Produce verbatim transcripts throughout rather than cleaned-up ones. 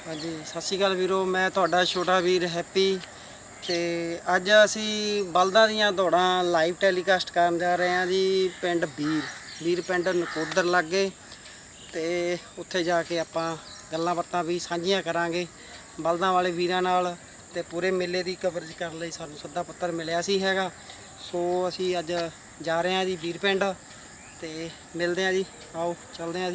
हाँ जी, सत श्री अकाल वीरो। मैं तुहाडा छोटा वीर हैप्पी ते अज असी बलदां दीयां दौड़ां लाइव टैलीकास्ट करन जा रहे हैं जी पिंड बीर बीर पिंड नकोदर लागे ते उत्थे जाके आपां गल्लां बातां भी सांझियां करांगे बलदां वाले वीरां नाल ते पूरे मेले की कवरेज करन लई सानूं सद्दा पत्तर मिलिया सी हैगा। सो असी अज जा रहे हैं जी बीर पिंड ते मिलदे हैं जी। आओ चलदे हैं जी।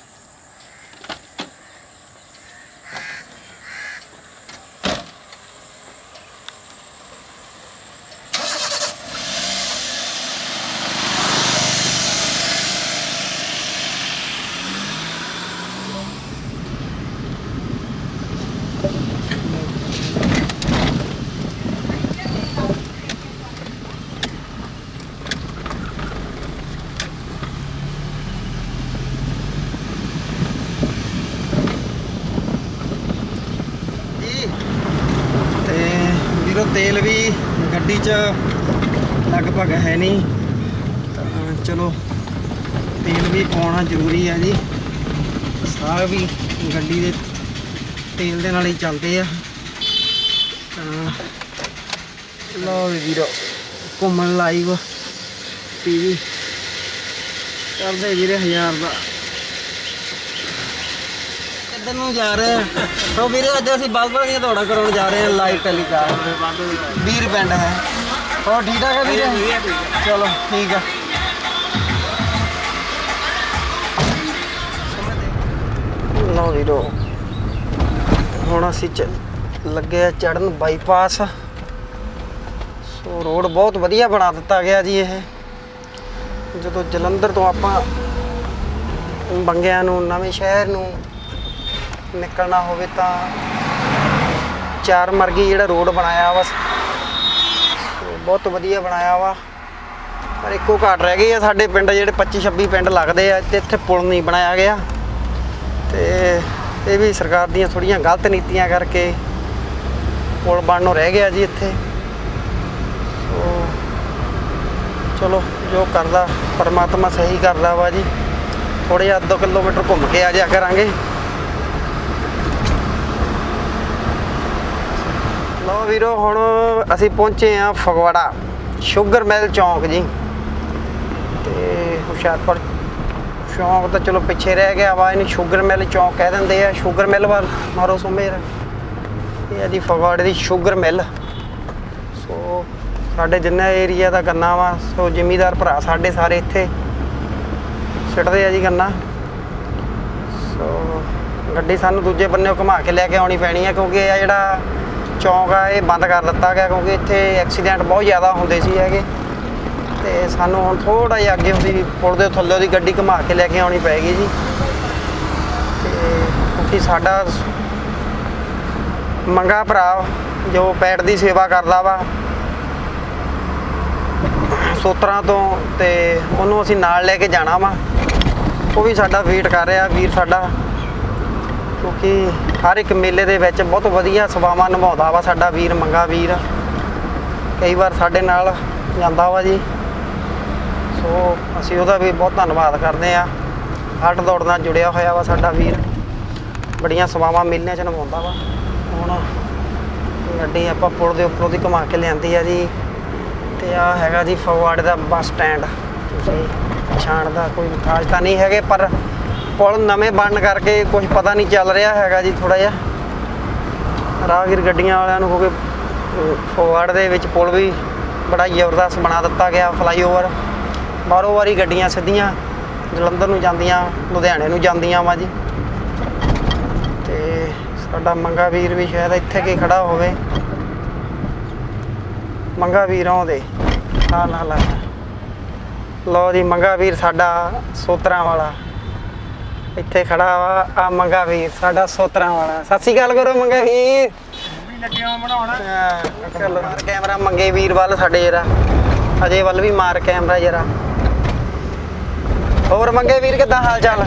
तेल भी गड्डी च लगभग है नहीं, तो चलो तेल भी पाना जरूरी है जी। साग भी गड्डी दे तेल दे नाल ही चलते हैं। लो वीरो घूमन लाइव टीवी चलते वीरे हजार का जा रहे हैं। तो वीरे अज असीं बलदां दी दौड़ां कराउण जा रहे हैं लाइव टैलीकास्ट बीर पिंड है। और ठीक ठाक है वीरे? चलो ठीक है। लो वीरो हुण असीं लगे चढ़न बाईपास। सो रोड बहुत वधिया बना दिता गया जी। ये जो जलंधर तो आपां बंगियां नूं नवें शहर नूं निकलना होवे तां चार मरगी जिहड़ा रोड बनाया वा बहुत वधिया बनाया वा। पर इक्को घाट रह गई है साडे पिंड जिहड़े पच्ची छब्बी पिंड लगदे आ ते इत्थे पुल नहीं बनाया गया। ते ये भी सरकार दीयां थोड़ियां गलत नीतियां करके पुल बननों रह गया जी इत्थे। सो चलो जो करदा परमात्मा सही करदा वा जी। थोड़े जिहा अद्धा किलोमीटर घूम के आ जाया करांगे। लो वीरो हुण असीं पहुंचे हाँ फगवाड़ा शुगर मिल चौंक जी। तो हुशियारपुर चौंक तो चलो पिछे रह गया वा, इन्हें शुगर मिल चौंक कह देंगे आ। शुगर मिल वाल मारो सुमेर ये है जी फगवाड़े की शुगर मिल। सो साढ़े जिन्ना एरिया का गन्ना वा सो जिमीदार भरा साढ़े सारे इत्थे सिटदे आ जी गन्ना। सो गड्डी सानूं दूजे बन्ने घुमा के लैके आउणी पैनी है क्योंकि यह जिहड़ा चौंक आ ये बंद कर दिता गया क्योंकि इत्थे एक्सीडेंट बहुत ज़्यादा होंदे सी हैगे। ते सानूं हुण थोड़ा जिहा अगे उसदी पुल दे थल्ले दी गड्डी घुमा के लैके आउणी पैगी जी। ते क्योंकि साडा मंगा भरा जो पैट दी सेवा करदा वा सोतरां तो ते उहनूं असीं नाल लैके जाना वा। वो भी साडा वेट कर रहा वीर साडा क्योंकि हर एक मेले दे विच बहुत वधिया सभावां निभाउंदा वा साडा वीर मंगा वीर। कई बार साडे नाल जांदा वा जी। सो असीं उहदा भी बहुत धन्नवाद करदे आ। हट दौड़ नाल जुड़िया होया वा साडा वीर, बड़ियां सभावां मेलिਆਂ च निभाउंदा वा। हुण गड्डी आपां पुल दे उपरों दी घुमा के लिआंदी आ जी। ते आ हैगा जी फगवाड़े दा बस स्टैंड। तुसीं पछाण दा कोई खास तां नहीं हैगे पर पुल नवें बनन करके कुछ पता नहीं चल रहा हैगा जी। थोड़ा जिहा राहगीर गड्डियां वालियां नूं क्योंकि फगवाड़े दे विच पुल भी बड़ा जबरदस्त बना दिता गया फ्लाईओवर। बारों वारी गड्डियां सीधियां जलंधर नूं जांदियां लुधियाणे नूं जांदियां वा जी। ते साडा मंगा वीर भी शायद इत्थे के खड़ा होवे। मंगा वीर आउंदे ला ला ला लो जी मंगा वीर साडा सोतरां वाला इत्थे खड़ा वा। आ मंगा वीर साडा सोतरां वाला। सत श्री अकाल करो मंगा वीर। चलो मार कैमरा मंगे वीर वाल साडे जरा अजय वाल भी मार कैमरा जरा। होर मंगे वीर किद्दां हाल चाल?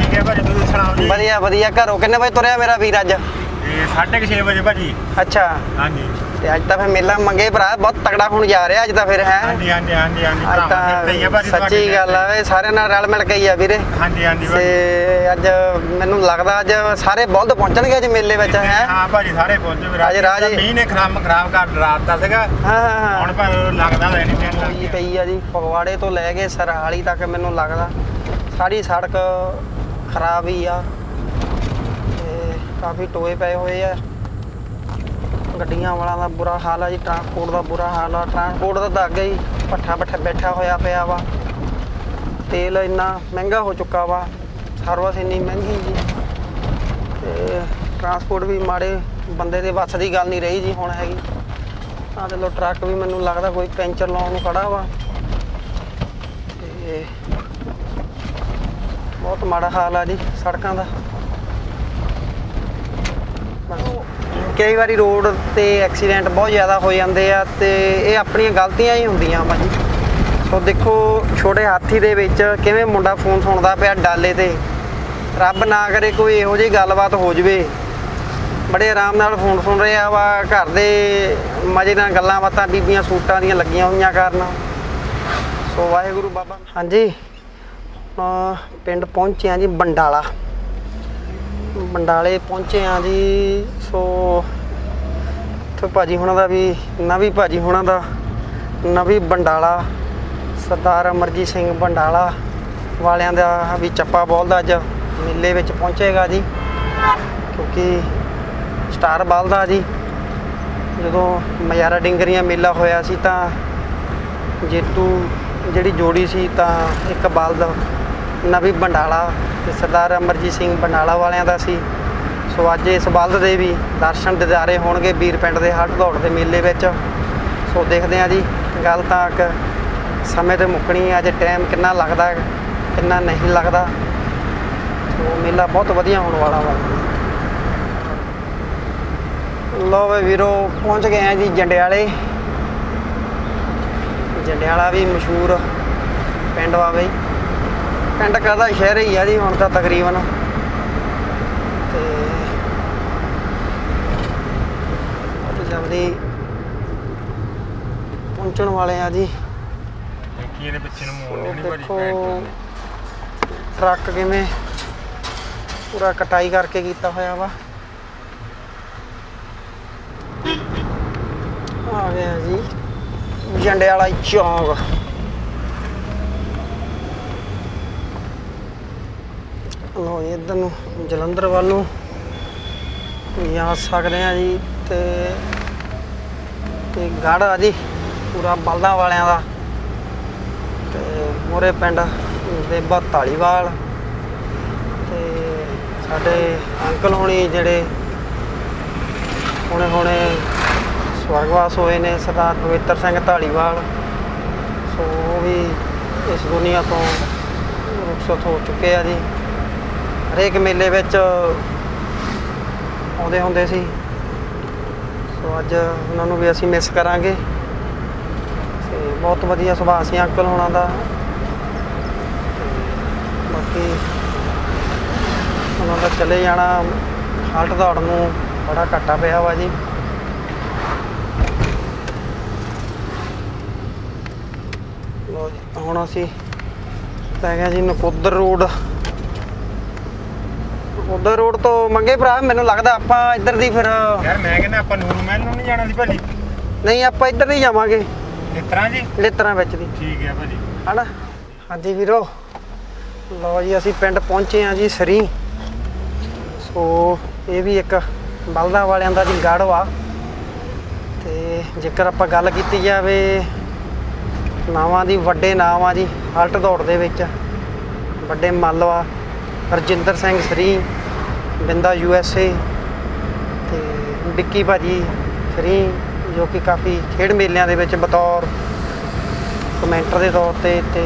वधिया वधिया। घरों किन्ने बजे तुरिया मेरा वीर अज? साढ़े छे बजे भाजी। अच्छा हाँ जी। ਤੇ ਅੱਜ ਤਾਂ ਫਿਰ ਮੇਲਾ ਮੰਗੇ ਭਰਾ ਬਹੁਤ ਤਗੜਾ ਹੋਣ ਜਾ ਰਿਹਾ ਅੱਜ ਤਾਂ ਫਿਰ ਹੈ। ਹਾਂਜੀ ਹਾਂਜੀ ਹਾਂਜੀ ਹਾਂਜੀ ਅੱਜ ਤਾਂ ਸੱਚੀ ਗੱਲ ਆ ਵੇ ਸਾਰਿਆਂ ਨਾਲ ਰਲ ਮਿਲ ਕੇ ਹੀ ਆ ਵੀਰੇ। ਹਾਂਜੀ ਹਾਂਜੀ ਤੇ ਅੱਜ ਮੈਨੂੰ ਲੱਗਦਾ ਅੱਜ ਸਾਰੇ ਬਲਦ ਪਹੁੰਚਣਗੇ ਅੱਜ ਮੇਲੇ ਵਿੱਚ ਹੈ। ਹਾਂ ਭਾਜੀ ਸਾਰੇ ਪਹੁੰਚੇ ਵੀਰੇ। ਅੱਜ ਰਾਜ ਮੀਂਹ ਨੇ ਖਰਾਬ ਖਰਾਬ ਕਰ ਰਾਤਦਾ ਸੀਗਾ। ਹਾਂ ਹਾਂ ਹੁਣ ਪਰ ਲੱਗਦਾ ਤਾਂ ਨਹੀਂ ਦਿਨ ਲੱਗ ਹੋਈ ਪਈ ਆ ਜੀ। ਫਗਵਾੜੇ ਤੋਂ ਲੈ ਕੇ ਸਰਹਾਲੀ ਤੱਕ ਮੈਨੂੰ ਲੱਗਦਾ ਸਾਰੀ ਸੜਕ ਖਰਾਬ ਹੀ ਆ ਤੇ ਕਾਫੀ ਟੋਏ ਪਏ ਹੋਏ ਆ। ਗੱਡੀਆਂ ਵਾਲਾ ਦਾ ਬੁਰਾ ਹਾਲ ਆ ਜੀ। ਟਰਾਂਸਪੋਰਟ ਦਾ ਬੁਰਾ ਹਾਲ ਆ। ਟਰਾਂਸਪੋਰਟ ਦਾ ਤਾਂ ਅੱਗੇ ਹੀ ਭੱਠਾ ਭੱਠਾ ਬੈਠਾ ਹੋਇਆ ਪਿਆ ਵਾ। ਤੇਲ ਇੰਨਾ ਮਹਿੰਗਾ ਹੋ ਚੁੱਕਾ ਵਾ। ਸਰਵਿਸ ਇੰਨੀ ਮਹਿੰਗੀ ਜੀ ਤੇ ਟਰਾਂਸਪੋਰਟ ਵੀ ਮਾੜੇ ਬੰਦੇ ਦੇ ਵੱਸ ਦੀ ਗੱਲ ਨਹੀਂ ਰਹੀ ਜੀ ਹੁਣ ਹੈਗੀ। ਆਹ ਚਲੋ ਟਰੱਕ ਵੀ ਮੈਨੂੰ ਲੱਗਦਾ ਕੋਈ ਪੈਂਚਰ ਲਾਉਣ ਨੂੰ ਖੜਾ ਵਾ ਤੇ ਬਹੁਤ ਮਾੜਾ ਹਾਲ ਆ ਜੀ ਸੜਕਾਂ ਦਾ। ਕਈ ਵਾਰੀ ਰੋਡ ਤੇ ਐਕਸੀਡੈਂਟ ਬਹੁਤ ਜ਼ਿਆਦਾ ਹੋ ਜਾਂਦੇ ਆ ਤੇ ਇਹ ਆਪਣੀਆਂ ਗਲਤੀਆਂ ਹੀ ਹੁੰਦੀਆਂ ਵਾ ਜੀ। ਸੋ ਦੇਖੋ ਛੋਟੇ ਹਾਥੀ ਦੇ ਵਿੱਚ ਕਿਵੇਂ ਮੁੰਡਾ ਫੋਨ ਸੁਣਦਾ ਪਿਆ ਡਾਲੇ ਤੇ। ਰੱਬ ਨਾ ਕਰੇ ਕੋਈ ਇਹੋ ਜਿਹੀ ਗੱਲਬਾਤ ਹੋ ਜਵੇ। ਬੜੇ ਆਰਾਮ ਨਾਲ ਫੋਨ ਸੁਣ ਰਿਹਾ ਵਾ। ਘਰ ਦੇ ਮਜ਼ੇ ਨਾਲ ਗੱਲਾਂ ਬਾਤਾਂ ਬੀਬੀਆਂ ਸੂਟਾਂ ਦੀਆਂ ਲੱਗੀਆਂ ਹੋਈਆਂ ਕਾਰਨ। ਸੋ ਵਾਹਿਗੁਰੂ ਬਾਬਾ। ਹਾਂਜੀ ਪਿੰਡ ਪਹੁੰਚੇ ਆ ਜੀ ਬੰਡਾਲਾ। ਬੰਡਾਲੇ ਪਹੁੰਚੇ ਆ ਜੀ। ਸੋ ਇੱਥੇ ਭਾਜੀ ਹੁਣਾਂ ਦਾ ਵੀ ਨਵੀਂ ਭਾਜੀ ਹੁਣਾਂ ਦਾ ਨਵੀਂ ਬੰਡਾਲਾ ਸਰਦਾਰ ਅਮਰਜੀਤ ਸਿੰਘ ਬੰਡਾਲਾ ਵਾਲਿਆਂ ਦਾ ਵੀ ਚੱਪਾ ਬੋਲਦਾ ਅੱਜ ਮੇਲੇ ਵਿੱਚ ਪਹੁੰਚੇਗਾ ਜੀ। ਕਿਉਂਕਿ ਸਟਾਰ ਬਲਦਾ ਜੀ ਜਦੋਂ ਮਜਾਰਾ ਡਿੰਗਰੀਆਂ ਮੇਲਾ ਹੋਇਆ ਸੀ ਤਾਂ ਜੇਤੂ ਜਿਹੜੀ ਜੋੜੀ ਸੀ ਤਾਂ ਇੱਕ ਬਲਦ ਨਵੀਂ ਬੰਡਾਲਾ ਤੇ ਸਰਦਾਰ ਅਮਰਜੀਤ ਸਿੰਘ ਬੰਡਾਲਾ ਵਾਲਿਆਂ ਦਾ ਸੀ। ਸੋ ਅੱਜ ਇਸ ਬਲਦ ਦੇ ਵੀ ਦਰਸ਼ਨ ਦਿਦਾਰੇ ਹੋਣਗੇ ਵੀਰ ਪਿੰਡ ਦੇ ਹੱਟ ਦੌੜ ਦੇ ਮੇਲੇ ਵਿੱਚ। ਸੋ ਦੇਖਦੇ ਹਾਂ ਜੀ ਗੱਲ ਤਾਂ ਇੱਕ ਸਮੇਂ ਤੇ ਮੁੱਕਣੀ ਅੱਜ ਟਾਈਮ ਕਿੰਨਾ ਲੱਗਦਾ ਕਿੰਨਾ ਨਹੀਂ ਲੱਗਦਾ। ਸੋ ਮੇਲਾ ਬਹੁਤ ਵਧੀਆ ਹੋਣ ਵਾਲਾ ਵਾ। ਲਓ ਵੇ ਵੀਰੋ ਪਹੁੰਚ ਗਏ ਆ ਜੀ ਜੰਡਿਆਲੇ। ਜੰਡਿਆਲਾ ਵੀ ਮਸ਼ਹੂਰ ਪਿੰਡ ਵਾ ਬਈ। ਪਿੰਡ ਕਾਹਦਾ ਸ਼ਹਿਰ ਹੀ ਆ ਜੀ ਹੁਣ ਤਾਂ ਤਕਰੀਬਨ। ਤੇ ਜਲਦੀ ਪਹੁੰਚਣ ਵਾਲੇ ਆ ਜੀ। ਇਹਦੇ ਪਿੱਛੇ ਨੂੰ ਮੋੜ ਨਹੀਂ ਦੇਖੋ ਟਰੱਕ ਕਿਵੇਂ ਪੂਰਾ ਕਟਾਈ ਕਰਕੇ ਕੀਤਾ ਹੋਇਆ ਵਾ। ਆ ਗਿਆ ਜੀ ਜੰਡਿਆਲਾ ਚੌਂਕ। ਲੋ ਜੀ ਇੱਧਰ ਨੂੰ ਜਲੰਧਰ ਵੱਲ ਨੂੰ ਜਾ ਸਕਦੇ ਆ ਜੀ। ਤੇ ਤੇ ਗੜ੍ਹ ਆ ਜੀ ਪੂਰਾ ਬਲਦਾਂ ਵਾਲਿਆਂ ਦਾ। ਤੇ ਮੋਰੇ ਪਿੰਡ ਦੇਬਾ ਧਾਲੀਵਾਲ ਤੇ ਸਾਡੇ ਅੰਕਲ ਹੋਣੀ ਜਿਹੜੇ ਹੁਣੇ ਹੁਣੇ ਸਵਰਗਵਾਸ ਹੋਏ ਨੇ ਸਰਦਾਰ ਪਵਿੱਤਰ ਸਿੰਘ ਧਾਲੀਵਾਲ। ਸੋ ਉਹ ਵੀ ਇਸ ਦੁਨੀਆ ਤੋਂ ਰੁਖਸਤ ਹੋ ਚੁੱਕੇ ਆ ਜੀ। ਹਰੇਕ ਮੇਲੇ ਵਿੱਚ ਆਉਂਦੇ ਹੁੰਦੇ ਸੀ। ਸੋ ਅੱਜ ਉਹਨਾਂ ਨੂੰ ਵੀ ਅਸੀਂ ਮਿਸ ਕਰਾਂਗੇ। ਤੇ ਬਹੁਤ ਵਧੀਆ ਸੁਭਾਅ ਸੀ ਅੰਕਲ ਹੋਣਾ ਦਾ। ਬਾਕੀ ਉਹਨਾਂ ਦਾ ਚਲੇ ਜਾਣਾ ਹਲਟ ਦੌੜ ਨੂੰ ਬੜਾ ਘਾਟਾ ਪਿਆ ਵਾ ਜੀ। ਲੋ ਜੀ ਹੁਣ ਅਸੀਂ ਪੈ ਗਿਆ ਜੀ ਨਕੋਦਰ ਰੋਡ। ਨਕੋਦਰ ਰੋਡ ਤੋਂ ਮੰਗੇ ਭਰਾ ਮੈਨੂੰ ਲੱਗਦਾ ਆਪਾਂ ਇੱਧਰ ਦੀ ਫਿਰ ਯਾਰ ਮੈਂ ਕਹਿੰਦਾ ਆਪਾਂ ਨੂਰ ਮਹਿਲ ਨੂੰ ਨਹੀਂ ਜਾਣਾ ਸੀ ਭਾਜੀ। ਨਹੀਂ ਆਪਾਂ ਇੱਧਰ ਹੀ ਜਾਵਾਂਗੇ ਲਿੱਤਰਾਂ ਜੀ। ਲਿੱਤਰਾਂ ਵਿੱਚ ਦੀ ਠੀਕ ਹੈ ਭਾਜੀ ਹਨਾ। ਹਾਂਜੀ ਵੀਰੋ ਲਓ ਜੀ ਅਸੀਂ ਪਿੰਡ ਪਹੁੰਚੇ ਆ ਜੀ ਸਰੀ। ਸੋ ਇਹ ਵੀ ਇੱਕ ਬਲਦਾਂ ਵਾਲਿਆਂ ਦਾ ਜੀ ਗੜ੍ਹ ਵਾ। ਤੇ ਜੇਕਰ ਆਪਾਂ ਗੱਲ ਕੀਤੀ ਜਾਵੇ ਨਾਵਾਂ ਦੀ ਵੱਡੇ ਨਾਮ ਆ ਜੀ ਹਲਟ ਦੌੜ ਦੇ ਵਿੱਚ ਵੱਡੇ ਮੱਲ ਵਾ Rajinder Singh Surrey Binda U S A ਤੇ ਵਿੱਕੀ ਭਾਜੀ ਸਰੀ ਜੋ ਕਿ ਕਾਫੀ ਖੇਡ ਮੇਲਿਆਂ ਦੇ ਵਿੱਚ ਬਤੌਰ ਕਮੈਂਟਰ ਦੇ ਤੌਰ ਤੇ ਤੇ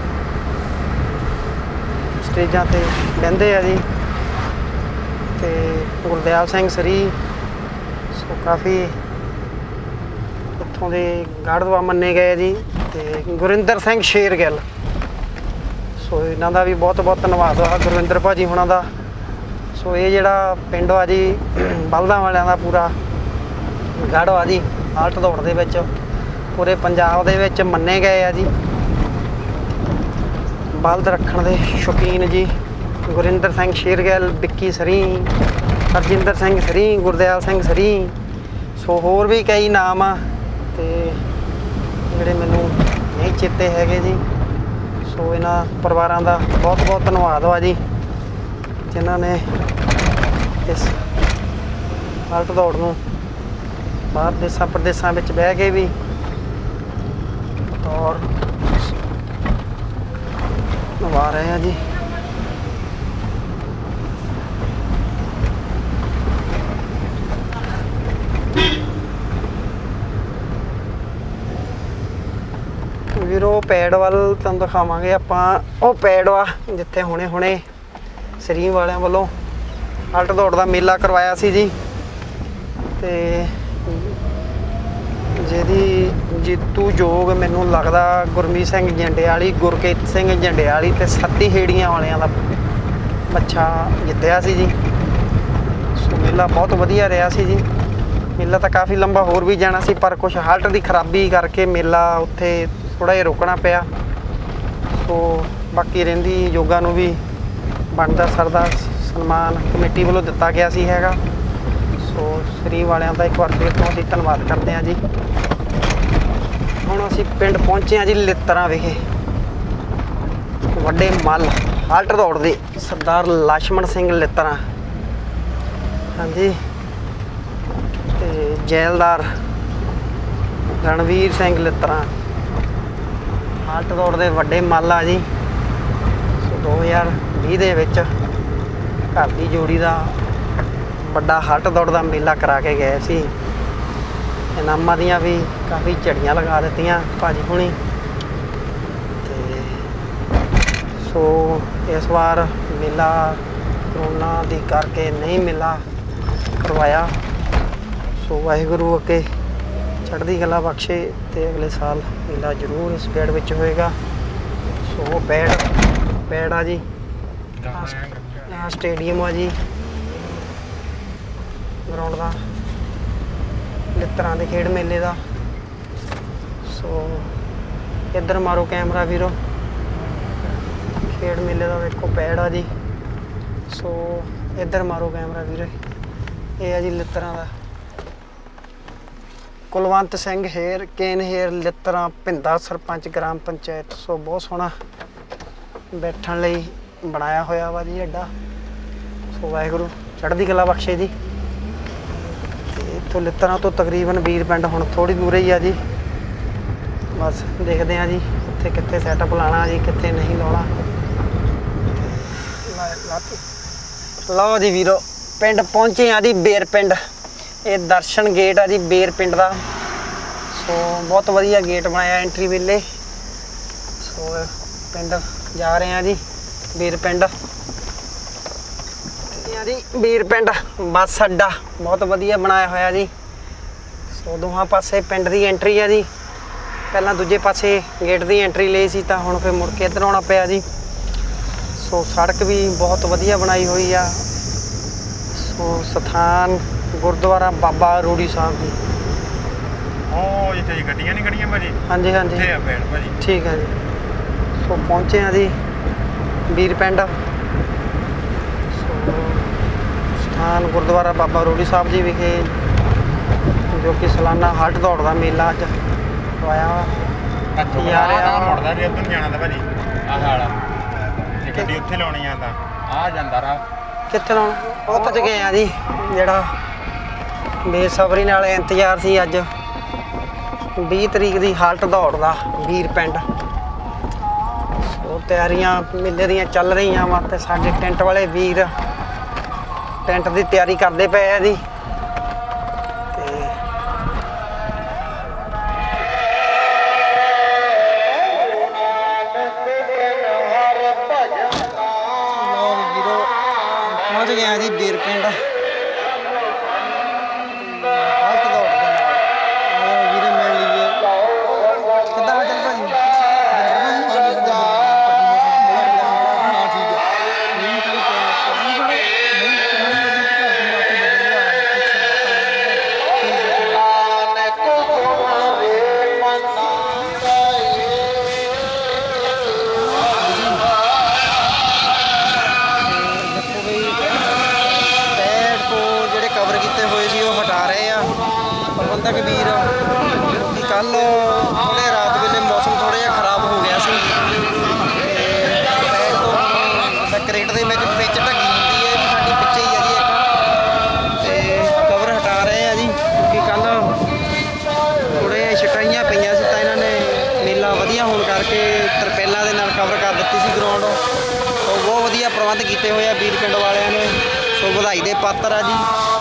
ਸਟੇਜਾਂ ਤੇ ਬਹਿੰਦੇ ਆ ਜੀ। ਤੇ ਗੁਰਦਿਆਲ ਸਿੰਘ ਸਰੀ ਸੋ ਕਾਫੀ ਇੱਥੋਂ ਦੇ ਗੜ੍ਹਵਾ ਮੰਨੇ ਗਏ ਜੀ। ਤੇ ਗੁਰਿੰਦਰ ਸਿੰਘ ਸ਼ੇਰਗਿੱਲ ਸੋ ਇਹਨਾਂ ਦਾ ਵੀ ਬਹੁਤ ਬਹੁਤ ਧੰਨਵਾਦ ਆ ਗੁਰਵਿੰਦਰ ਭਾਜੀ ਹੁਣਾਂ ਦਾ। ਸੋ ਇਹ ਜਿਹੜਾ ਪਿੰਡ ਆ ਜੀ ਬਲਦਾਂ ਵਾਲਿਆਂ ਦਾ ਪੂਰਾ ਗੜ੍ਹ ਆ ਜੀ। ਹਾਲਟ ਦੌੜ ਦੇ ਵਿੱਚ ਪੂਰੇ ਪੰਜਾਬ ਦੇ ਵਿੱਚ ਮੰਨੇ ਗਏ ਆ ਜੀ ਬਲਦ ਰੱਖਣ ਦੇ ਸ਼ੌਕੀਨ ਜੀ। ਗੁਰਿੰਦਰ ਸਿੰਘ ਸ਼ੇਰਗਿੱਲ, ਵਿੱਕੀ ਸਰੀ, ਹਰਜਿੰਦਰ ਸਿੰਘ ਸਰੀ, ਗੁਰਦਿਆਲ ਸਿੰਘ ਸਰੀ, ਸੋ ਹੋਰ ਵੀ ਕਈ ਨਾਮ ਆ ਤੇ ਜਿਹੜੇ ਮੈਨੂੰ ਨਹੀਂ ਚੇਤੇ ਹੈਗੇ ਜੀ। ਸੋ ਇਹਨਾਂ ਪਰਿਵਾਰਾਂ ਦਾ ਬਹੁਤ ਬਹੁਤ ਧੰਨਵਾਦ ਵਾ ਜੀ ਜਿਨ੍ਹਾਂ ਨੇ ਇਸ ਹਾਲਟ ਦੌੜ ਨੂੰ ਬਾਹਰ ਦੇਸਾਂ ਪ੍ਰਦੇਸਾਂ ਵਿੱਚ ਬਹਿ ਕੇ ਵੀ ਔਰ ਨਿਭਾ ਰਹੇ ਆ ਜੀ। ਵੀਰੋ ਪੈਡ ਵੱਲ ਤੁਹਾਨੂੰ ਦਿਖਾਵਾਂਗੇ ਆਪਾਂ। ਉਹ ਪੈਡ ਵਾ ਜਿੱਥੇ ਹੁਣੇ ਹੁਣੇ ਸਰੀਂ ਵਾਲਿਆਂ ਵੱਲੋਂ ਹਾਲਟ ਦੌੜ ਦਾ ਮੇਲਾ ਕਰਵਾਇਆ ਸੀ ਜੀ ਤੇ ਜਿਹਦੀ ਜੇਤੂ ਯੋਗ ਮੈਨੂੰ ਲੱਗਦਾ ਗੁਰਮੀਤ ਸਿੰਘ ਜੰਡਿਆਲੀ, ਗੁਰਕੀਰਤ ਸਿੰਘ ਜੰਡਿਆਲੀ ਤੇ ਸੱਤੀ ਹੇੜੀਆਂ ਵਾਲਿਆਂ ਦਾ ਬੱਚਾ ਜਿੱਤਿਆ ਸੀ ਜੀ। ਸੋ ਮੇਲਾ ਬਹੁਤ ਵਧੀਆ ਰਿਹਾ ਸੀ ਜੀ। ਮੇਲਾ ਤਾਂ ਕਾਫੀ ਲੰਬਾ ਹੋਰ ਵੀ ਜਾਣਾ ਸੀ ਪਰ ਕੁਛ ਹਾਲਟ ਦੀ ਖਰਾਬੀ ਕਰਕੇ ਮੇਲਾ ਉੱਥੇ ਥੋੜ੍ਹਾ ਜਿਹਾ ਰੋਕਣਾ ਪਿਆ। ਸੋ ਬਾਕੀ ਰਹਿੰਦੀ ਯੋਗਾ ਨੂੰ ਵੀ ਬਣਦਾ ਸਰਦਾ ਸਨਮਾਨ ਕਮੇਟੀ ਵੱਲੋਂ ਦਿੱਤਾ ਗਿਆ ਸੀ ਹੈਗਾ। ਸੋ ਸਰੀ ਵਾਲਿਆਂ ਦਾ ਇੱਕ ਵਾਰ ਫਿਰ ਤੋਂ ਅਸੀਂ ਧੰਨਵਾਦ ਕਰਦੇ ਹਾਂ ਜੀ। ਹੁਣ ਅਸੀਂ ਪਿੰਡ ਪਹੁੰਚੇ ਹਾਂ ਜੀ ਲਿੱਤਰਾਂ ਵਿਖੇ। ਵੱਡੇ ਮੱਲ ਹਾਲਟ ਦੌੜ ਦੇ ਸਰਦਾਰ ਲਛਮਣ ਸਿੰਘ ਲਿੱਤਰਾਂ ਹਾਂਜੀ ਤੇ ਜੈਲਦਾਰ ਰਣਵੀਰ ਸਿੰਘ ਲਿੱਤਰਾਂ ਹਾਲਟ ਦੌੜ ਦੇ ਵੱਡੇ ਮੱਲ ਆ ਜੀ। ਸੋ ਦੋ ਹਜ਼ਾਰ ਵੀਹ ਦੇ ਵਿੱਚ ਘਰ ਦੀ ਜੋੜੀ ਦਾ ਵੱਡਾ ਹਾਲਟ ਦੌੜ ਦਾ ਮੇਲਾ ਕਰਾ ਕੇ ਗਏ ਸੀ। ਇਨਾਮਾਂ ਦੀਆਂ ਵੀ ਕਾਫੀ ਝੜੀਆਂ ਲਗਾ ਦਿੱਤੀਆਂ ਭਾਜੀ ਹੁਣੀ ਤੇ ਸੋ ਇਸ ਵਾਰ ਮੇਲਾ ਕਰੋਨਾ ਦੀ ਕਰਕੇ ਨਹੀਂ ਮੇਲਾ ਕਰਵਾਇਆ। ਸੋ ਵਾਹਿਗੁਰੂ ਅੱਗੇ ਚੜ੍ਹਦੀ ਕਲਾ ਬਖਸ਼ੇ ਤੇ ਅਗਲੇ ਸਾਲ ਮੇਲਾ ਜ਼ਰੂਰ ਇਸ ਪੈੜ ਵਿੱਚ ਹੋਏਗਾ। ਸੋ ਪੈੜ ਪੈੜ ਆ ਜੀ ਆਹ ਸਟੇਡੀਅਮ ਆ ਜੀ ਗਰਾਊਂਡ ਦਾ ਲਿੱਤਰਾਂ ਦੇ ਖੇਡ ਮੇਲੇ ਦਾ। ਸੋ ਇੱਧਰ ਮਾਰੋ ਕੈਮਰਾ ਵੀਰੋ। ਖੇਡ ਮੇਲੇ ਦਾ ਵੇਖੋ ਪੈੜ ਆ ਜੀ। ਸੋ ਇੱਧਰ ਮਾਰੋ ਕੈਮਰਾ ਵੀਰੇ। ਇਹ ਆ ਜੀ ਲਿੱਤਰਾਂ ਦਾ ਕੁਲਵੰਤ ਸਿੰਘ ਹੇਰ ਕੇਨ ਹੇਰ ਲਿੱਤਰਾਂ ਭਿੰਦਾ ਸਰਪੰਚ ਗ੍ਰਾਮ ਪੰਚਾਇਤ। ਸੋ ਬਹੁਤ ਸੋਹਣਾ ਬੈਠਣ ਲਈ ਬਣਾਇਆ ਹੋਇਆ ਵਾ ਜੀ ਅੱਡਾ। ਸੋ ਵਾਹਿਗੁਰੂ ਚੜ੍ਹਦੀ ਕਲਾ ਬਖਸ਼ੇ ਜੀ। ਤੇ ਇੱਥੋਂ ਲਿੱਤਰਾਂ ਤੋਂ ਤਕਰੀਬਨ ਵੀਰ ਪਿੰਡ ਹੁਣ ਥੋੜ੍ਹੀ ਦੂਰ ਹੀ ਆ ਜੀ। ਬਸ ਦੇਖਦੇ ਹਾਂ ਜੀ ਉੱਥੇ ਕਿੱਥੇ ਸੈਟਅਪ ਲਾਉਣਾ ਜੀ ਕਿੱਥੇ ਨਹੀਂ ਲਾਉਣਾ। ਲਓ ਜੀ ਵੀਰੋ ਪਿੰਡ ਪਹੁੰਚੇ ਆ ਜੀ ਬੇਰ ਪਿੰਡ। ਇਹ ਦਰਸ਼ਨ ਗੇਟ ਆ ਜੀ ਬੇਰ ਪਿੰਡ ਦਾ। ਸੋ ਬਹੁਤ ਵਧੀਆ ਗੇਟ ਬਣਾਇਆ ਐਂਟਰੀ ਵੇਲੇ। ਸੋ ਪਿੰਡ ਜਾ ਰਹੇ ਆ ਜੀ ਬੇਰ ਪਿੰਡ ਆ ਜੀ ਬੇਰ ਪਿੰਡ ਬੱਸ ਅੱਡਾ ਬਹੁਤ ਵਧੀਆ ਬਣਾਇਆ ਹੋਇਆ ਜੀ। ਸੋ ਦੋਹਾਂ ਪਾਸੇ ਪਿੰਡ ਦੀ ਐਂਟਰੀ ਆ ਜੀ। ਪਹਿਲਾਂ ਦੂਜੇ ਪਾਸੇ ਗੇਟ ਦੀ ਐਂਟਰੀ ਲਈ ਸੀ ਤਾਂ ਹੁਣ ਫਿਰ ਮੁੜ ਕੇ ਇੱਧਰ ਆਉਣਾ ਪਿਆ ਜੀ। ਸੋ ਸੜਕ ਵੀ ਬਹੁਤ ਵਧੀਆ ਬਣਾਈ ਹੋਈ ਆ। ਸੋ ਸਥਾਨ ਗੁਰਦੁਆਰਾ ਬਾਬਾ ਰੂੜੀ ਸਾਹਿਬ ਜੀ। ਉਹ ਜਿੱਥੇ ਗੱਡੀਆਂ ਨਹੀਂ ਖੜੀਆਂ ਭਾਜੀ ਹਾਂਜੀ ਹਾਂਜੀ ਉੱਥੇ ਆ ਪੈੜ ਭਾਜੀ। ਠੀਕ ਹੈ ਜੀ। ਸੋ ਪਹੁੰਚੇ ਆ ਜੀ ਵੀਰ ਪਿੰਡ। ਸੋ ਸਥਾਨ ਗੁਰਦੁਆਰਾ ਬਾਬਾ ਰੂੜੀ ਸਾਹਿਬ ਜੀ ਵਿਖੇ ਜੋ ਕਿ ਸਾਲਾਨਾ ਹਾਲਟ ਦੌੜ ਦਾ ਮੇਲਾ ਅੱਜ ਹੋਇਆ ਯਾਰ ਆ ਮੁੜਦਾ ਵੀ ਉੱਧਰ ਜਾਣਾ ਤਾਂ ਭਾਜੀ ਆਹ ਵਾਲਾ ਜੇ ਗੱਡੀ ਉੱਥੇ ਲਾਉਣੀ ਆ ਤਾਂ ਆ ਜਾਂਦਾ ਰਾ ਕਿੱਥੇ ਲਾਉਣ ਉਹ ਪਹੁੰਚ ਗਏ ਆ ਜੀ। ਜਿਹੜਾ ਬੇਸਬਰੀ ਨਾਲ ਇੰਤਜ਼ਾਰ ਸੀ ਅੱਜ ਵੀਹ ਤਰੀਕ ਦੀ ਹਾਲਟ ਦੌੜ ਦਾ ਵੀਰ ਪਿੰਡ। ਸੋ ਤਿਆਰੀਆਂ ਮੇਲੇ ਦੀਆਂ ਚੱਲ ਰਹੀਆਂ ਵਾ ਤੇ ਸਾਡੇ ਟੈਂਟ ਵਾਲੇ ਵੀਰ ਟੈਂਟ ਦੀ ਤਿਆਰੀ ਕਰਦੇ ਪਏ ਆ ਜੀ। ਤੇ ਵੀਰੋ ਪਹੁੰਚ ਗਏ ਆ ਜੀ ਵੀਰ ਪਿੰਡ ਹਾਲਟ ਦੌੜ ਦੇ ਨਾਲ। ਵੀਰੇ ਮਿਲ ਲਈਏ ਕਿੱਦਾਂ ਚੱਲ ਭਾਜੀ ਬਲਦਾਂ ਕੇ ਵੀਰ ਕਿ ਕੱਲ ਥੋੜੇ ਰਾਤ ਵੇਲੇ ਮੌਸਮ ਥੋੜਾ ਜਿਹਾ ਖਰਾਬ ਹੋ ਗਿਆ ਸੀ ਤੇ ਕਰੇਟ ਦੇ ਵਿੱਚ ਪਿੱਚ ਢੱਗੀ ਹੁੰਦੀ ਹੈ ਵੀ ਸਾਡੀ ਪਿੱਛੇ ਹੀ ਆ ਜੀ ਇੱਕ ਤੇ ਕਵਰ ਹਟਾ ਰਹੇ ਆ ਜੀ ਕਿਉਂਕਿ ਕੱਲ ਥੋੜੇ ਛਟਾਈਆਂ ਪਈਆਂ ਸੀ ਤਾਂ ਇਹਨਾਂ ਨੇ ਮੇਲਾ ਵਧੀਆ ਹੋਣ ਕਰਕੇ ਤਰਪੈਲਾਂ ਦੇ ਨਾਲ ਕਵਰ ਕਰ ਦਿੱਤੀ ਸੀ ਗਰਾਊਂਡ। ਸੋ ਬਹੁਤ ਵਧੀਆ ਪ੍ਰਬੰਧ ਕੀਤੇ ਹੋਏ ਆ ਵੀਰ ਪਿੰਡ ਵਾਲਿਆਂ ਨੇ, ਸੋ ਵਧਾਈ ਦੇ ਪਾਤਰ ਆ ਜੀ।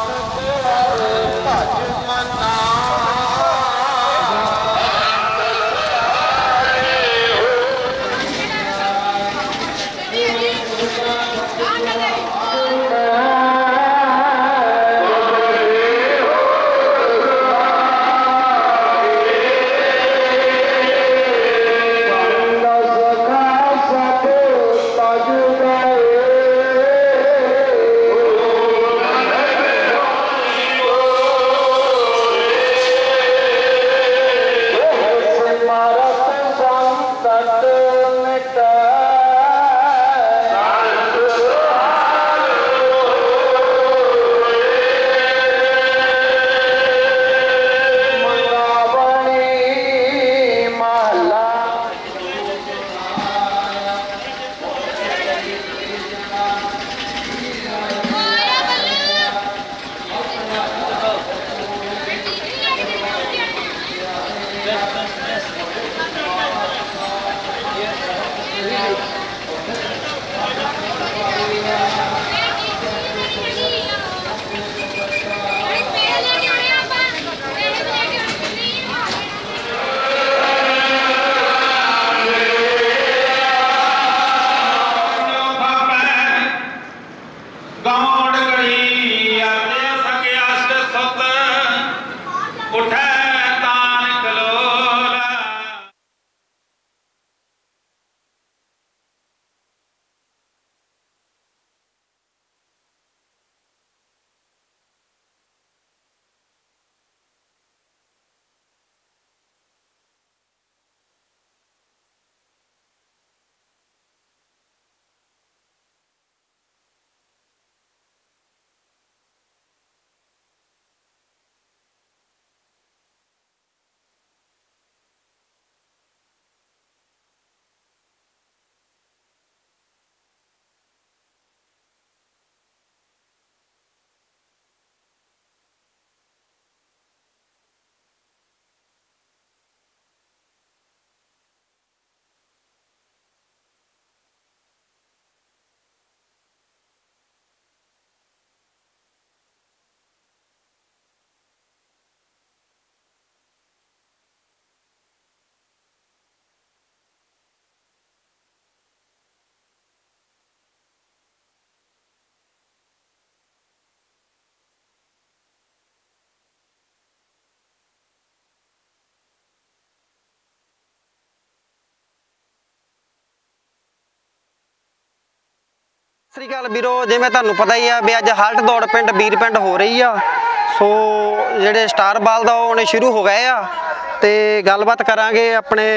ਸਤਿ ਸ੍ਰੀ ਅਕਾਲ ਵੀਰੋ, ਜਿਵੇਂ ਤੁਹਾਨੂੰ ਪਤਾ ਹੀ ਆ ਵੀ ਅੱਜ ਹਲਟ ਦੌੜ ਪਿੰਡ ਵੀਰ ਪਿੰਡ ਹੋ ਰਹੀ ਆ। ਸੋ ਜਿਹੜੇ ਸਟਾਰ ਬਾਲ ਦਾ ਉਹ ਆਉਣੇ ਸ਼ੁਰੂ ਹੋ ਗਏ ਆ ਤੇ ਗੱਲਬਾਤ ਕਰਾਂਗੇ ਆਪਣੇ।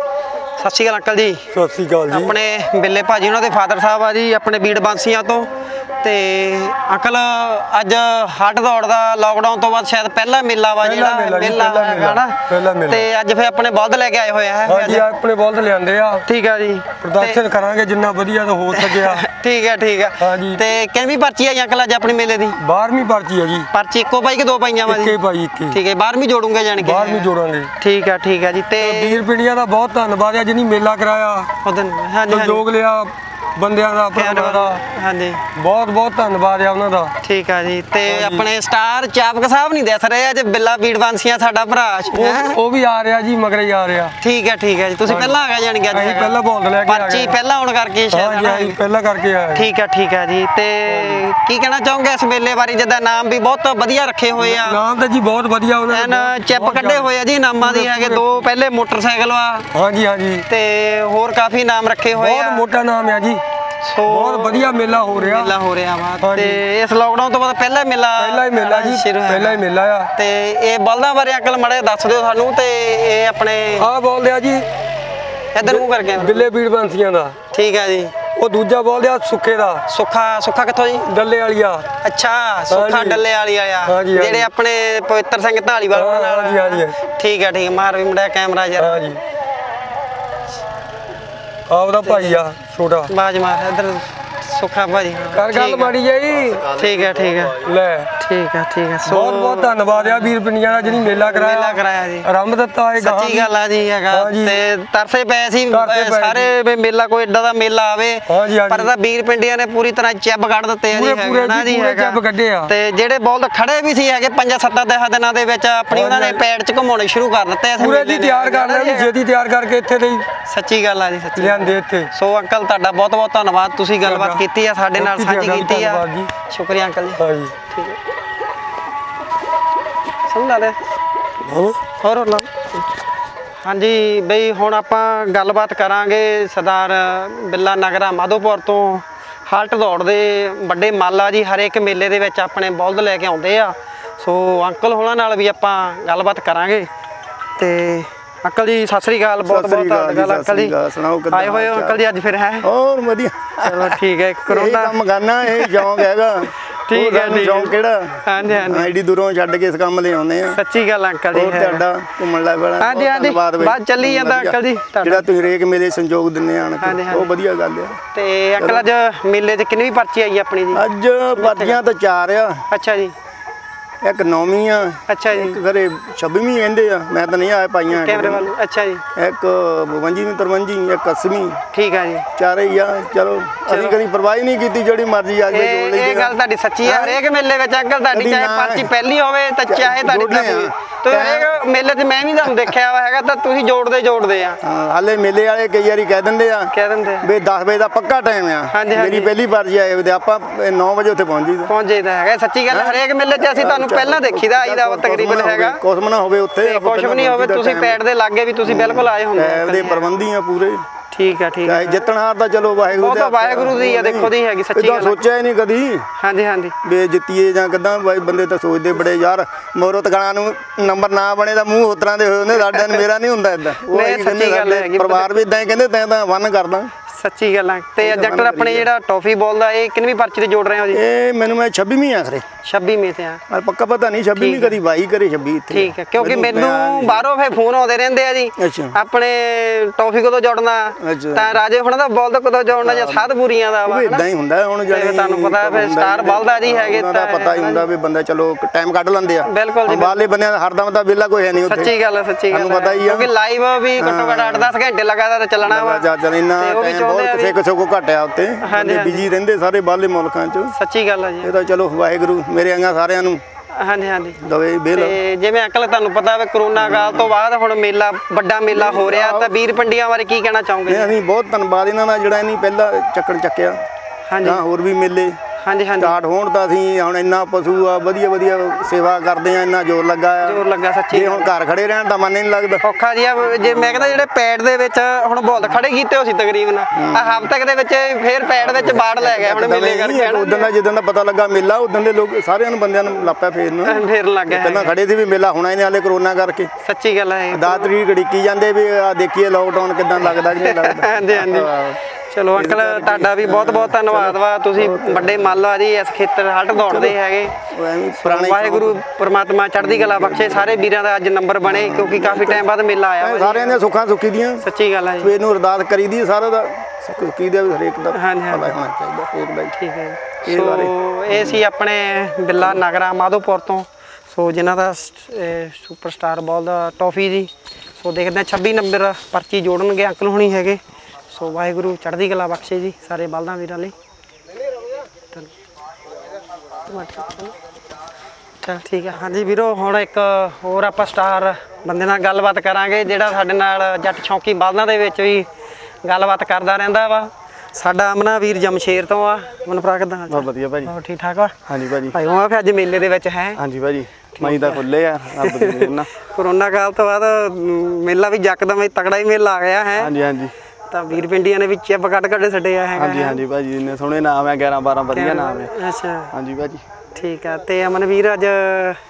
ਸਤਿ ਸ੍ਰੀ ਅਕਾਲ ਅੰਕਲ ਜੀ। ਸਤਿ ਸ੍ਰੀ ਅਕਾਲ ਜੀ। ਆਪਣੇ ਬਿੱਲੇ ਭਾਜੀ ਉਹਨਾਂ ਦੇ ਫਾਦਰ ਸਾਹਿਬ ਆ ਜੀ ਆਪਣੇ ਬੀੜ ਬਾਂਸੀਆਂ ਤੋਂ। ਤੇ ਅੰਕਲ ਅੱਜ ਹਲਟ ਦੌੜ ਦਾ ਲਾਕਡਾਊਨ ਤੋਂ ਬਾਅਦ ਸ਼ਾਇਦ ਪਹਿਲਾ ਮੇਲਾ ਵਾ ਜਿਹੜਾ ਮੇਲਾ ਹੈਗਾ ਨਾ, ਤੇ ਅੱਜ ਫਿਰ ਆਪਣੇ ਬਲਦ ਲੈ ਕੇ ਆਏ ਹੋਏ ਆ। ਹਾਂਜੀ ਆਪਣੇ ਬਲਦ ਲਿਆਂਦੇ ਆ। ਠੀਕ ਆ ਜੀ, ਪ੍ਰਦਰਸ਼ਨ ਕਰਾਂਗੇ ਜਿੰਨਾ ਵਧੀਆ ਤਾਂ ਹੋ ਸਕਿਆ। ਠੀਕ ਹੈ ਠੀਕ ਹੈ। ਹਾਂਜੀ ਤੇ ਕਿੰਨੀ ਪਰਚੀ ਆਈ ਅੰਕਲ ਅੱਜ ਆਪਣੇ ਮੇਲੇ ਦੀ? ਬਾਰਵੀਂ ਪਰਚੀ ਆ ਜੀ। ਪਰਚੀ ਇੱਕੋ ਪਾਈ ਕਿ ਦੋ ਪਾਈਆਂ ਵਾ ਜੀ? ਇੱਕੇ ਪਾਈ ਇੱਕੇ। ਠੀਕ ਹੈ, ਬਾਰਵੀਂ ਜੋੜੂਗੇ ਜਾਣ ਕੇ? ਬਾਰਵੀਂ ਜੋੜਾਂਗੇ। ਠੀਕ ਹੈ ਠੀਕ ਹੈ ਜੀ। ਤੇ ਵੀਰ ਪਿੰਡੀਆਂ ਦਾ ਬਹੁਤ ਧੰਨਵਾਦ ਆ ਜਿਹਨੇ ਮੇਲਾ ਕਰਾਇਆ, ਉਹਦਨ ਹਾਂਜੀ ਸਹਿਯੋਗ ਲਿਆ ਬੰਦਿਆਂ ਦਾ ਭਰਾਵਾਂ ਦਾ। ਹਾਂਜੀ ਬਹੁਤ ਬਹੁਤ ਧੰਨਵਾਦ ਆ ਉਹਨਾਂ ਦਾ। ਠੀਕ ਆ ਜੀ। ਤੇ ਆਪਣੇ ਸਟਾਰ ਚਾਪਕ ਸਾਹਿਬ ਨਹੀਂ ਦਿਸ ਰਹੇ ਅੱਜ ਬਿੱਲਾ ਬੀੜ ਬਾਂਸੀਆਂ ਸਾਡਾ ਭਰਾ ਉਹ ਵੀ ਆ ਰਿਹਾ ਜੀ, ਮਗਰ ਹੀ ਆ ਰਿਹਾ। ਠੀਕ ਹੈ ਠੀਕ ਹੈ ਜੀ। ਤੁਸੀਂ ਪਹਿਲਾਂ ਆ ਗਏ ਜਾਣ ਕੇ? ਅਸੀਂ ਪਹਿਲਾਂ ਬੌਂਦ ਲੈ ਕੇ ਆ ਗਏ। ਪਰਚੀ ਪਹਿਲਾਂ ਆਉਣ ਕਰਕੇ ਸ਼ਾਇਦ। ਹਾਂਜੀ ਪਹਿਲਾਂ ਕਰਕੇ ਆਏ। ਠੀਕ ਹੈ ਠੀਕ ਹੈ ਜੀ। ਤੇ ਕੀ ਕਹਿਣਾ ਚਾਹੋਗੇ ਇਸ ਮੇਲੇ ਬਾਰੇ? ਜਿੱਦਾਂ ਨਾਮ ਵੀ ਬਹੁਤ ਵਧੀਆ ਰੱਖੇ ਹੋਏ ਆ। ਨਾਮ ਤਾਂ ਜੀ ਬਹੁਤ ਵਧੀਆ ਉਹਨਾਂ ਨੇ ਚਿੱਪ ਕੱਢੇ ਹੋਏ ਆ ਜੀ ਨਾਮਾਂ ਦੇ ਹੈਗੇ। ਦੋ ਪਹਿਲੇ ਮੋਟਰਸਾਈਕਲ ਵਾ। ਹਾਂਜੀ ਹਾਂਜੀ। ਤੇ ਹੋਰ ਕਾਫੀ ਨਾਮ ਰੱਖੇ ਹੋਏ ਆ। ਬਹੁਤ ਮੋਟਾ ਨਾਮ ਆ ਜੀ। ਸੋ ਬਹੁਤ ਵਧੀਆ ਮੇਲਾ ਹੋ ਰਿਹਾ ਮੇਲਾ ਹੋ ਰਿਹਾ ਵਾ। ਤੇ ਇਸ ਲਾਕਡਾਊਨ ਤੋਂ ਬਾਅਦ ਪਹਿਲਾ ਮੇਲਾ ਪਹਿਲਾ ਹੀ ਮੇਲਾ ਜੀ ਪਹਿਲਾ ਹੀ ਮੇਲਾ ਆ। ਤੇ ਇਹ ਬਲਦਾਂ ਬਾਰੇ ਅੰਕਲ ਮਾੜੇ ਦੱਸ ਦਿਓ ਸਾਨੂੰ। ਤੇ ਇਹ ਆਪਣੇ ਆ ਬੋਲਦੇ ਆ ਜੀ ਇੱਧਰ ਮੂੰਹ ਕਰਕੇ ਬਿੱਲੇ ਬੀੜ ਬਾਂਸੀਆਂ ਦਾ। ਠੀਕ ਹੈ ਜੀ। ਉਹ ਦੂਜਾ ਬੋਲਦੇ ਆ ਸੁੱਖੇ ਦਾ। ਸੁੱਖਾ ਸੁੱਖਾ ਕਿੱਥੋਂ ਜੀ? ਡੱਲੇ ਵਾਲੀਆ। ਅੱਛਾ ਸੁੱਖਾ ਡੱਲੇ ਵਾਲੀ ਆਇਆ, ਜਿਹੜੇ ਆਪਣੇ ਪਵਿੱਤਰ ਸਿੰਘ ਢਾਲੀਵਾਲ ਨਾਲ। ਹਾਂਜੀ ਹਾਂਜੀ ਠੀਕ ਹੈ ਠੀਕ, ਮਾਰ ਵੀ ਮੁੰਡਾ ਕੈਮਰਾ ਯਾਰ। ਹਾਂਜੀ ਆ ਉਹਦਾ ਭਾਈ ਆ ਛੋਟਾ। ਬਾਜ ਮਾਰ ਇੱਧਰ ਸੁੱਖਾ ਭਾਜੀ ਕਰ ਗੱਲ ਮਾੜੀ ਜਾਈ। ਠੀਕ ਹੈ ਠੀਕ ਹੈ ਲੈ ਠੀਕ ਹੈ ਠੀਕ ਹੈ। ਬਹੁਤ ਬਹੁਤ ਧੰਨਵਾਦ ਆ ਵੀਰ ਪਿੰਡੀਆਂ ਦਾ ਜਿਹੜੀ ਮੇਲਾ ਕਰਾਇਆ। ਮੇਲਾ ਕਰਾਇਆ ਜੀ, ਆਰੰਭ ਦਿੱਤਾ ਇਹ ਗਾਂ। ਸੱਚੀ ਗੱਲ ਆ ਜੀ ਹੈਗਾ। ਤੇ ਤਰਸੇ ਪਏ ਸੀ ਸਾਰੇ ਵੀ ਮੇਲਾ ਕੋਈ ਏਡਾ ਦਾ ਮੇਲਾ ਆਵੇ, ਪਰ ਤਾਂ ਵੀਰ ਪਿੰਡੀਆਂ ਨੇ ਪੂਰੀ ਤਰ੍ਹਾਂ ਚੱਬ ਕੱਢ ਦਿੱਤੇ ਆ ਜੀ ਹੈਗਾ ਨਾ ਜੀ ਹੈਗਾ। ਤੇ ਜਿਹੜੇ ਬੋਲਦ ਖੜੇ ਵੀ ਸੀ ਹੈਗੇ ਪੰਜਾਂ ਸੱਤਾਂ ਦਸਾਂ ਦਿਨਾਂ ਦੇ ਵਿੱਚ ਆਪਣੀ ਉਹਨਾਂ ਨੇ ਪੈੜ ਚ ਘੁਮਾਉਣੇ ਸ਼ੁਰੂ ਕਰ ਦਿੱਤੇ। ਪੂਰੇ ਦੀ ਤਿਆਰ ਕਰ ਲਿਆ, ਛੇਤੀ ਤਿਆਰ ਕਰਕੇ ਇੱਥੇ ਦੇ ਸੱਚੀ ਗੱਲ ਆ ਜੀ, ਸੱਚੀ ਲਿਆਂਦੇ ਇੱਥੇ। ਸੋ ਅੰਕਲ ਤੁਹਾਡਾ ਬਹੁਤ ਬਹੁਤ ਧੰਨਵਾਦ, ਤੁਸੀਂ ਗੱਲਬਾਤ ਕੀਤੀ ਆ ਸਾਡੇ ਨਾਲ ਸਾਂਝੀ ਕੀਤੀ ਆ। ਸ਼ੁਕਰੀਆ ਅੰਕਲ ਜੀ। ਹਾਂਜੀ ਠੀਕ ਹੈ ਸਮਝਾ ਲੈ ਹੋਰ ਹੋਰ ਲਾ। ਹਾਂਜੀ ਬਈ ਹੁਣ ਆਪਾਂ ਗੱਲਬਾਤ ਕਰਾਂਗੇ ਸਰਦਾਰ ਬਿੱਲਾ ਨਗਰਾ ਮਾਧੋਪੁਰ ਤੋਂ। ਹਾਲਟ ਦੌੜ ਦੇ ਵੱਡੇ ਮਾਲਾ ਜੀ ਹਰੇਕ ਮੇਲੇ ਦੇ ਵਿੱਚ ਆਪਣੇ ਬਲਦ ਲੈ ਕੇ ਆਉਂਦੇ ਆ। ਸੋ ਅੰਕਲ ਹੋਣਾ ਨਾਲ ਵੀ ਆਪਾਂ ਗੱਲਬਾਤ ਕਰਾਂਗੇ। ਤੇ ਅੰਕਲ ਜੀ ਸਤਿ ਸ੍ਰੀ ਅਕਾਲ। ਬਹੁਤ ਬਹੁਤ ਧੰਨਵਾਦ ਅੰਕਲ ਜੀ, ਆਏ ਹੋਏ ਹੋ ਅੰਕਲ ਜੀ ਅੱਜ ਫਿਰ। ਹੈ ਹੋਰ ਵਧੀਆ, ਚਲੋ ਠੀਕ ਹੈ। ਕਰੋਨਾ ਕੰਮ ਕਰਨਾ ਇਹ ਸ਼ੌਂਕ ਹੈਗਾ। ਠੀਕ ਹੈ ਜੀ, ਸ਼ੌਂਕ ਕਿਹੜਾ? ਹਾਂਜੀ ਹਾਂਜੀ ਐਡੀ ਦੂਰੋਂ ਛੱਡ ਕੇ ਇਸ ਕੰਮ ਲਈ ਆਉਂਦੇ ਆ। ਸੱਚੀ ਗੱਲ ਅੰਕਲ ਜੀ। ਤੁਹਾਡਾ ਘੁੰਮਣ ਲੈ ਵਾਲਾ ਹਾਂਜੀ ਹਾਂਜੀ ਬਾਤ ਚੱਲੀ ਜਾਂਦਾ ਅੰਕਲ ਜੀ। ਜਿਹੜਾ ਤੁਸੀਂ ਹਰੇਕ ਮੇਲੇ ਸੰਯੋਗ ਦਿੰਦੇ ਆਣ ਕੇ, ਉਹ ਵਧੀਆ ਗੱਲ ਆ। ਤੇ ਅੰਕਲ ਅੱਜ ਮੇਲੇ 'ਚ ਕਿੰਨੀ ਪਰਚੀ ਆਈ ਆਪਣੀ ਜੀ? ਅੱਜ ਪਰਚੀਆਂ ਤਾਂ ਚਾਰ ਆ। ਅੱਛਾ ਜੀ। ਇੱਕ ਨੌਵੀਂ ਆ, ਅੱਛਾ ਜੀ। ਇੱਕ ਘਰੇ ਛੱਬੀਵੀਂ ਕਹਿੰਦੇ ਆ, ਮੈਂ ਤਾਂ ਨਹੀਂ ਆਇਆ ਪਾਈਆਂ ਕੈਮਰੇ ਵੱਲ। ਅੱਛਾ ਜੀ। ਇੱਕ ਬਵੰਜੀਵੀਂ ਤਰਵੰਜੀ, ਇੱਕ ਅੱਸਵੀਂ। ਠੀਕ ਆ ਜੀ। ਚਾਰੇ ਹੀ ਆ। ਚਲੋ ਅਸੀਂ ਕਦੀ ਪਰਵਾਹ ਨਹੀਂ ਕੀਤੀ, ਜਿਹੜੀ ਮਰਜ਼ੀ ਆ ਕੇ ਜੋੜ ਲਈ। ਇਹ ਗੱਲ ਤੁਹਾਡੀ ਸੱਚੀ ਆ। ਹਰੇਕ ਮੇਲੇ ਵਿੱਚ ਅੰਕਲ ਤੁਹਾਡੀ ਚਾਹੇ ਪਰਚੀ ਪਹਿਲੀ ਹੋਵੇ ਤਾਂ ਚਾਹੇ ਤੁਹਾਡੀ ਦਸਵੀਂ, ਤੇ ਹਰੇਕ ਮੇਲੇ 'ਚ ਮੈਂ ਵੀ ਤੁਹਾਨੂੰ ਦੇਖਿਆ ਵਾ ਹੈਗਾ ਤਾਂ ਤੁਸੀਂ ਜੋੜਦੇ ਜੋੜਦੇ ਆ। ਹਾਲੇ ਮੇਲੇ ਵਾਲੇ ਕਈ ਵਾਰੀ ਕਹਿ ਦਿੰਦੇ ਆ ਕਹਿ ਦਿੰਦੇ ਵੀ ਦਸ ਵਜੇ ਦਾ ਪੱਕਾ ਟਾਈਮ ਆ। ਮੇਰੀ ਪਹਿਲੀ ਪਰਚੀ ਆਏ ਤੇ ਆਪਾਂ ਨੌ ਵਜੇ ਉੱਥੇ ਪਹੁੰਚ ਜੀਦਾ। ਪਹੁੰਚ ਜਾਈਦਾ ਹੈਗਾ। ਸੱਚੀ ਗੱਲ, ਹਰੇਕ ਮੇਲੇ 'ਚ ਅਸੀਂ ਤੁਹਾਨੂੰ ਪਹਿਲਾਂ ਦੇਖੀਦਾ ਆਈਦਾ ਤਕਰੀਬਨ ਹੈਗਾ। ਕੁਛ ਵੀ ਨਾ ਹੋਵੇ ਉੱਥੇ, ਕੁਛ ਵੀ ਨਹੀਂ ਹੋਵੇ, ਤੁਸੀਂ ਪੈੜ ਦੇ ਲਾਗੇ ਵੀ ਤੁਸੀਂ ਬਿਲਕੁਲ ਆਏ ਹੁੰਦੇ ਪੈੜ ਦੇ ਪ੍ਰਬੰਧੀ ਆ ਪੂਰੇ। ਠੀਕ ਆ ਠੀਕ ਆ। ਜਿੱਤਣ ਹਾਰ ਤਾਂ ਚਲੋ ਵਾਹਿਗੁਰੂ ਦਾ ਵਾਹਿਗੁਰੂ ਦੀ ਆ, ਦੇਖੋ ਦੀ ਹੈਗੀ ਸੱਚੀ ਗੱਲ। ਸੋਚਿਆ ਹੀ ਨਹੀਂ ਕਦੀ ਹਾਂਜੀ ਹਾਂਜੀ ਵੀ ਜਿੱਤੀਏ ਜਾਂ ਕਿੱਦਾਂ। ਬਾਈ ਬੰਦੇ ਤਾਂ ਸੋਚਦੇ ਬੜੇ ਯਾਰ ਮੋਰੋ ਤਗਾਣਾ ਨੂੰ ਨੰਬਰ ਨਾ ਬਣੇ ਤਾਂ ਮੂੰਹ ਉਤਰਾਂ ਦੇ ਹੋਏ ਹੁੰਦੇ। ਸਾਡਾ ਮੇਰਾ ਨਹੀਂ ਹੁੰਦਾ ਇਦਾਂ। ਉਹ ਸੱਚੀ ਗੱਲ ਹੈਗੀ। ਪਰਿਵਾਰ ਵੀ ਇਦਾਂ ਹੀ ਕਹਿੰਦੇ ਤੈਂ ਤਾਂ ਵੰਨ ਕਰਦਾ। ਸੱਚੀ ਗੱਲ ਆ। ਤੇ ਜੱਟਰ ਆਪਣੇ ਜਿਹੜਾ ਟੌਫੀ ਬੋਲਦਾ ਇਹ ਕਿੰਨਵੀਂ ਪਰਚੀ ਤੇ ਜੋੜ ਰਹੇ ਹੋ ਜੀ? ਇਹ ਮੈਨੂੰ ਮੈਂ ਛੱਬੀਵੀਂ ਆ ਖਰੇ। ਛੱਬੀਵੀਂ ਤੇ ਆ ਪੱਕਾ ਪਤਾ ਨਹੀਂ। ਛੱਬੀਵੀਂ ਕਦੀ ਬਾਈ ਕਰੇ ਛੱਬੀ ਇੱਥੇ। ਠੀਕ ਹੈ, ਕਿਉਂਕਿ ਮੈਨੂੰ ਬਾਹਰੋਂ ਫੇ ਫੋਨ ਆਉਂਦੇ ਰਹਿੰਦੇ ਆ ਜੀ ਆਪਣੇ ਟੌਫੀ ਕਦੋਂ ਜੋੜਨਾ, ਤਾਂ ਰਾਜੇ ਹੁਣਾਂ ਦਾ ਬਲਦ ਕਦੋਂ ਜੋੜਨਾ ਜਾਂ ਸਾਧਪੂਰੀਆਂ ਦਾ ਵਾ। ਇਦਾਂ ਹੀ ਹੁੰਦਾ ਹੁਣ। ਜਿਹੜੇ ਤੁਹਾਨੂੰ ਪਤਾ ਫਿਰ ਸਟਾਰ ਬਲਦਾ ਜੀ ਹੈਗੇ ਤਾਂ ਪਤਾ ਹੀ ਹੁੰਦਾ ਵੀ ਬੰਦਾ ਚਲੋ ਟਾਈਮ ਕੱਢ ਲੈਂਦੇ ਆ। ਬਿਲਕੁਲ ਜੀ। ਬਾਹਰਲੇ ਬੰਦਿਆਂ ਦਾ ਹਰਦਮ ਤਾਂ ਵਿਹਲਾ ਕੋਈ ਹੈ ਨਹੀਂ ਉੱਥੇ। ਸੱਚੀ ਗੱਲ ਹੈ ਸੱਚੀ ਗੱਲ। ਤੁਹਾਨੂੰ ਪਤਾ ਹੀ ਆ ਕਿਉਂਕਿ ਲਾਈਵ ਵੀ ਘੱਟੋ ਘੱਟ ਅੱਠ ਦਸ ਘੰਟੇ ਲਗਾਤਾਰ ਚੱਲਣਾ ਵਾ। ਤੇ ਉਹ ਵੀ ਚਾਹੁੰਦੇ ਆ ਕਿਸੇ ਕਿਸੇ ਕੋ ਘਟਿਆ ਉੱਤੇ। ਬਿਜੀ ਰਹਿੰਦੇ ਸਾਰੇ ਬਾਹਰਲੇ ਮੁਲਕਾਂ 'ਚ। ਸੱਚੀ ਗੱਲ ਹੈ ਜੀ। ਇਹ ਤਾਂ ਚਲੋ ਵਾਹਿਗੁਰੂ ਮੇਰੇ ਅੰਗਾ ਸਾਰਿਆਂ ਨੂੰ ਹਾਂਜੀ ਹਾਂਜੀ ਦਵੇ ਬੇਲ। ਤੇ ਜਿਵੇਂ ਅੰਕਲ ਤੁਹਾਨੂੰ ਪਤਾ ਵਾ ਕਰੋਨਾ ਕਾਲ ਤੋਂ ਬਾਅਦ ਹੁਣ ਮੇਲਾ ਵੱਡਾ ਮੇਲਾ ਹੋ ਰਿਹਾ, ਤਾਂ ਵੀਰ ਪਿੰਡੀਆਂ ਬਾਰੇ ਕੀ ਕਹਿਣਾ ਚਾਹੋਗੇ? ਅਸੀਂ ਬਹੁਤ ਧੰਨਵਾਦ ਇਹਨਾਂ ਦਾ ਜਿਹੜਾ ਇਹਨੀ ਪਹਿਲਾਂ ਚੱਕਣ ਚੱਕਿਆ। ਹਾਂਜੀ ਹੋਰ ਵੀ ਮੇਲੇ ਹਾਂਜੀ ਹਾਂਜੀ ਸਟਾਰਟ ਹੋਣ ਤਾਂ ਅਸੀਂ ਹੁਣ ਇੰਨਾ ਪਸ਼ੂ ਆ ਵਧੀਆ ਵਧੀਆ ਸੇਵਾ ਕਰਦੇ ਆ। ਇੰਨਾ ਜ਼ੋਰ ਲੱਗਾ ਆ। ਜ਼ੋਰ ਲੱਗਾ ਸੱਚੀ। ਜੇ ਹੁਣ ਘਰ ਖੜੇ ਰਹਿਣ ਤਾਂ ਮਨ ਨਹੀਂ ਲੱਗਦਾ। ਔਖਾ ਜੀ। ਜੇ ਮੈਂ ਕਹਿੰਦਾ ਜਿਹੜੇ ਪੈੜ ਦੇ ਵਿੱਚ ਹੁਣ ਬੋਲ ਖੜੇ ਕੀਤੇ ਹੋ ਸੀ ਤਕਰੀਬਨ ਆ ਹਫ਼ਤੇ ਦੇ ਵਿੱਚ ਫੇਰ ਪੈੜ ਵਿੱਚ ਬਾੜ ਲੈ ਗਏ ਹੁਣ ਮੇਲੇ ਕਰਕੇ। ਉਦੋਂ ਦਾ ਜਿੱਦਾਂ ਦਾ ਪਤਾ ਲੱਗਾ ਮੇਲਾ ਉਦੋਂ ਦੇ ਲੋਕ ਸਾਰਿਆਂ ਨੂੰ ਬੰਦਿਆਂ ਨੂੰ ਲਾਪਿਆ ਫੇਰਨ ਫੇਰਨ ਲੱਗ ਗਿਆ। ਪਹਿਲਾਂ ਖੜੇ ਸੀ ਵੀ ਮੇਲਾ ਹੋਣਾ ਹੀ ਨਹੀਂ ਹਾਲੇ ਕਰੋਨਾ ਕਰਕੇ। ਸੱਚੀ ਗੱਲ ਹੈ। ਦਸ ਤਰੀਕ ਘੜੀਕੀ ਜਾਂਦੇ ਵੀ ਆ ਦੇਖੀਏ ਲੋਕਡਾਊਨ ਕਿੱਦਾਂ ਲੱਗਦਾ ਕਿ ਨਹੀਂ ਲੱਗਦਾ। ਹਾਂਜੀ ਹਾਂਜੀ ਚਲੋ ਅੰਕਲ ਤੁਹਾਡਾ ਵੀ ਬਹੁਤ ਬਹੁਤ ਧੰਨਵਾਦ ਵਾ। ਤੁਸੀਂ ਵੱਡੇ ਮਾਲਾ ਜੀ ਇਸ ਖੇਤਰ ਹਲਟ ਦੌੜਦੇ ਹੈਗੇ। ਵਾਹਿਗੁਰੂ ਪ੍ਰਮਾਤਮਾ ਚੜ੍ਹਦੀ ਕਲਾ ਬਖਸ਼ੇ ਸਾਰੇ ਵੀਰਾਂ ਦਾ ਅੱਜ ਨੰਬਰ ਬਣੇ, ਕਿਉਂਕਿ ਕਾਫੀ ਟਾਈਮ ਬਾਅਦ ਮੇਲਾ ਆਇਆ। ਸਾਰਿਆਂ ਦੀਆਂ ਸੁੱਖਾਂ ਸੁੱਖੀ ਦੀਆਂ। ਸੱਚੀ ਗੱਲ ਹੈ। ਸਵੇਰ ਨੂੰ ਅਰਦਾਸ ਕਰੀਦੀ ਸਾਰਾ ਦਾ ਸੁੱਖੀ ਦਾ ਹਰੇਕ ਦਾ ਹਾਂਜੀ ਹਾਂਜੀ ਪਤਾ ਹੋਣਾ ਚਾਹੀਦਾ ਹਰੇਕ ਦਾ। ਠੀਕ ਹੈ। ਸੋ ਇਹ ਸੀ ਆਪਣੇ ਬਿੱਲਾ ਨਗਰਾ ਮਾਧੋਪੁਰ ਤੋਂ, ਸੋ ਜਿਨ੍ਹਾਂ ਦਾ ਸੁਪਰ ਸਟਾਰ ਬਾਲ ਦਾ ਟੌਫੀ ਜੀ। ਸੋ ਦੇਖਦੇ ਹਾਂ ਛੱਬੀ ਨੰਬਰ ਪਰਚੀ ਜੋੜਨਗੇ ਅੰਕਲ ਹੋਣੀ ਹੈਗੇ। ਸੋ ਵਾਹਿਗੁਰੂ ਚੜ੍ਹਦੀ ਕਲਾ ਬਖਸ਼ੇ ਜੀ ਸਾਰੇ ਬਲਦਾਂ ਵੀਰਾਂ ਲਈ। ਚਲ ਠੀਕ ਹੈ। ਹਾਂਜੀ ਵੀਰੋ ਹੁਣ ਇੱਕ ਹੋਰ ਆਪਾਂ ਸਟਾਰ ਬੰਦੇ ਨਾਲ ਗੱਲਬਾਤ ਕਰਾਂਗੇ, ਜਿਹੜਾ ਸਾਡੇ ਨਾਲ ਜੱਟ ਸ਼ੌਂਕੀ ਬਲਦਾਂ ਦੇ ਵਿੱਚ ਵੀ ਗੱਲਬਾਤ ਕਰਦਾ ਰਹਿੰਦਾ ਵਾ। ਸਾਡਾ ਅਮਨਾ ਵੀਰ ਜਮਸ਼ੇਰ ਤੋਂ ਆ। ਮਨ ਭਰਾ ਕਿੱਦਾਂ? ਬਹੁਤ ਵਧੀਆ ਭਾਜੀ। ਹੋਰ ਠੀਕ ਠਾਕ ਆ? ਹਾਂਜੀ ਭਾਜੀ। ਭਾਈ ਉਹ ਫਿਰ ਅੱਜ ਮੇਲੇ ਦੇ ਵਿੱਚ ਹੈ। ਹਾਂਜੀ ਭਾਜੀ ਮਈ ਤਾਂ ਖੁੱਲੇ ਆ ਰੱਬ ਦੀ ਮਿਹਰ ਨਾਲ। ਕਰੋਨਾ ਕਾਲ ਤੋਂ ਬਾਅਦ ਮੇਲਾ ਵੀ ਯਕਦਮ ਹੀ ਤਕੜਾ ਹੀ ਮੇਲਾ ਆ ਗਿਆ ਹੈ। ਹਾਂਜੀ ਹਾਂਜੀ ਤਾਂ ਵੀਰ ਪਿੰਡੀਆਂ ਨੇ ਵੀ ਚਿੱਪ ਕੱਢ ਕੱਢ ਛੱਡਿਆ ਹੈਗਾ। ਹਾਂਜੀ ਹਾਂਜੀ ਭਾਜੀ ਇੰਨੇ ਸੋਹਣੇ ਨਾਮ ਹੈ, ਗਿਆਰਾਂ ਬਾਰਾਂ ਵਧੀਆ ਨਾਮ ਹੈ। ਅੱਛਾ ਹਾਂਜੀ ਭਾਜੀ ਠੀਕ ਆ। ਤੇ ਅਮਨ ਵੀਰ ਅੱਜ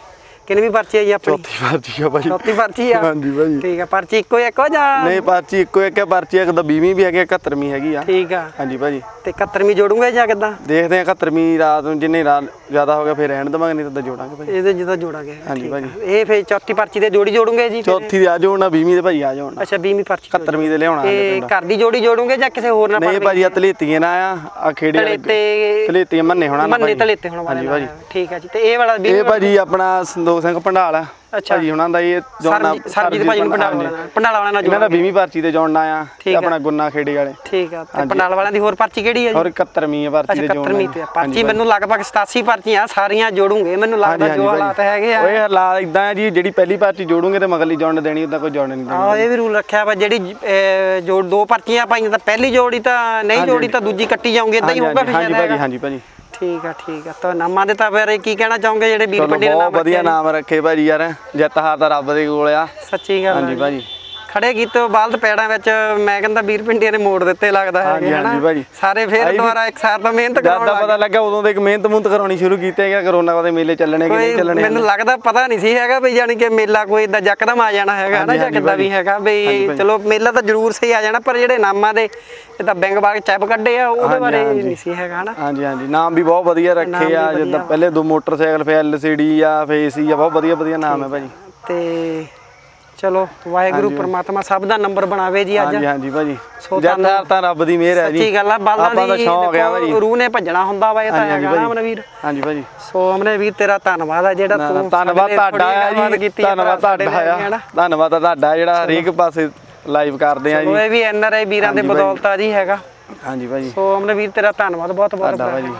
ਕਿੰਨੀ ਪਰਚੀ ਆ ਜੀ ਆਪਣੀ? ਚੌਥੀ ਪਰਚੀ ਆ ਭਾਜੀ। ਚੌਥੀ ਪਰਚੀ ਆ? ਹਾਂਜੀ ਭਾਜੀ। ਠੀਕ ਆ, ਪਰਚੀ ਇੱਕੋ ਇੱਕੋ ਜਾਂ? ਨਹੀਂ ਪਰਚੀ ਇੱਕੋ ਇੱਕ ਹੈ, ਪਰਚੀ ਇੱਕ ਤਾਂ ਵੀਹਵੀਂ ਵੀ ਹੈਗੀ, ਇਕਹੱਤਰਵੀਂ ਹੈਗੀ ਆ। ਠੀਕ ਆ। ਹਾਂਜੀ ਭਾਜੀ। ਤੇ ਇਕਹੱਤਰਵੀਂ ਜੋੜੂਗੇ ਜਾਂ ਕਿੱਦਾਂ? ਦੇਖਦੇ ਆ ਇਕਹੱਤਰਵੀਂ ਰਾਤ ਨੂੰ, ਜਿੰਨੇ ਰਾਤ ਜ਼ਿਆਦਾ ਹੋ ਗਿਆ ਫਿਰ ਰਹਿਣ ਦੇਵਾਂਗੇ, ਨਹੀਂ ਤਾਂ ਜੋੜਾਂਗੇ ਭਾਜੀ। ਇਹਦੇ ਜਿੱਦਾਂ ਜੋੜਾਂਗੇ। ਹਾਂਜੀ ਭਾਜੀ। ਇਹ ਫਿਰ ਚੌਥੀ ਪਰਚੀ ਤੇ ਜੋੜੀ ਜੋੜੂਗੇ ਜੀ? ਚੌਥੀ ਦੇ ਆ ਜੋੜਨਾ, ਵੀਹਵੀਂ ਦੇ ਭਾਜੀ ਆ ਜੋੜਨਾ। ਅੱਛਾ ਵੀਹਵੀਂ ਪਰਚੀ ਇਕਹੱਤਰਵੀਂ ਦੇ ਲਿਆਉਣਾ ਤੇ ਘਰ ਦੀ ਜੋੜੀ ਜੋੜੂਗੇ ਜਾਂ ਕਿਸੇ ਹੋਰ ਨਾਲ? ਨਹੀਂ ਭਾਜੀ, ਆ ਤਲੇਤੀਆਂ ਨਾ ਆ ਆ ਖੇੜੇ ਤਲੇਤੇ ਤਲੇਤੀਆਂ ਮੰਨੇ ਹੋਣਾ ਨਾ ਮੰਨੇ ਤਲੇਤੇ ਹੋਣ ਵਾਲੇ। ਹਾਂਜੀ ਭਾਜੀ। ਠੀਕ ਆ ਜੀ। ਤੇ ਇਹ ਵਾਲਾ ਇਹ ਭਾਜੀ ਆਪਣਾ ਸੰਦੋਖ ਸਿੰਘ ਭੰਡਾਲ ਆ ਭਾਜੀ ਹੁਣਾਂ ਦਾ। ਇਹ ਜੋੜਨਾ ਸਰਜੀਤ ਭਾਜੀ ਨੂੰ ਭੰਡਾਲ ਵਾਲਾ ਭੰਡਾਲ ਵਾਲਾ ਨਾਲ ਇਹਨਾਂ ਦਾ ਵੀਹਵੀਂ ਪਰਚੀ ਤੇ ਜੋੜਨਾ ਆ, ਤੇ ਆਪਣਾ ਗੁੰਨਾ ਖੇੜੇ ਵਾਲੇ। ਠੀਕ ਆ। ਤੇ ਭੰਡਾਲ ਵਾਲਿਆਂ ਦੀ ਹੋਰ ਪਰਚੀ ਕਿਹੜੀ ਆ ਜੀ? ਹੋਰ ਇਕਹੱਤਰਵੀਂ ਆ ਪਰਚੀ ਤੇ ਜੋੜਨਾ। ਇਕਹੱਤਰਵੀਂ ਤੇ ਪਰਚੀ ਮੈਨੂੰ ਲਗਭਗ ਸਤਾਸੀ ਪਰਚੀਆਂ ਸਾਰੀਆਂ ਜੋੜੂਗੇ ਮੈਨੂੰ ਲੱਗਦਾ, ਜੋ ਹਾਲਾਤ ਹੈਗੇ ਆ। ਓਏ ਹਾਲਾਤ ਇਦਾਂ ਆ ਜੀ, ਜਿਹੜੀ ਪਹਿਲੀ ਪਰਚੀ ਜੋੜੂਗੇ ਤੇ ਮਗਲੀ ਜੋੜਨ ਦੇਣੀ, ਉਦਾਂ ਕੋਈ ਜੋੜਨ ਨਹੀਂ ਦੇਣੀ। ਹਾਂ ਇਹ ਵੀ ਰੂਲ ਰੱਖਿਆ ਵਾ, ਜਿਹੜੀ ਜੋੜ ਦੋ ਪਰਚੀਆਂ ਪਾਈਆਂ ਤਾਂ ਪਹਿਲੀ ਜੋੜੀ ਤਾਂ ਨਹੀਂ ਜੋੜੀ ਤਾਂ ਦੂਜੀ ਕੱਟੀ ਜਾਊਗੀ, ਇਦਾਂ ਹੀ ਹੋਊਗਾ ਫਿਰ? ਹਾਂਜੀ ਭਾਜੀ। ਹਾਂਜੀ ਭਾਜੀ। ਠੀਕ ਆ ਠੀਕ ਆ। ਤਾਂ ਨਾਮਾਂ ਦੇ ਤਾਂ ਫਿਰ ਕੀ ਕਹਿਣਾ ਚਾਹੋਗੇ ਜਿਹੜੇ ਵੀਰ ਪਿੰਡੀ ਦੇ ਨਾਮ? ਬਹੁਤ ਵਧੀਆ ਨਾਮ ਰੱਖੇ ਭਾਜੀ ਯਾਰ, ਜਿੱਤ ਹਾਰ ਤਾਂ ਰੱਬ ਦੇ ਕੋਲ ਆ। ਸੱਚੀ ਗੱਲ। ਹਾਂਜੀ ਭਾਜੀ। ਖੜੇ ਕੀਤੇ ਬਲਦ ਪੈੜਾਂ ਵਿੱਚ ਮੈਂ ਕਹਿੰਦਾ ਵੀਰ ਪਿੰਡੀਆਂ ਨੇ ਮੋੜ ਦਿੱਤੇ ਲੱਗਦਾ ਹੈ। ਹਾਂਜੀ ਹਾਂਜੀ ਭਾਜੀ। ਸਾਰੇ ਫੇਰ ਦੁਬਾਰਾ ਇੱਕ ਸਾਰ ਤਾਂ ਮਿਹਨਤ ਕਰਾਉਣ ਲੱਗ ਗਏ। ਪਤਾ ਲੱਗਾ ਉਦੋਂ ਦੇ ਇੱਕ ਮਿਹਨਤ ਮੁਹਨਤ ਕਰਾਉਣੀ ਸ਼ੁਰੂ ਕੀਤੀ ਹੈ, ਕਰੋਨਾ ਦੇ ਮੇਲੇ ਚੱਲਣੇ ਕਿ ਨਹੀਂ ਚੱਲਣੇ। ਮੈਨੂੰ ਲੱਗਦਾ ਪਤਾ ਨਹੀਂ ਸੀ ਹੈਗਾ ਵੀ ਜਾਨੀ ਕਿ ਮੇਲਾ ਕੋਈ ਇਦਾਂ ਯਕਦਮ ਆ ਜਾਣਾ ਹੈਗਾ ਨਾ, ਜਾਂ ਕਿੱਦਾਂ ਵੀ ਹੈਗਾ ਵੀ ਚਲੋ ਮੇਲਾ ਤਾਂ ਜ਼ਰੂਰ ਸਹੀ ਆ ਜਾਣਾ, ਪਰ ਜਿਹੜੇ ਨਾਮਾਂ ਦੇ ਇਹ ਤਾਂ ਬੈਂਗ ਬਾਗ ਚੈਪ ਕੱਢੇ ਆ ਉਹਦੇ ਬਾਰੇ ਨਹੀਂ ਸੀ ਹੈਗਾ ਨਾ। ਹਾਂਜੀ ਹਾਂਜੀ। ਨਾਮ ਵੀ ਬਹੁਤ ਵਧੀਆ ਰੱਖੇ ਆ, ਜਿੱਦਾਂ ਪਹਿਲੇ ਦੋ ਮੋਟਰਸਾਈਕਲ, ਫਿਰ ਐਲ ਸੀ ਡੀ ਆ, ਫਿਰ ਏ ਸੀ ਆ, ਬਹੁਤ ਵਧੀਆ ਵਧੀਆ ਨਾਮ ਹੈ ਭਾਜੀ। ਤੇ ਚਲੋ ਵਾਹਿਗੁਰੂ ਪ੍ਰਮਾਤਮਾ ਸਭ ਦਾ ਨੰਬਰ ਬਣਾਵੇ ਜੀ ਅੱਜ। ਹਾਂਜੀ ਹਾਂਜੀ ਭਾਜੀ। ਜੱਟਾਰ ਤਾਂ ਰੱਬ ਦੀ ਮਿਹਰ ਹੈ ਜੀ। ਸੱਚੀ ਗੱਲ ਆ। ਬਲਦਾਂ ਦਾ ਸ਼ੌਂਕ ਆ ਭਾਜੀ, ਰੂਹ ਨੇ ਭੱਜਣਾ ਹੁੰਦਾ ਵਾ, ਇਹ ਤਾਂ ਹੈਗਾ ਨਾ ਅਮਨਵੀਰ। ਹਾਂਜੀ ਭਾਜੀ। ਸੋ ਅਮਨਵੀਰ ਤੇਰਾ ਧੰਨਵਾਦ ਆ ਜਿਹੜਾ ਤੂੰ ਧੰਨਵਾਦ ਤੁਹਾਡਾ ਆ ਜੀ, ਧੰਨਵਾਦ ਤੁਹਾਡਾ ਆ, ਧੰਨਵਾਦ ਤੁਹਾਡਾ ਜਿਹੜਾ ਹਰੇਕ ਪਾਸੇ ਲਾਈਵ ਕਰਦੇ ਆ ਜੀ। ਇਹ ਵੀ ਐਨ ਆਰ ਆਈ ਵੀਰਾਂ ਦੇ ਬਦੌਲਤ ਆ ਜੀ ਹੈਗਾ। ਹਾਂਜੀ ਭਾਜੀ। ਸੋ ਅਮਨਵੀਰ ਤੇਰਾ ਧੰਨਵਾਦ ਬਹੁਤ ਬਹੁਤ ਭਾਜੀ।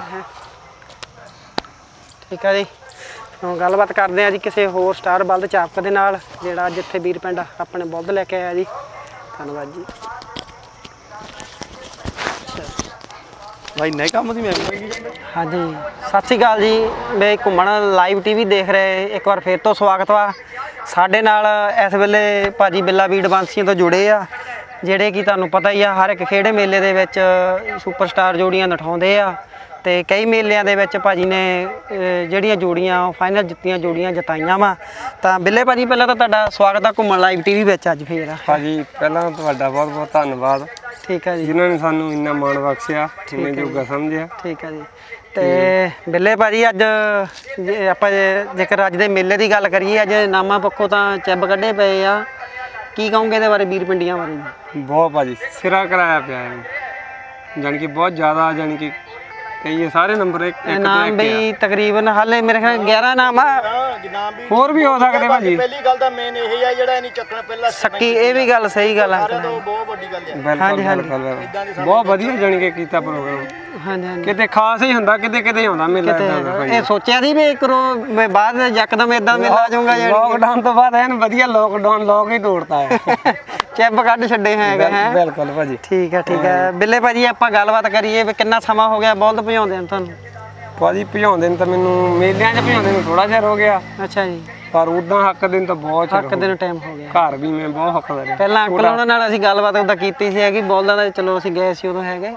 ਠੀਕ ਆ ਜੀ। ਹੁਣ ਗੱਲਬਾਤ ਕਰਦੇ ਆ ਜੀ ਕਿਸੇ ਹੋਰ ਸਟਾਰ ਬਲਦ ਚਾਪਕ ਦੇ ਨਾਲ, ਜਿਹੜਾ ਜਿੱਥੇ ਵੀਰ ਪਿੰਡ ਆਪਣੇ ਬਲਦ ਲੈ ਕੇ ਆਇਆ ਜੀ। ਧੰਨਵਾਦ ਜੀ। ਭਾਈ ਨਹੀਂ ਕੰਮ ਸੀ ਮੈਂ। ਹਾਂਜੀ ਸਤਿ ਸ਼੍ਰੀ ਅਕਾਲ ਜੀ। ਮੈਂ ਘੁੰਮਣ ਲਾਈਵ ਟੀਵੀ ਦੇਖ ਰਹੇ ਇੱਕ ਵਾਰ ਫੇਰ ਤੋਂ ਸਵਾਗਤ ਵਾ। ਸਾਡੇ ਨਾਲ ਇਸ ਵੇਲੇ ਭਾਜੀ ਬਿੱਲਾ ਬੀੜ ਬਾਂਸੀਆਂ ਤੋਂ ਜੁੜੇ ਆ, ਜਿਹੜੇ ਕਿ ਤੁਹਾਨੂੰ ਪਤਾ ਹੀ ਆ ਹਰ ਇੱਕ ਖੇਡੇ ਮੇਲੇ ਦੇ ਵਿੱਚ ਸੁਪਰਸਟਾਰ ਜੋੜੀਆਂ ਨਠਾਉਂਦੇ ਆ। ਤੇ ਕਈ ਮੇਲਿਆਂ ਦੇ ਵਿੱਚ ਭਾਜੀ ਨੇ ਜਿਹੜੀਆਂ ਜੋੜੀਆਂ ਫਾਈਨਲ ਜਿੱਤੀਆਂ ਜੋੜੀਆਂ ਜਿਤਾਈਆਂ ਵਾ। ਤਾਂ ਬਿੱਲੇ ਭਾਜੀ ਪਹਿਲਾਂ ਤਾਂ ਤੁਹਾਡਾ ਸਵਾਗਤ ਆ ਘੁੰਮਣ ਲਾਈਵ ਟੀਵੀ ਵਿੱਚ ਅੱਜ ਫੇਰ। ਭਾਜੀ ਪਹਿਲਾਂ ਤੁਹਾਡਾ ਬਹੁਤ ਬਹੁਤ ਧੰਨਵਾਦ। ਠੀਕ ਆ ਜੀ। ਜਿਨ੍ਹਾਂ ਨੇ ਸਾਨੂੰ ਇੰਨਾ ਮਾਣ ਬਖਸ਼ਿਆ, ਇੰਨੇ ਜੋਗਾ ਸਮਝਿਆ। ਠੀਕ ਆ ਜੀ। ਤੇ ਬਿੱਲੇ ਭਾਜੀ ਅੱਜ ਜੇ ਆਪਾਂ ਜੇਕਰ ਅੱਜ ਦੇ ਮੇਲੇ ਦੀ ਗੱਲ ਕਰੀਏ, ਅੱਜ ਨਾਮਾਂ ਪੱਖੋਂ ਤਾਂ ਚਿੱਬ ਕੱਢੇ ਪਏ ਆ, ਕੀ ਕਹੋਗੇ ਇਹਦੇ ਬਾਰੇ ਵੀਰ ਪਿੰਡੀਆਂ ਬਾਰੇ? ਬਹੁਤ ਭਾਜੀ ਸਿਰਾ ਕਰਾਇਆ ਪਿਆ ਹੈ, ਜਾਣੀ ਕਿ ਬਹੁਤ ਜ਼ਿਆਦਾ, ਜਾਣੀ ਕਿ ਕਈ ਸਾਰੇ ਨੰਬਰ ਇੱਕ ਇੱਕ ਨਾਮ ਬਈ ਤਕਰੀਬਨ ਹਾਲੇ ਮੇਰੇ ਖਿਆਲ ਗਿਆਰਾਂ ਨਾਮ ਆ, ਹੋਰ ਵੀ ਹੋ ਸਕਦੇ ਭਾਜੀ। ਪਹਿਲੀ ਗੱਲ ਤਾਂ ਮੇਨ ਇਹ ਆ ਜਿਹੜਾ ਇਹਨੀ ਚੱਕਣਾ ਪਹਿਲਾਂ ਸੱਕੀ, ਇਹ ਵੀ ਗੱਲ ਸਹੀ ਗੱਲ ਆ। ਬਹੁਤ ਵੱਡੀ ਗੱਲ ਹੈ। ਹਾਂਜੀ ਹਾਂਜੀ ਬਹੁਤ ਵਧੀਆ ਜਾਣੀ ਕਿ ਕੀਤਾ ਪ੍ਰੋਗਰਾਮ। ਹਾਂਜੀ ਹਾਂਜੀ। ਕਿਤੇ ਖਾਸ ਹੀ ਹੁੰਦਾ, ਕਿਤੇ ਕਿਤੇ ਆਉਂਦਾ ਮੇਲਾ ਇਦਾਂ। ਇਹ ਸੋਚਿਆ ਸੀ ਵੀ ਕਰੋ ਮੈਂ ਬਾਅਦ ਯਕਦਮ ਇਦਾਂ ਮੇਲਾ ਆ ਜਾਊਗਾ? ਲੋਕਡਾਊਨ ਤੋਂ ਬਾਅਦ ਐਨ ਵਧੀਆ ਲੋਕਡਾਊਨ ਲੋਕ ਹੀ ਤੋੜਤਾ ਹੈ। ਚਿੱਬ ਕੱਢ ਛੱਡੇ ਹੈਗਾ ਹੈ। ਬਿਲਕੁਲ ਭਾਜੀ। ਠੀਕ ਹੈ ਠੀਕ ਹੈ। ਬਿੱਲੇ ਭਾਜੀ ਆਪਾਂ ਗੱਲਬਾਤ ਕਰੀਏ ਵੀ ਕਿੰਨਾ ਸਮਾਂ ਹੋ ਗਿਆ ਬਲਦ ਭਜਾਉਂਦੇ ਨੂੰ ਤੁਹਾਨੂੰ? ਭਾਜੀ ਭਜਾਉਂਦੇ ਨੂੰ ਤਾਂ ਮੈਨੂੰ ਮੇਲਿਆਂ 'ਚ ਭਜਾਉਂਦੇ ਨੂੰ ਥੋੜਾ ਜਿਹਾ ਹੋ ਗਿਆ। ਅੱਛਾ ਜੀ। ਪਰ ਉਦਾਂ ਹੱਕ ਦਿਨ ਤਾਂ ਬਹੁਤ ਹੱਕ ਦਿਨ ਟਾਈਮ ਹੋ ਗਿਆ। ਘਰ ਵੀ ਮੈਂ ਬਹੁਤ ਹੱਕਦਾ ਰਿਹਾ। ਪਹਿਲਾਂ ਅੰਕਲ ਉਹਨਾਂ ਨਾਲ ਅਸੀਂ ਗੱਲਬਾਤ ਉਹਦਾ ਕੀਤੀ ਸੀ ਕਿ ਬਲਦਾਂ ਦਾ ਚਲੋ ਅਸੀਂ ਗਏ ਸੀ ਉਦੋਂ ਹੈਗੇ,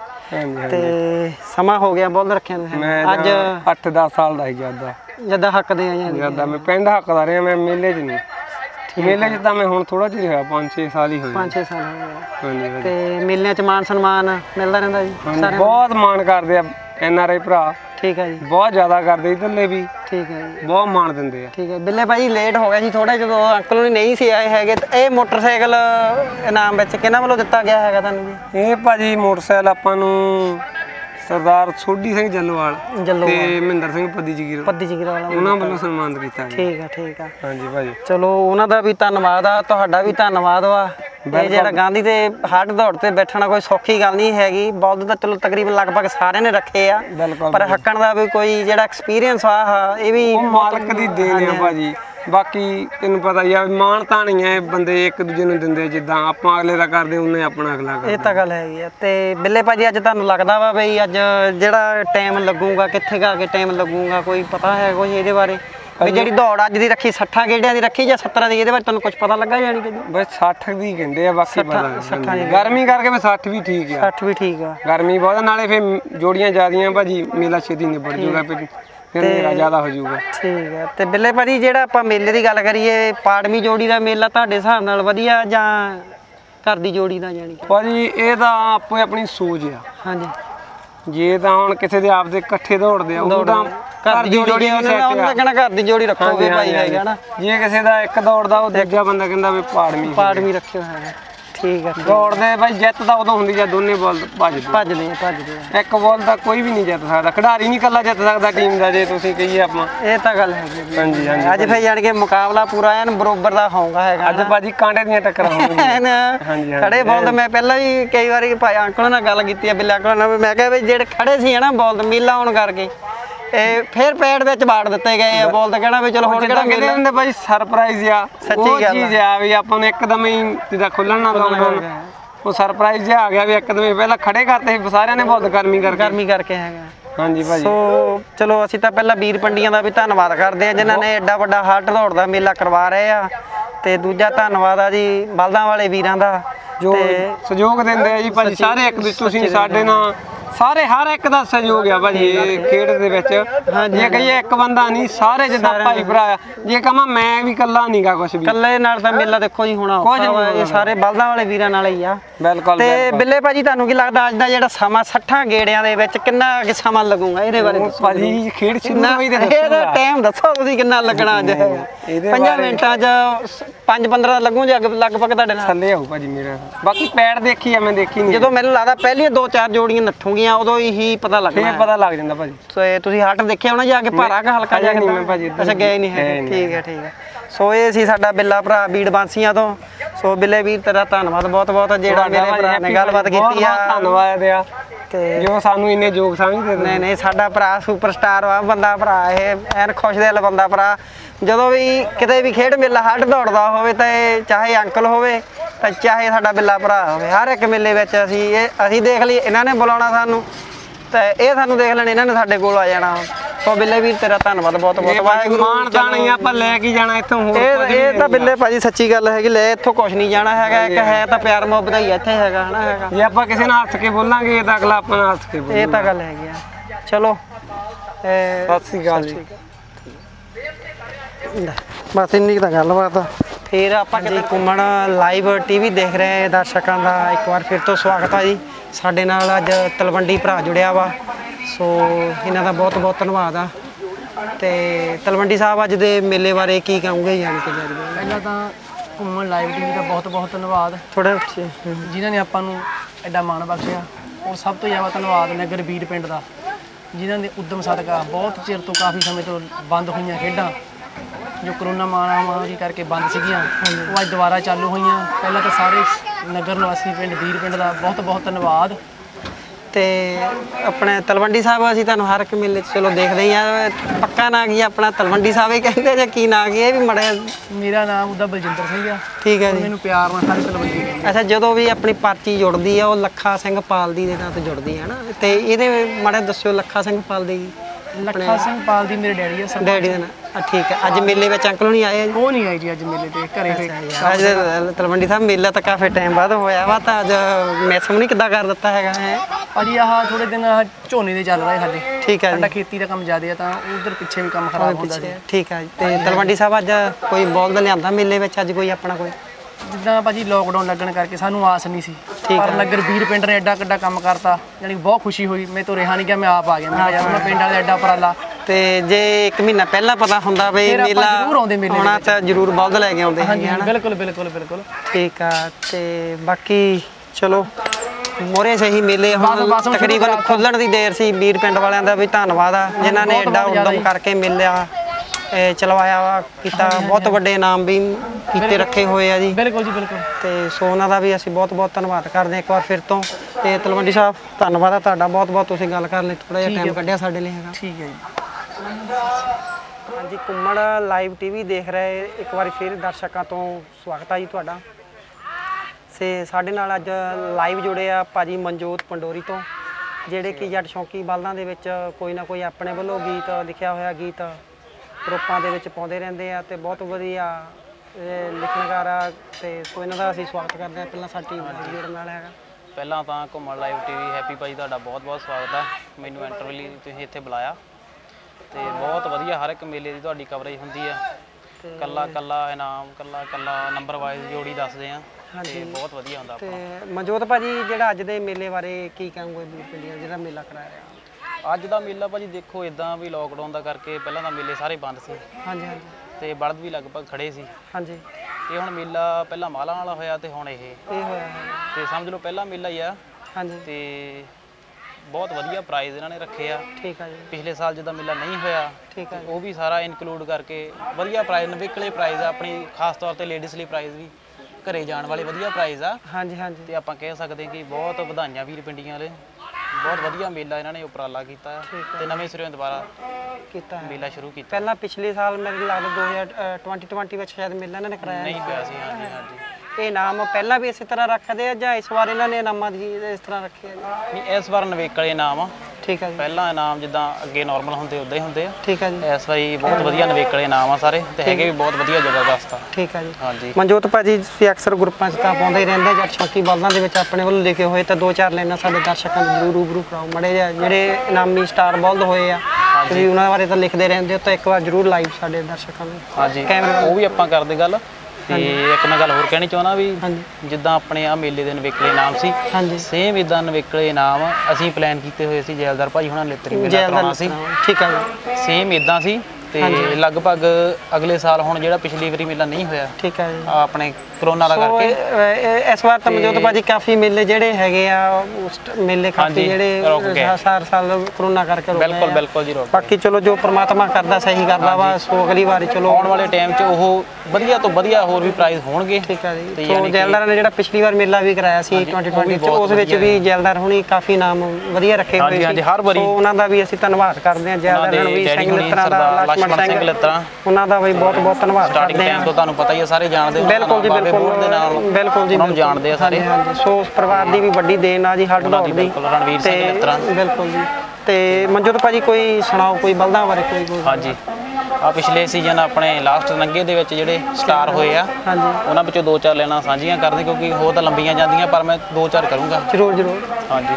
ਤੇ ਸਮਾਂ ਹੋ ਗਿਆ ਬਲਦ ਰੱਖਿਆ ਨੂੰ। ਮੈਂ ਅੱਜ ਅੱਠ ਦਸ ਸਾਲ ਦਾ ਹੀ ਜਿਆਦਾ ਜਦਾਂ ਹੱਕਦੇ ਆ ਜਾਂਦੇ ਜਿਆਦਾ ਮੈਂ ਪਿੰਡ ਹੱਕਦਾ ਰਿਹਾ, ਮੈਂ ਮੇਲੇ 'ਚ ਨਹੀਂ। ਮੇਲੇ 'ਚ ਤਾਂ ਮੈਂ ਹੁਣ ਥੋੜਾ ਜਿਹਾ ਹੋਇਆ, ਪੰਜ ਛੇ ਸਾਲ ਹੀ ਹੋਏ। ਪੰਜ ਛੇ ਸਾਲ ਹੋ ਗਏ। ਹਾਂਜੀ। ਤੇ ਮੇਲਿਆਂ 'ਚ ਮਾਨ ਸਨਮਾਨ ਮਿਲਦਾ ਰਹਿੰਦਾ ਜੀ? ਬਹੁਤ ਮਾਣ ਕਰਦੇ ਆ ਐਨ ਆਰ ਆਈ ਭਰਾ। ਠੀਕ ਹੈ ਜੀ। ਬਹੁਤ ਜ਼ਿਆਦਾ ਕਰਦੇ ਇਧਰਲੇ ਵੀ। ਠੀਕ ਹੈ ਜੀ। ਬਹੁਤ ਮਾਣ ਦਿੰਦੇ ਆ। ਠੀਕ ਹੈ। ਬਿੱਲੇ ਭਾਜੀ ਲੇਟ ਹੋ ਗਿਆ ਸੀ ਥੋੜਾ, ਜਦੋਂ ਅੰਕਲ ਨੂੰ ਨਹੀਂ ਸੀ ਆਏ ਹੈਗੇ। ਇਹ ਮੋਟਰਸਾਈਕਲ ਇਨਾਮ ਵਿੱਚ ਕਿਹਨਾਂ ਵੱਲੋਂ ਦਿੱਤਾ ਗਿਆ ਹੈਗਾ ਤੁਹਾਨੂੰ ਜੀ? ਇਹ ਭਾਜੀ ਮੋਟਰਸਾਈਕਲ ਆਪਾਂ ਨੂੰ ਸਰਦਾਰ ਸੋਢੀ ਸਿੰਘ ਜੱਲੋਵਾਲ ਤੇ ਮਹਿੰਦਰ ਸਿੰਘ ਪੱਦੀ ਜਗੀਰ ਪੱਦੀ ਜਗੀਰ ਵਾਲਾ ਉਹਨਾਂ ਵੱਲੋਂ ਸਨਮਾਨਿਤ ਕੀਤਾ ਗਿਆ। ਠੀਕ ਆ ਠੀਕ ਆ। ਹਾਂਜੀ ਭਾਜੀ। ਚਲੋ ਉਹਨਾਂ ਦਾ ਵੀ ਧੰਨਵਾਦ ਆ, ਤੁਹਾਡਾ ਵੀ ਧੰਨਵਾਦ ਵਾ। ਇਹ ਜਿਹੜਾ ਗਾਂਧੀ ਤੇ ਹੱਟ ਦੌੜ ਤੇ ਬੈਠਣਾ ਕੋਈ ਸੌਖੀ ਗੱਲ ਨਹੀਂ ਹੈਗੀ। ਬਲਦ ਤਾਂ ਚਲੋ ਤਕਰੀਬਨ ਲਗਭਗ ਸਾਰਿਆਂ ਨੇ ਰੱਖੇ ਆ, ਪਰ ਹੱਕਣ ਦਾ ਵੀ ਕੋਈ ਜਿਹੜਾ ਐਕਸਪੀਰੀਅੰਸ ਆ ਇਹ ਵੀ ਮਾਲਕ ਦੀ ਦੇਣ ਆ ਭਾਜੀ। ਬਾਕੀ ਤੈਨੂੰ ਪਤਾ ਹੀ ਆ ਮਾਣ ਤਾਣੀ ਆ, ਬੰਦੇ ਇੱਕ ਦੂਜੇ ਨੂੰ ਦਿੰਦੇ, ਜਿੱਦਾਂ ਆਪਾਂ ਅਗਲੇ ਦਾ ਕਰਦੇ ਉਹਨੇ ਆਪਣਾ ਅਗਲਾ ਕਰਦਾ। ਇਹ ਤਾਂ ਗੱਲ ਹੈਗੀ ਆ। ਤੇ ਬਿੱਲੇ ਭਾਜੀ ਅੱਜ ਤੁਹਾਨੂੰ ਲੱਗਦਾ ਵਾ ਬਈ ਅੱਜ ਜਿਹੜਾ ਟਾਈਮ ਲੱਗੂਗਾ ਕਿੱਥੇ ਕਾ ਕੇ ਟਾਈਮ ਲੱਗੂਗਾ, ਕੋਈ ਪਤਾ ਹੈ ਕੁਝ ਇਹਦੇ ਬਾਰੇ? ਵੀ ਜਿਹੜੀ ਦੌੜ ਅੱਜ ਦੀ ਰੱਖੀ ਸੱਠਾਂ ਗੇੜਿਆਂ ਦੀ ਰੱਖੀ ਜਾਂ ਸੱਤਰਾਂ ਦੀ, ਇਹਦੇ ਬਾਰੇ ਤੁਹਾਨੂੰ ਕੁਝ ਪਤਾ ਲੱਗਾ ਜਾਣੀ ਕਿ? ਬਸ ਸੱਠ ਦੀ ਕਹਿੰਦੇ ਆ, ਬਾਕੀ ਪਤਾ ਨਹੀਂ। ਗਰਮੀ ਕਰਕੇ ਵੀ ਸੱਠ ਵੀ ਠੀਕ ਆ। ਸੱਠ ਵੀ ਠੀਕ ਆ। ਗਰਮੀ ਬਹੁਤ ਨਾਲੇ ਫਿਰ ਜੋੜੀਆਂ ਜ਼ਿਆਦੀਆਂ ਭਾਜੀ, ਮੇਲਾ ਛੇਤੀ ਨਿਬੜ ਜੂਗਾ। ਫਿਰ ਫਿਰ ਮੇਰਾ ਜ਼ਿਆਦਾ ਹੋ ਜਾਊਗਾ। ਠੀਕ ਹੈ। ਤੇ ਬਿੱਲੇ ਭਾਜੀ ਜਿਹੜਾ ਆਪਾਂ ਮੇਲੇ ਦੀ ਗੱਲ ਕਰੀਏ, ਪਾੜਵੀ ਜੋੜੀ ਦਾ ਮੇਲਾ ਤੁਹਾਡੇ ਹਿਸਾਬ ਨਾਲ ਵਧੀਆ ਜਾਂ ਘਰ ਦੀ ਜੋੜੀ ਦਾ? ਜਾਣੀ ਕਿ ਭਾਜੀ ਇਹ ਤਾਂ ਆਪੋ ਆਪਣੀ ਸੋਚ ਆ। ਹਾਂਜੀ। ਜੇ ਤਾਂ ਹੁਣ ਕਿਸੇ ਦੇ ਆਪਦੇ ਇਕੱਠੇ ਦੌੜਦੇ ਆ ਉਹ ਤਾਂ ਘਰ ਦੀ ਜੋੜੀ ਉਹਨਾਂ ਦਾ ਕਹਿਣਾ ਘਰ ਦੀ ਜੋੜੀ ਰੱਖੋ ਵੀ ਭਾਈ ਹੈਗਾ ਨਾ। ਜੇ ਕਿਸੇ ਦਾ ਇੱਕ ਦੌੜਦਾ ਉਹ ਦੂਜਾ ਬੰਦਾ ਕਹਿੰਦਾ ਵੀ ਪਾੜਵੀਂ ਪਾੜਵੀਂ ਰੱਖਿਓ ਹੈ। ਠੀਕ ਹੈ। ਦੌੜਦੇ ਬਾਈ ਜਿੱਤ ਤਾਂ ਉਦੋਂ ਹੁੰਦੀ ਜਦ ਦੋਨੇ ਬੋਲ ਭੱਜਦੇ ਭੱਜਦੇ ਆ ਭੱਜਦੇ ਆ। ਇੱਕ ਬੋਲ ਦਾ ਕੋਈ ਵੀ ਨਹੀਂ ਜਿੱਤ ਸਕਦਾ, ਖਿਡਾਰੀ ਨਹੀਂ ਇਕੱਲਾ ਜਿੱਤ ਸਕਦਾ ਟੀਮ ਦਾ, ਜੇ ਤੁਸੀਂ ਕਹੀਏ ਆਪਾਂ। ਇਹ ਤਾਂ ਗੱਲ ਹੈਗੀ। ਹਾਂਜੀ ਹਾਂਜੀ। ਅੱਜ ਫਿਰ ਜਾਣ ਕੇ ਮੁਕਾਬਲਾ ਪੂਰਾ ਐਨ ਬਰੋਬਰ ਦਾ ਹੋਊਗਾ ਹੈਗਾ ਅੱਜ ਭਾਜੀ ਕਾਂਟੇ ਦੀਆਂ ਟੱਕਰਾਂ ਹੋਣਗੀਆਂ। ਹਾਂਜੀ ਖੜੇ ਬੋਲ ਤਾਂ ਮੈਂ ਪਹਿਲਾਂ ਵੀ ਕਈ ਵਾਰੀ ਭਾਈ ਅੰਕਲ ਨਾਲ ਗੱਲ ਕੀਤੀ ਆ, ਬਿੱਲੇ ਅੰਕਲ ਨਾਲ, ਮੈਂ ਕਿਹਾ ਵੀ ਜਿਹੜੇ ਖੜੇ ਸੀ ਨਾ ਬੋਲ ਮੇਲਾ ਹੋਣ ਕਰਕੇ ਇਹ ਫਿਰ ਪੈਡ ਵਿੱਚ ਬਾੜ ਦਿੱਤੇ ਗਏ ਆ ਬੋਲ ਤਾਂ ਕਹਿਣਾ ਵੀ ਚਲੋ ਹੁਣ ਕਿਹੜਾ ਕਹਿੰਦੇ ਹੁੰਦੇ ਭਾਈ ਸਰਪ੍ਰਾਈਜ਼ ਆ। ਸੱਚੀ ਗੱਲ ਚੀਜ਼ ਆ ਵੀ ਆਪਾਂ ਨੂੰ ਇੱਕਦਮ ਹੀ ਜਿੱਦਾਂ ਖੁੱਲਣ ਨਾ ਲਾਉਣ, ਉਹ ਸਰਪ੍ਰਾਈਜ਼ ਜਿਹਾ ਆ ਗਿਆ ਵੀ ਇੱਕਦਮ ਹੀ ਪਹਿਲਾਂ ਖੜੇ ਕਰਤੇ ਸੀ ਸਾਰਿਆਂ ਨੇ ਬਹੁਤ ਗਰਮੀ ਕਰਕੇ ਗਰਮੀ ਕਰਕੇ ਹੈਗਾ। ਹਾਂਜੀ ਭਾਜੀ। ਸੋ ਚਲੋ ਅਸੀਂ ਤਾਂ ਪਹਿਲਾਂ ਵੀਰ ਪੰਡੀਆਂ ਦਾ ਵੀ ਧੰਨਵਾਦ ਕਰਦੇ ਆ ਜਿਨ੍ਹਾਂ ਨੇ ਐਡਾ ਵੱਡਾ ਹੱਟ ਦੌੜ ਦਾ ਮੇਲਾ ਕਰਵਾ ਰਹੇ ਆ, ਤੇ ਦੂਜਾ ਧੰਨਵਾਦ ਆ ਜੀ ਬਲਦਾਂ ਵਾਲੇ ਵੀਰਾਂ ਦਾ ਜੋ ਸਹਿਯੋਗ ਦਿੰਦੇ ਆ ਜੀ ਭਾਜੀ ਸਾਰੇ। ਇੱਕ ਦੂਜੇ ਤੁਸੀਂ ਸਾਡੇ ਨਾਲ ਸਾਰੇ ਹਰ ਇੱਕ ਦਾ ਸਹਿਯੋਗ ਆ ਭਾਜੀ ਇਹ ਖੇਡ ਦੇ ਵਿੱਚ। ਜੇ ਕਹੀਏ ਇੱਕ ਬੰਦਾ ਨਹੀਂ, ਸਾਰੇ ਜਿੱਦਾਂ ਭਾਈ ਭਰਾ। ਜੇ ਕਹਾਂ ਮੈਂ ਵੀ ਇਕੱਲਾ ਨਹੀਂਗਾ ਕੁਝ ਵੀ, ਇਕੱਲੇ ਨਾਲ ਤਾਂ ਮੇਲਾ ਦੇਖੋ ਜੀ ਹੋਣਾ ਔਖਾ, ਇਹ ਸਾਰੇ ਬਲਦਾਂ ਵਾਲੇ ਵੀਰਾਂ ਨਾਲ ਹੀ ਆ। ਬਿਲਕੁਲ। ਤੇ ਬਿੱਲੇ ਭਾਜੀ ਤੁਹਾਨੂੰ ਕੀ ਲੱਗਦਾ ਅੱਜ ਦਾ ਜਿਹੜਾ ਸਮਾਂ ਸੱਠਾਂ ਗੇੜਿਆਂ ਦੇ ਵਿੱਚ ਕਿੰਨਾ ਕੁ ਸਮਾਂ ਲੱਗੂਗਾ ਇਹਦੇ ਬਾਰੇ ਦੱਸੋ ਭਾਜੀ। ਖੇਡ ਸ਼ੁਰੂ ਹੋਈ ਤੇ ਇਹਦਾ ਟਾਈਮ ਦੱਸੋ ਤੁਸੀਂ ਕਿੰਨਾ ਲੱਗਣਾ ਅੱਜ? ਪੰਜਾਂ ਮਿੰਟਾਂ 'ਚ ਪੰਜ ਪੰਦਰਾਂ ਲੱਗੂ ਜਾਂ ਲਗਭਗ ਤੁਹਾਡੇ ਨਾਲ ਥੱਲੇ ਆਊ ਭਾਜੀ ਮੇਰਾ। ਬਾਕੀ ਪੈੜ ਦੇਖੀ ਆ ਮੈਂ, ਦੇਖੀ ਨਹੀਂ। ਜਦੋਂ ਮੈਨੂੰ ਲੱਗਦਾ ਪਹਿਲੀਆਂ ਦੋ ਚਾਰ ਜੋੜੀਆਂ ਨੱਠੂਗੀਆਂ ਉਦੋਂ ਹੀ ਪਤਾ ਲੱਗਣਾ, ਫੇਰ ਪਤਾ ਲੱਗ ਜਾਂਦਾ ਭਾਜੀ। ਤੇ ਤੁਸੀਂ ਹੱਟ ਦੇਖਿਆ ਹੋਣਾ ਜਾ ਕੇ ਭਾਰਾ ਕਾ ਹਲਕਾ ਜਾ ਕੇ? ਨਹੀਂ ਮੈਂ ਭਾਜੀ। ਅੱਛਾ ਗਏ ਨਹੀਂ ਹੈ। ਠੀਕ ਹੈ ਠੀਕ ਹੈ। ਸੋ ਇਹ ਸੀ ਸਾਡਾ ਬਿੱਲਾ ਭਰਾ ਬੀੜ ਬਾਂਸੀਆਂ ਤੋਂ। ਸੋ ਬਿੱਲੇ ਵੀਰ ਤੇਰਾ ਧੰਨਵਾਦ ਬਹੁਤ ਬਹੁਤ ਜਿਹੜਾ ਮੇਰੇ ਭਰਾ ਨੇ ਗੱਲਬਾਤ ਕੀਤੀ ਆ। ਧੰਨਵਾਦ ਆ ਤੇ ਜੋ ਸਾਨੂੰ ਇੰਨੇ ਯੋਗ ਸਮਝਦੇ। ਨਹੀਂ ਨਹੀਂ ਸਾਡਾ ਭਰਾ ਸੁਪਰਸਟਾਰ ਵਾ ਬੰਦਾ ਭਰਾ, ਇਹ ਐਨ ਖੁਸ਼ ਦਿਲ ਬੰਦਾ ਭਰਾ। ਜਦੋਂ ਵੀ ਕਿਤੇ ਵੀ ਖੇਡ ਮੇਲਾ ਹੱਟ ਦੌੜਦਾ ਹੋਵੇ ਤਾਂ ਇਹ ਚਾਹੇ ਅੰਕਲ ਹੋਵੇ ਤਾਂ ਚਾਹੇ ਸਾਡਾ ਬਿੱਲਾ ਭਰਾ ਹੋਵੇ, ਹਰ ਇੱਕ ਮੇਲੇ ਵਿੱਚ ਅਸੀਂ ਇਹ ਅਸੀਂ ਦੇਖ ਲਈ ਇਹਨਾਂ ਨੇ ਬੁਲਾਉਣਾ ਸਾਨੂੰ, ਤੇ ਇਹ ਸਾਨੂੰ ਦੇਖ ਲੈਣ ਇਹਨਾਂ ਨੇ ਸਾਡੇ ਕੋਲ ਆ ਜਾਣਾ। ਸੋ ਬਿੱਲੇ ਵੀਰ ਤੇਰਾ ਧੰਨਵਾਦ ਬਹੁਤ ਬਹੁਤ। ਵਾਹਿਗੁਰੂ ਮਾਨ ਜਾਣੀ ਆਪਾਂ ਲੈ ਕੇ ਜਾਣਾ ਇੱਥੋਂ ਹੋਰ ਇਹ ਇਹ ਤਾਂ ਬਿੱਲੇ ਭਾਜੀ ਸੱਚੀ ਗੱਲ ਹੈਗੀ, ਲੈ ਇੱਥੋਂ ਕੁਝ ਨਹੀਂ ਜਾਣਾ ਹੈਗਾ। ਇੱਕ ਹੈ ਤਾਂ ਪਿਆਰ ਮੁਹੱਬਤ ਹੀ ਇੱਥੇ ਹੈਗਾ ਹਨਾ ਹੈਗਾ। ਜੇ ਆਪਾਂ ਕਿਸੇ ਨਾਲ ਹੱਸ ਕੇ ਬੋਲਾਂਗੇ ਤਾਂ ਅਗਲਾ ਆਪਾਂ ਨਾਲ ਹੱਸ ਕੇ ਬੋਲੇ। ਇਹ ਤਾਂ ਗੱਲ ਹੈਗੀ ਆ। ਚਲੋ ਸਤਿ ਸ੍ਰੀ ਅਕਾਲ ਜੀ। ਬਸ ਇੰਨੀ ਕੁ ਤਾਂ ਗੱਲਬਾਤ ਆ। ਫਿਰ ਆਪਾਂ ਕਿਤੇ ਘੁੰਮਣ ਲਾਈਵ ਟੀਵੀ ਦੇਖ ਰਹੇ ਦਰਸ਼ਕਾਂ ਦਾ ਇੱਕ ਵਾਰ ਫਿਰ ਤੋਂ ਸਵਾਗਤ ਆ ਜੀ। ਸਾਡੇ ਨਾਲ ਅੱਜ ਤਲਵੰਡੀ ਭਰਾ ਜੁੜਿਆ ਵਾ, ਸੋ ਇਹਨਾਂ ਦਾ ਬਹੁਤ ਬਹੁਤ ਧੰਨਵਾਦ ਆ। ਤੇ ਤਲਵੰਡੀ ਸਾਹਿਬ ਅੱਜ ਦੇ ਮੇਲੇ ਬਾਰੇ ਕੀ ਕਹੋਗੇ? ਜਾਣ ਕੇ ਪਹਿਲਾਂ ਤਾਂ ਘੁੰਮਣ ਲਾਈਵ ਟੀਵੀ ਦਾ ਬਹੁਤ ਬਹੁਤ ਧੰਨਵਾਦ, ਥੋੜਾ ਉੱਚੇ, ਜਿਨ੍ਹਾਂ ਨੇ ਆਪਾਂ ਨੂੰ ਐਡਾ ਮਾਣ ਬਖਸ਼ਿਆ। ਔਰ ਸਭ ਤੋਂ ਜ਼ਿਆਦਾ ਧੰਨਵਾਦ ਨਗਰ ਵੀਰ ਪਿੰਡ ਦਾ, ਜਿਨ੍ਹਾਂ ਦੇ ਉਦਮ ਸਦਕਾ ਬਹੁਤ ਚਿਰ ਤੋਂ ਕਾਫੀ ਸਮੇਂ ਤੋਂ ਬੰਦ ਹੋਈਆਂ ਖੇਡਾਂ ਜੋ ਕਰੋਨਾ ਮਹਾਮਾਰੀ ਕਰਕੇ ਬੰਦ ਸੀਗੀਆਂ, ਉਹ ਅੱਜ ਦੁਬਾਰਾ ਚਾਲੂ ਹੋਈਆਂ। ਪਹਿਲਾਂ ਤਾਂ ਸਾਰੇ ਨਗਰ ਨਿਵਾਸੀ ਪਿੰਡ ਵੀਰ ਪਿੰਡ ਦਾ ਬਹੁਤ ਬਹੁਤ ਧੰਨਵਾਦ। ਤੇ ਆਪਣੇ ਤਲਵੰਡੀ ਸਾਹਿਬ ਅਸੀਂ ਤੁਹਾਨੂੰ ਹਰ ਇੱਕ ਮੇਲੇ 'ਚ ਚਲੋ ਦੇਖਦੇ ਹੀ ਆ। ਪੱਕਾ ਨਾਂ ਕੀ ਆਪਣਾ ਤਲਵੰਡੀ ਸਾਹਿਬ ਹੀ ਕਹਿੰਦੇ ਜਾਂ ਕੀ ਨਾਂ ਕੀ? ਇਹ ਵੀ ਮੜਿਆ। ਮੇਰਾ ਨਾਮ ਉਹਦਾ ਬਲਜਿੰਦਰ ਸਿੰਘ ਆ। ਠੀਕ ਹੈ ਜੀ। ਮੈਨੂੰ ਪਿਆਰ ਨਾਲ ਸਾਰੇ ਤਲਵੰਡੀ ਕਹਿੰਦੇ। ਅੱਛਾ, ਜਦੋਂ ਵੀ ਆਪਣੀ ਪਰਚੀ ਜੁੜਦੀ ਆ ਉਹ ਲੱਖਾ ਸਿੰਘ ਪਾਲਦੀ ਦੇ ਨਾਂ ਤੇ ਜੁੜਦੀ ਹੈ ਨਾ, ਤੇ ਇਹਦੇ ਮਾੜੇ ਦੱਸਿਓ ਲੱਖਾ ਸਿੰਘ ਪਾਲਦੀ। ਲੱਖਾ ਸਿੰਘ ਪਾਲਦੀ ਮੇਰੇ ਡੈਡੀ ਆ। ਸਰ ਡੈਡੀ ਦਾ ਨਾਂ। ਠੀਕ ਹੈ। ਅੱਜ ਮੇਲੇ ਵਿੱਚ ਅੰਕਲ ਨਹੀਂ ਆਏ? ਉਹ ਨਹੀਂ ਆਈ ਜੀ ਅੱਜ ਮੇਲੇ ਤੇ, ਘਰੇ ਤੇ ਅੱਜ ਤਲਵੰਡੀ ਸਾਹਿਬ ਮੇਲਾ ਤਾਂ ਕਾਫੀ ਟਾਈਮ ਬਾਅਦ ਹੋਇਆ ਵਾ, ਤਾਂ ਅੱਜ ਮੈਸਮ ਨਹੀਂ ਕਿੱਦਾਂ ਕਰ ਦਿੱਤਾ ਹੈਗਾ ਹੈ? ਭਾਜੀ ਆਹ ਥੋੜੇ ਦਿਨ ਆਹ ਝੋਨੇ ਦੇ ਚੱਲ ਰਹੇ ਸਾਡੇ। ਠੀਕ ਹੈ ਸਾਡਾ ਜੀ। ਖੇਤੀ ਦਾ ਕੰਮ ਜ਼ਿਆਦਾ ਆ ਤਾਂ ਉਧਰ ਪਿੱਛੇ ਵੀ ਕੰਮ ਖਰਾਬ ਹੁੰਦਾ ਸੀ। ਠੀਕ ਹੈ ਜੀ। ਤੇ ਤਲਵੰਡੀ ਸਾਹਿਬ ਅੱਜ ਕੋਈ ਬੋਲਦ ਲਿਆਂਦਾ ਮੇਲੇ ਵਿੱਚ ਅੱਜ ਕੋਈ ਆਪਣਾ ਕੋਈ? ਜਿੱਦਾਂ ਭਾਜੀ ਲੋਕਡਾਊਨ ਲੱਗਣ ਕਰਕੇ ਸਾਨੂੰ ਆਸ ਨਹੀਂ ਸੀ, ਪਰ ਨਗਰ ਵੀਰ ਪਿੰਡ ਨੇ ਐਡਾ ਕੱਡਾ ਕੰਮ ਕਰਤਾ, ਯਾਨੀ ਬਹੁਤ ਖੁਸ਼ੀ ਹੋਈ। ਮੈਂ ਤੋਂ ਰਿਹਾ ਨਹੀਂ ਗਿਆ, ਮੈਂ ਆਪ ਆ ਗਿਆ। ਮੈਂ ਯਾਰ ਮੈਂ ਪਿੰਡ ਵਾਲੇ ਐਡਾ ਉਪਰਾਲਾ। ਤੇ ਜੇ ਇੱਕ ਮਹੀਨਾ ਪਹਿਲਾਂ ਪਤਾ ਹੁੰਦਾ ਵੀ ਮੇਲਾ ਆਉਣਾ ਤਾਂ ਜ਼ਰੂਰ ਬਲਦ ਲੈ ਕੇ ਆਉਂਦੇ ਹਾਂਜੀ ਬਿਲਕੁਲ ਬਿਲਕੁਲ ਬਿਲਕੁਲ। ਠੀਕ ਆ। ਤੇ ਬਾਕੀ ਚਲੋ ਮੋਰੇ ਸਹੀ ਮੇਲੇ ਹੁਣ ਤਕਰੀਬਨ ਖੁੱਲਣ ਦੀ ਦੇਰ ਸੀ। ਵੀਰ ਪਿੰਡ ਵਾਲਿਆਂ ਦਾ ਵੀ ਧੰਨਵਾਦ ਆ ਜਿਨ੍ਹਾਂ ਨੇ ਐਡਾ ਉਦਮ ਕਰਕੇ ਮੇਲਾ ਚਲਵਾਇਆ ਵਾ ਕੀਤਾ। ਬਹੁਤ ਵੱਡੇ ਇਨਾਮ ਵੀ ਕੀਤੇ ਰੱਖੇ ਹੋਏ ਆ ਜੀ। ਬਿਲਕੁਲ ਜੀ ਬਿਲਕੁਲ। ਤੇ ਸੋ ਉਹਨਾਂ ਦਾ ਵੀ ਅਸੀਂ ਬਹੁਤ ਬਹੁਤ ਧੰਨਵਾਦ ਕਰਦੇ ਹਾਂ ਇੱਕ ਵਾਰ ਫਿਰ ਤੋਂ। ਤੇ ਤਲਵੰਡੀ ਸਾਹਿਬ ਧੰਨਵਾਦ ਆ ਤੁਹਾਡਾ ਬਹੁਤ ਬਹੁਤ, ਤੁਸੀਂ ਗੱਲ ਕਰਨ ਲਈ ਥੋੜਾ ਜਿਹਾ ਟਾਈਮ ਕੱਢਿਆ ਸਾਡੇ ਲਈ ਹੈਗਾ। ਠੀਕ ਹੈ ਜੀ। ਹਾਂਜੀ, ਘੁੰਮਣ ਲਾਈਵ ਟੀਵੀ ਦੇਖ ਰਹੇ ਇੱਕ ਵਾਰੀ ਫਿਰ ਦਰਸ਼ਕਾਂ ਤੋਂ ਸਵਾਗਤ ਆ ਜੀ ਤੁਹਾਡਾ। ਸੇ ਸਾਡੇ ਨਾਲ ਅੱਜ ਲਾਈਵ ਜੁੜੇ ਆ ਭਾਜੀ ਮਨਜੋਤ ਪੰਡੋਰੀ ਤੋਂ, ਜਿਹੜੇ ਕਿ ਜੱਟ ਸ਼ੌਂਕੀ ਬਲਦਾਂ ਦੇ ਵਿੱਚ ਕੋਈ ਨਾ ਕੋਈ ਆਪਣੇ ਵੱਲੋਂ ਗੀਤ ਲਿਖਿਆ ਹੋਇਆ ਗੀਤ ਗਰੁੱਪਾਂ ਦੇ ਵਿੱਚ ਪਾਉਂਦੇ ਰਹਿੰਦੇ ਆ, ਤੇ ਬਹੁਤ ਵਧੀਆ ਲਿਖਣਕਾਰ ਆ। ਤੇ ਸੋ ਇਹਨਾਂ ਦਾ ਅਸੀਂ ਸਵਾਗਤ ਕਰਦੇ ਹਾਂ। ਪਹਿਲਾਂ ਸਾਡੀ ਜੁੜਨ ਨਾਲ ਹੈਗਾ। ਪਹਿਲਾਂ ਤਾਂ ਘੁੰਮਣ ਲਾਈਵ ਟੀਵੀ ਹੈਪੀ ਭਾਈ ਤੁਹਾਡਾ ਬਹੁਤ ਬਹੁਤ ਸਵਾਗਤ ਹੈ। ਮੈਨੂੰ ਇੰਟਰਵਿਊ ਲਈ ਤੁਸੀਂ ਇੱਥੇ ਬੁਲਾਇਆ। ਤੇ ਬਹੁਤ ਵਧੀਆ ਹਰ ਇੱਕ ਮੇਲੇ ਦੀ ਤੁਹਾਡੀ ਕਵਰੇਜ ਹੁੰਦੀ ਆ ਕੱਲਾ ਕੱਲਾ ਇਨਾਮ ਕੱਲਾ ਕੱਲਾ ਨੰਬਰ ਵਾਈਜ਼ ਜੋੜੀ ਦੱਸਦੇ ਆ ਤੇ ਬਹੁਤ ਵਧੀਆ ਹੁੰਦਾ ਤੇ ਆਪਣਾ ਮਨਜੋਤ ਭਾਜੀ ਜਿਹੜਾ ਅੱਜ ਦੇ ਮੇਲੇ ਬਾਰੇ ਕੀ ਕਹੋਗੇ ਵੀਰ ਪਿੰਡੀਆਂ ਜਿਹੜਾ ਮੇਲਾ ਕਰਾ ਰਿਹਾ ਅੱਜ ਦਾ ਮੇਲਾ ਭਾਜੀ ਦੇਖੋ ਇਦਾਂ ਵੀ ਲੋਕਡਾਊਨ ਦਾ ਕਰਕੇ ਪਹਿਲਾਂ ਤਾਂ ਮੇਲੇ ਸਾਰੇ ਬੰਦ ਸੀ ਹਾਂਜੀ ਹਾਂਜੀ ਤੇ ਬਲਦ ਵੀ ਲਗਭਗ ਖੜੇ ਸੀ ਹਾਂਜੀ ਇਹ ਹੁਣ ਮੇਲਾ ਪਹਿਲਾਂ ਮਾਲਾਂ ਵਾਲਾ ਹੋਇਆ ਤੇ ਹੁਣ ਇਹ ਇਹ ਹੋਇਆ ਹੈ। ਤੇ ਸਮਝ ਲਓ ਪਹਿਲਾ ਮੇਲਾ ਹੀ ਆ ਹਾਂਜੀ ਤੇ ਬਹੁਤ ਵਧੀਆ ਪ੍ਰਾਈਜ਼ ਇਹਨਾਂ ਨੇ ਰੱਖੇ ਆ ਠੀਕ ਆ ਜੀ ਪਿਛਲੇ ਸਾਲ ਜਦੋਂ ਮੇਲਾ ਨਹੀਂ ਹੋਇਆ ਠੀਕ ਆ ਉਹ ਵੀ ਸਾਰਾ ਇਨਕਲੂਡ ਕਰਕੇ ਵਧੀਆ ਪ੍ਰਾਈਜ਼ ਨਵੇਕਲੇ ਪ੍ਰਾਈਜ਼ ਆ ਆਪਣੀ ਖਾਸ ਤੌਰ ਤੇ ਲੇਡੀਜ਼ ਲਈ ਪ੍ਰਾਈਜ਼ ਵੀ ਘਰੇ ਜਾਣ ਵਾਲੇ ਵਧੀਆ ਪ੍ਰਾਈਜ਼ ਆ ਹਾਂਜੀ ਹਾਂਜੀ ਤੇ ਆਪਾਂ ਕਹਿ ਸਕਦੇ ਹਾਂ ਕਿ ਬਹੁਤ ਵਧਾਈਆਂ ਵੀਰ ਪਿੰਡੀਆਂ ਵਾਲੇ ਬਹੁਤ ਵਧੀਆ ਮੇਲਾ ਇਹਨਾਂ ਨੇ ਉਪਰਾਲਾ ਕੀਤਾ ਤੇ ਨਵੇਂ ਸਿਰਿਓਂ ਦੁਬਾਰਾ ਕੀਤਾ ਹੈ ਮੇਲਾ ਸ਼ੁਰੂ ਕੀਤਾ ਪਹਿਲਾਂ ਪਿਛਲੇ ਸਾਲ ਮੇਰੇ ਲੱਗਦਾ ਦੋ ਹਜ਼ਾਰ ਵੀਹ ਵਿੱਚ ਸ਼ਾਇਦ ਮੇਲਾ ਇਹਨਾਂ ਨੇ ਕਰਾਇਆ ਨਹੀਂ ਪਿਆ ਸੀ ਹਾਂਜੀ ਹਾਂਜੀ ਇਹ ਇਨਾਮ ਪਹਿਲਾਂ ਵੀ ਇਸੇ ਤਰ੍ਹਾਂ ਰੱਖਦੇ ਆ ਜਾਂ ਇਸ ਵਾਰ ਇਹਨਾਂ ਨੇ ਇਨਾਮਾਂ ਦੀ ਇਸ ਤਰ੍ਹਾਂ ਰੱਖੇ ਆ ਜੀ? ਨਹੀਂ ਇਸ ਵਾਰ ਨਵੇਕਲੇ ਇਨਾਮ ਆ ਠੀਕ ਆ ਜੀ ਪਹਿਲਾਂ ਇਨਾਮ ਜਿੱਦਾਂ ਅੱਗੇ ਨਾਰਮਲ ਹੁੰਦੇ ਉਦਾਂ ਹੀ ਹੁੰਦੇ ਆ ਠੀਕ ਆ ਜੀ ਇਸ ਵਾਰੀ ਬਹੁਤ ਵਧੀਆ ਨਵੇਕਲੇ ਇਨਾਮ ਆ ਸਾਰੇ ਤੇ ਹੈਗੇ ਵੀ ਬਹੁਤ ਵਧੀਆ ਜ਼ਬਰਦਸਤ ਆ ਠੀਕ ਆ ਜੀ ਹਾਂਜੀ ਮਨਜੋਤ ਭਾਜੀ ਤੁਸੀਂ ਅਕਸਰ ਗਰੁੱਪਾਂ 'ਚ ਤਾਂ ਪਾਉਂਦੇ ਹੀ ਰਹਿੰਦੇ ਜੱਟ ਸ਼ੌਕੀ ਬਲਦਾਂ ਦੇ ਵਿੱਚ ਆਪਣੇ ਵੱਲੋਂ ਲਿਖੇ ਹੋਏ ਤਾਂ ਦੋ ਚਾਰ ਲਾਈਨਾਂ ਸਾਡੇ ਦਰਸ਼ਕਾਂ ਨੂੰ ਜ਼ਰੂਰ ਰੂਬਰੂ ਕਰਾਓ ਮੜੇ ਜਿਹੜੇ ਇਨਾਮੀ ਸਟਾਰ ਬਲਦ ਹੋਏ ਆ ਤੁਸੀਂ ਉਹਨਾਂ ਬਾਰੇ ਤਾਂ ਲਿਖਦੇ ਰਹਿੰਦੇ ਹੋ ਤਾਂ ਇੱਕ ਵਾਰ ਜ਼ਰੂਰ ਲਾਈਵ ਸਾਡੇ ਦਰਸ਼ਕਾਂ ਨੂੰ ਹਾਂਜੀ ਕੈਮਰੇ ਉਹ ਵੀ ਆਪਾਂ ਕਰਦੇ ਗੱਲ ਤੇ ਇੱਕ ਮੈਂ ਗੱਲ ਹੋਰ ਕਹਿਣੀ ਚਾਹੁੰਦਾ ਵੀ ਜਿੱਦਾਂ ਆਪਣੇ ਆ ਮੇਲੇ ਦੇ ਨਵੇਕਲੇ ਇਨਾਮ ਸੀ ਹਾਂਜੀ ਸੇਮ ਇਦਾਂ ਨਵੇਕਲੇ ਇਨਾਮ ਅਸੀਂ ਪਲਾਨ ਕੀਤੇ ਹੋਏ ਸੀ ਜੈਲਦਾਰ ਭਾਈ ਹੁਣਾਂ ਨੇ ਲਿੱਤਰੀ ਮੇਲਾ ਕਰਾਉਣਾ ਸੀ ਠੀਕ ਆ ਜੀ ਸੇਮ ਇਦਾਂ ਸੀ ਤੇ ਲਗਭਗ ਅਗਲੇ ਸਾਲ ਹੁਣ ਜਿਹੜਾ ਪਿਛਲੀ ਵਾਰੀ ਮੇਲਾ ਨਹੀਂ ਹੋਇਆ ਠੀਕ ਆ ਜੀ ਆਪਣੇ ਕਰੋਨਾ ਦਾ ਕਰਕੇ ਇਹ- ਇਸ ਵਾਰ ਤਾਂ ਮਨਜੋਤ ਭਾਜੀ ਕਾਫੀ ਮੇਲੇ ਜਿਹੜੇ ਹੈਗੇ ਆ ਉਸ ਟ- ਮੇਲੇ ਕਾਫੀ ਜਿਹੜੇ ਸਾਰ ਸਾਲ ਕਰੋਨਾ ਕਰਕੇ ਰੁਕੇ ਬਿਲਕੁਲ ਬਿਲਕੁਲ ਜੀ ਰੋਕ ਬਾਕੀ ਚਲੋ ਜੋ ਪ੍ਰਮਾਤਮਾ ਕਰਦਾ ਸਹੀ ਕਰਦਾ ਵਾ ਸੋ ਅਗਲੀ ਵਾਰੀ ਚਲੋ ਆਉਣ ਵਾਲੇ ਟਾਈਮ 'ਚ ਉਹ ਵਧੀਆ ਤੋਂ ਵਧੀਆ ਹੋਰ ਵੀ ਪ੍ਰਾਈਜ਼ ਹੋਣਗੇ ਠੀਕ ਆ ਜੀ ਸੋ ਜੈਲਦਾਰ ਨੇ ਜਿਹੜਾ ਪਿਛਲੀ ਵਾਰ ਮੇਲਾ ਵੀ ਕਰਾਇਆ ਸੀ ਵੀਹ ਵੀਹ ਚ ਉਸ ਵਿੱਚ ਵੀ ਜੈਲਦਾਰ ਹੁਣੀ ਕਾਫੀ ਨਾਮ ਵਧੀਆ ਰੱਖੇ ਹੋਏ ਸੀ ਹਾਂਜੀ ਹਰ ਵਾਰੀ ਉਹਨਾਂ ਦਾ ਵੀ ਅਸੀਂ ਧੰਨਵਾਦ ਕਰਦੇ ਹਾਂ ਜੈਲਦਾਰ ਰਣਵੀਰ ਸਿੰਘ ਲਿੱਤਰਾ ਦਾ ਲక్ష్మణ ਸਿੰਘ ਲਿੱਤਰਾ ਉਹਨਾਂ ਦਾ ਵੀ ਬਹੁਤ ਬਹੁਤ ਧੰਨਵਾਦ ਸਟਾਰਟਿੰਗ ਕਰਦੇ ਹਾਂ ਟਾਈਮ ਤੋਂ ਤੁਹਾਨੂੰ ਪਤਾ ਹੀ ਹੈ ਸਾਰੇ ਜਾਣਦੇ ਹੋ ਬਿਲਕੁਲ ਜੀ ਬਿਲਕੁਲ ਦੇ ਨਾਲ ਬਿਲਕੁਲ ਜੀ ਉਹਨਾਂ ਨੂੰ ਜਾਣਦੇ ਆ ਸਾਰੇ ਹਾਂਜੀ ਸੋ ਉਸ ਪਰਿਵਾਰ ਦੀ ਵੀ ਵੱਡੀ ਦੇਣ ਆ ਜੀ ਹੱਟ ਦੌੜ ਦੀ ਬਿਲਕੁਲ ਰਣਵੀਰ ਸਿੰਘ ਲਿੱਤਰਾ ਬਿਲਕੁਲ ਜੀ ਤੇ ਮਨਜੋਤ ਭਾਜੀ ਕੋਈ ਸੁਣਾਓ ਕੋਈ ਬਲਦਾਂ ਬਾਰੇ ਕੋਈ ਕੋਈ ਹਾਂਜੀ ਆ ਪਿਛਲੇ ਸੀਜ਼ਨ ਆਪਣੇ ਲਾਸਟ ਨੰਗੇ ਦੇ ਵਿੱਚ ਜਿਹੜੇ ਸਟਾਰ ਹੋਏ ਆ ਹਾਂਜੀ ਉਹਨਾਂ ਵਿੱਚੋਂ ਦੋ ਚਾਰ ਲੈਣਾ ਸਾਂਝੀਆਂ ਕਰਦੇ ਕਿਉਂਕਿ ਹੋਰ ਤਾਂ ਲੰਬੀਆਂ ਜਾਂਦੀਆਂ ਪਰ ਮੈਂ ਦੋ ਚਾਰ ਕਰੂੰਗਾ ਜ਼ਰੂਰ ਜ਼ਰੂਰ ਹਾਂਜੀ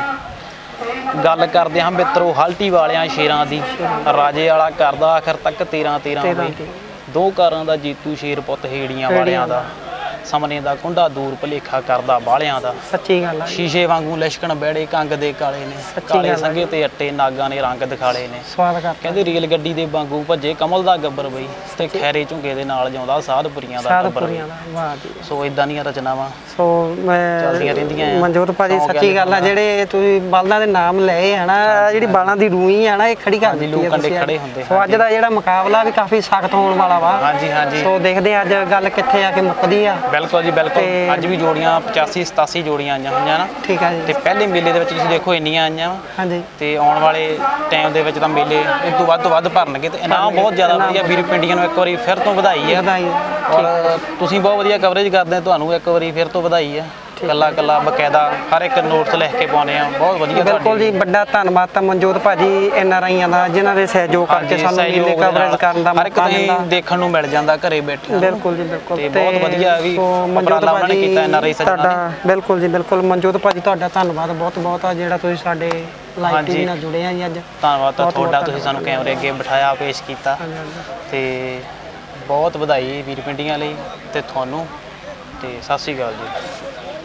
ਗੱਲ ਕਰਦੇ ਹਾਂ ਮਿੱਤਰੋ ਹਲਟੀ ਵਾਲਿਆਂ ਸ਼ੇਰਾਂ ਦੀ ਰਾਜੇ ਵਾਲਾ ਕਰਦਾ ਆਖਰ ਤੱਕ ਤੇਰਾਂ ਤੇਰਾਂ ਹੋਵੇ ਦੋ ਕਾਰਾਂ ਦਾ ਜੀਤੂ ਸ਼ੇਰ ਪੁੱਤ ਹੇੜੀਆਂ ਵਾਲਿਆਂ ਦਾ ਸਮਨੇ ਦਾ ਕੁੰਡਾ ਦੂਰ ਭਲੇਖਾ ਕਰਦਾ ਬਾਲਿਆਂ ਦਾ ਸੱਚੀ ਗੱਲ ਆ ਸ਼ੀਸ਼ੇ ਵਾਂਗੂ ਲਿਸ਼ਕਣ ਬੈੜੇ ਕੰਗ ਦੇ ਕਾਲੇ ਨੇ ਕਾਲੇ ਸੰਗੇ ਤੇ ਅੱਟੇ ਨਾਗਾਂ ਨੇ ਰੰਗ ਦਿਖਾਲੇ ਨੇ ਸਵਾਦ ਕਰ ਕਹਿੰਦੇ ਰੇਲ ਗੱਡੀ ਦੇ ਵਾਂਗੂ ਭੱਜੇ ਕਮਲ ਦਾ ਗੱਬਰ ਬਈ ਤੇ ਖੈਰੇ ਝੁੰਗੇ ਦੇ ਨਾਲ ਜਾਉਂਦਾ ਸਾਧਪੁਰੀਆਂ ਦਾ ਗੱਬਰ ਸਾਧਪੁਰੀਆਂ ਦਾ ਵਾਹ ਜੀ ਸੋ ਇਦਾਂ ਦੀਆਂ ਰਚਨਾਵਾਂ ਸੋ ਮੈਂ ਚੱਲਦੀਆਂ ਰਹਿੰਦੀਆਂ ਆ ਮਨਜੋਤ ਭਾਜੀ ਸੱਚੀ ਗੱਲ ਆ ਜਿਹੜੇ ਤੁਸੀਂ ਬਲਦਾਂ ਦੇ ਨਾਮ ਲਏ ਹਨਾ ਜਿਹੜੀ ਬਾਲਾਂ ਦੀ ਰੂਹੀ ਆ ਨਾ ਇਹ ਖੜੀ ਕਰ ਦਿੱਤੀ ਕੰਡੇ ਖੜੇ ਹੁੰਦੇ ਸੋ ਅੱਜ ਦਾ ਜਿਹੜਾ ਮੁਕਾਬਲਾ ਵੀ ਕਾਫੀ ਸਖਤ ਹੋਣ ਵਾਲਾ ਵਾ ਹਾਂਜੀ ਹਾਂਜੀ ਸੋ ਦੇਖਦੇ ਆ ਅੱਜ ਗੱਲ ਕਿੱਥੇ ਆ ਕੇ ਮੁੱਕਦੀ ਆ ਬਿਲਕੁਲ ਜੀ ਬਿਲਕੁਲ ਅੱਜ ਵੀ ਜੋੜੀਆਂ ਪਚਾਸੀ ਸਤਾਸੀ ਜੋੜੀਆਂ ਆਈਆਂ ਹੋਈਆਂ ਨਾ ਠੀਕ ਆ ਜੀ ਤੇ ਪਹਿਲੇ ਮੇਲੇ ਦੇ ਵਿੱਚ ਤੁਸੀਂ ਦੇਖੋ ਇੰਨੀਆਂ ਆਈਆਂ ਵਾ ਹਾਂਜੀ ਤੇ ਆਉਣ ਵਾਲੇ ਟਾਈਮ ਦੇ ਵਿੱਚ ਤਾਂ ਮੇਲੇ ਇਸ ਤੋਂ ਵੱਧ ਤੋਂ ਵੱਧ ਭਰਨਗੇ ਤੇ ਇਨਾਮ ਬਹੁਤ ਜ਼ਿਆਦਾ ਵਧੀਆ ਵੀਰ ਪਿੰਡੀਆਂ ਨੂੰ ਇੱਕ ਵਾਰੀ ਫਿਰ ਤੋਂ ਵਧਾਈ ਹੈ ਵਧਾਈ ਔਰ ਤੁਸੀਂ ਬਹੁਤ ਵਧੀਆ ਕਵਰੇਜ ਕਰਦੇ ਤੁਹਾਨੂੰ ਇੱਕ ਵਾਰੀ ਫਿਰ ਤੋਂ ਵਧਾਈ ਹੈ ਕੱਲਾ ਕੱਲਾ ਬਕਾਇਦਾ ਹਰ ਇੱਕ ਨੋਟਸ ਲਿਖ ਕੇ ਪਾਉਣੇ ਆ ਬਹੁਤ ਵਧੀਆ ਬਿਲਕੁਲ ਜੀ ਵੱਡਾ ਧੰਨਵਾਦ ਤਾਂ ਮਨਜੋਤ ਭਾਜੀ ਐਨ ਆਰ ਆਈਆਂ ਦਾ ਜਿਨ੍ਹਾਂ ਦੇ ਸਹਿਯੋਗ ਕਰਕੇ ਸਾਨੂੰ ਮੇਲੇ ਕਵਰੇਜ ਕਰਨ ਦਾ ਹਰ ਇੱਕ ਮੌਕਾ ਨੂੰ ਦੇਖਣ ਨੂੰ ਮਿਲ ਜਾਂਦਾ ਘਰੇ ਬੈਠੇ ਬਿਲਕੁਲ ਜੀ ਬਿਲਕੁਲ ਤੇ ਬਹੁਤ ਵਧੀਆ ਵੀ ਮਨਜੋਤ ਭਾਜੀ ਕੀਤਾ ਐਨ ਆਰ ਆਈ ਸੱਜਣਾ ਤੁਹਾਡਾ ਬਿਲਕੁਲ ਜੀ ਬਿਲਕੁਲ ਮਨਜੋਤ ਭਾਜੀ ਤੁਹਾਡਾ ਧੰਨਵਾਦ ਬਹੁਤ ਬਹੁਤ ਆ ਜਿਹੜਾ ਤੁਸੀਂ ਸਾਡੇ ਲਾਈਵ ਟੀਵੀ ਨਾਲ ਜੁੜੇ ਆ ਜੀ ਅੱਜ ਧੰਨਵਾਦ ਤੁਹਾਡਾ ਤੁਸੀਂ ਸਾਨੂੰ ਕੈਮਰੇ ਅੱਗੇ ਬਿਠਾਇਆ ਪੇਸ਼ ਕੀਤਾ ਤੇ ਬਹੁਤ ਵਧਾਈ ਵੀਰ ਪਿੰਡੀਆਂ ਲਈ ਤੇ ਤੁਹਾਨੂੰ ਤੇ ਸਤਿ ਸ਼੍ਰੀ ਅਕਾਲ ਜੀ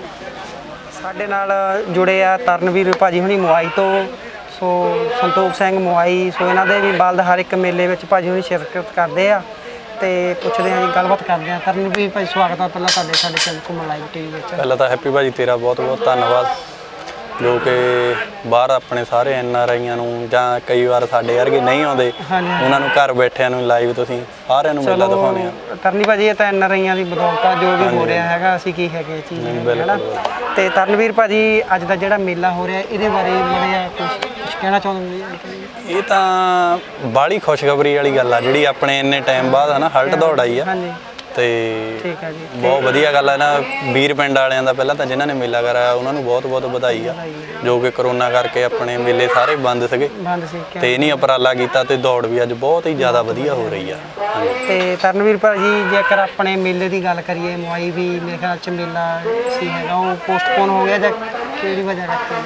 ਸਾਡੇ ਨਾਲ ਜੁੜੇ ਆ ਤਰਨਵੀਰ ਭਾਜੀ ਹੁਣੀ ਮੁਆਈ ਤੋਂ ਸੋ ਸੰਤੋਖ ਸਿੰਘ ਮੁਆਈ ਸੋ ਇਹਨਾਂ ਦੇ ਵੀ ਬਲਦ ਹਰ ਇੱਕ ਮੇਲੇ ਵਿੱਚ ਭਾਜੀ ਹੁਣੀ ਸ਼ਿਰਕਤ ਕਰਦੇ ਆ ਤੇ ਪੁੱਛਦੇ ਆ ਜੀ ਗੱਲਬਾਤ ਕਰਦੇ ਆ ਤਰਨਵੀਰ ਭਾਜੀ ਸਵਾਗਤ ਆ ਪਹਿਲਾਂ ਤੁਹਾਡੇ ਸਾਡੇ ਚੈਨਲ ਘੁੰਮਣ ਲਾਈਵ ਟੀਵੀ ਵਿੱਚ ਪਹਿਲਾਂ ਤਾਂ ਹੈਪੀ ਭਾਜੀ ਤੇਰਾ ਬਹੁਤ ਬਹੁਤ ਧੰਨਵਾਦ ਜੋ ਕਿ ਬਾਹਰ ਆਪਣੇ ਸਾਰੇ ਐਨ ਆਰ ਆਈਆਂ ਨੂੰ ਜਾਂ ਕਈ ਵਾਰ ਸਾਡੇ ਵਰਗੇ ਨਹੀਂ ਆਉਂਦੇ ਉਹਨਾਂ ਨੂੰ ਘਰ ਬੈਠਿਆਂ ਨੂੰ ਲਾਈਵ ਤੁਸੀਂ ਸਾਰਿਆਂ ਨੂੰ ਮੇਲਾ ਦਿਖਾਉਂਦੇ ਆ ਤਰਨੀ ਭਾਜੀ ਇਹ ਤਾਂ ਐਨ ਆਰ ਆਈਆਂ ਦੀ ਬਦੌਲਤ ਆ ਜੋ ਵੀ ਹੋ ਰਿਹਾ ਹੈਗਾ ਅਸੀਂ ਕੀ ਹੈਗੇ ਇਹ ਚੀਜ਼ ਹੈਨਾ ਤੇ ਤਰਨਵੀਰ ਭਾਜੀ ਅੱਜ ਦਾ ਜਿਹੜਾ ਮੇਲਾ ਹੋ ਰਿਹਾ ਇਹਦੇ ਬਾਰੇ ਮੜਿਆ ਕੁਝ ਕੁਝ ਕਹਿਣਾ ਚਾਹੁੰਦੇ ਹੋ ਇਹ ਤਾਂ ਬਾਹਲੀ ਖੁਸ਼ਖਬਰੀ ਵਾਲੀ ਗੱਲ ਆ ਜਿਹੜੀ ਆਪਣੇ ਇੰਨੇ ਟਾਈਮ ਬਾਅਦ ਹਨਾ ਹਲਟ ਦੌੜ ਆਈ ਆ ਹਾਂਜੀ ਤੇ ਠੀਕ ਆ ਜੀ ਬਹੁਤ ਵਧੀਆ ਗੱਲ ਹੈ ਨਾ ਵੀਰ ਪਿੰਡ ਵਾਲਿਆਂ ਦਾ ਪਹਿਲਾਂ ਤਾਂ ਜਿਨ੍ਹਾਂ ਨੇ ਮੇਲਾ ਕਰਾਇਆ ਉਹਨਾਂ ਨੂੰ ਬਹੁਤ ਬਹੁਤ ਵਧਾਈ ਆ ਜੋ ਕਿ ਕਰੋਨਾ ਕਰਕੇ ਆਪਣੇ ਮੇਲੇ ਸਾਰੇ ਬੰਦ ਸੀਗੇ ਬੰਦ ਸੀ ਤੇ ਨਹੀਂ ਉਪਰਾਲਾ ਕੀਤਾ ਤੇ ਦੌੜ ਵੀ ਅੱਜ ਬਹੁਤ ਹੀ ਜ਼ਿਆਦਾ ਵਧੀਆ ਹੋ ਰਹੀ ਆ ਤੇ ਤਰਨਵੀਰ ਭਾਜੀ ਜੇਕਰ ਆਪਣੇ ਮੇਲੇ ਦੀ ਗੱਲ ਕਰੀਏ ਮੁਆਈ ਵੀ ਮੇਰੇ ਖਿਆਲ ਚ ਮੇਲਾ ਸੀ ਹੈਗਾ ਉਹ ਪੋਸਟਪੋਨ ਹੋ ਗਿਆ ਜਾਂ ਕਿਹੜੀ ਵਜ੍ਹਾ ਕਰਕੇ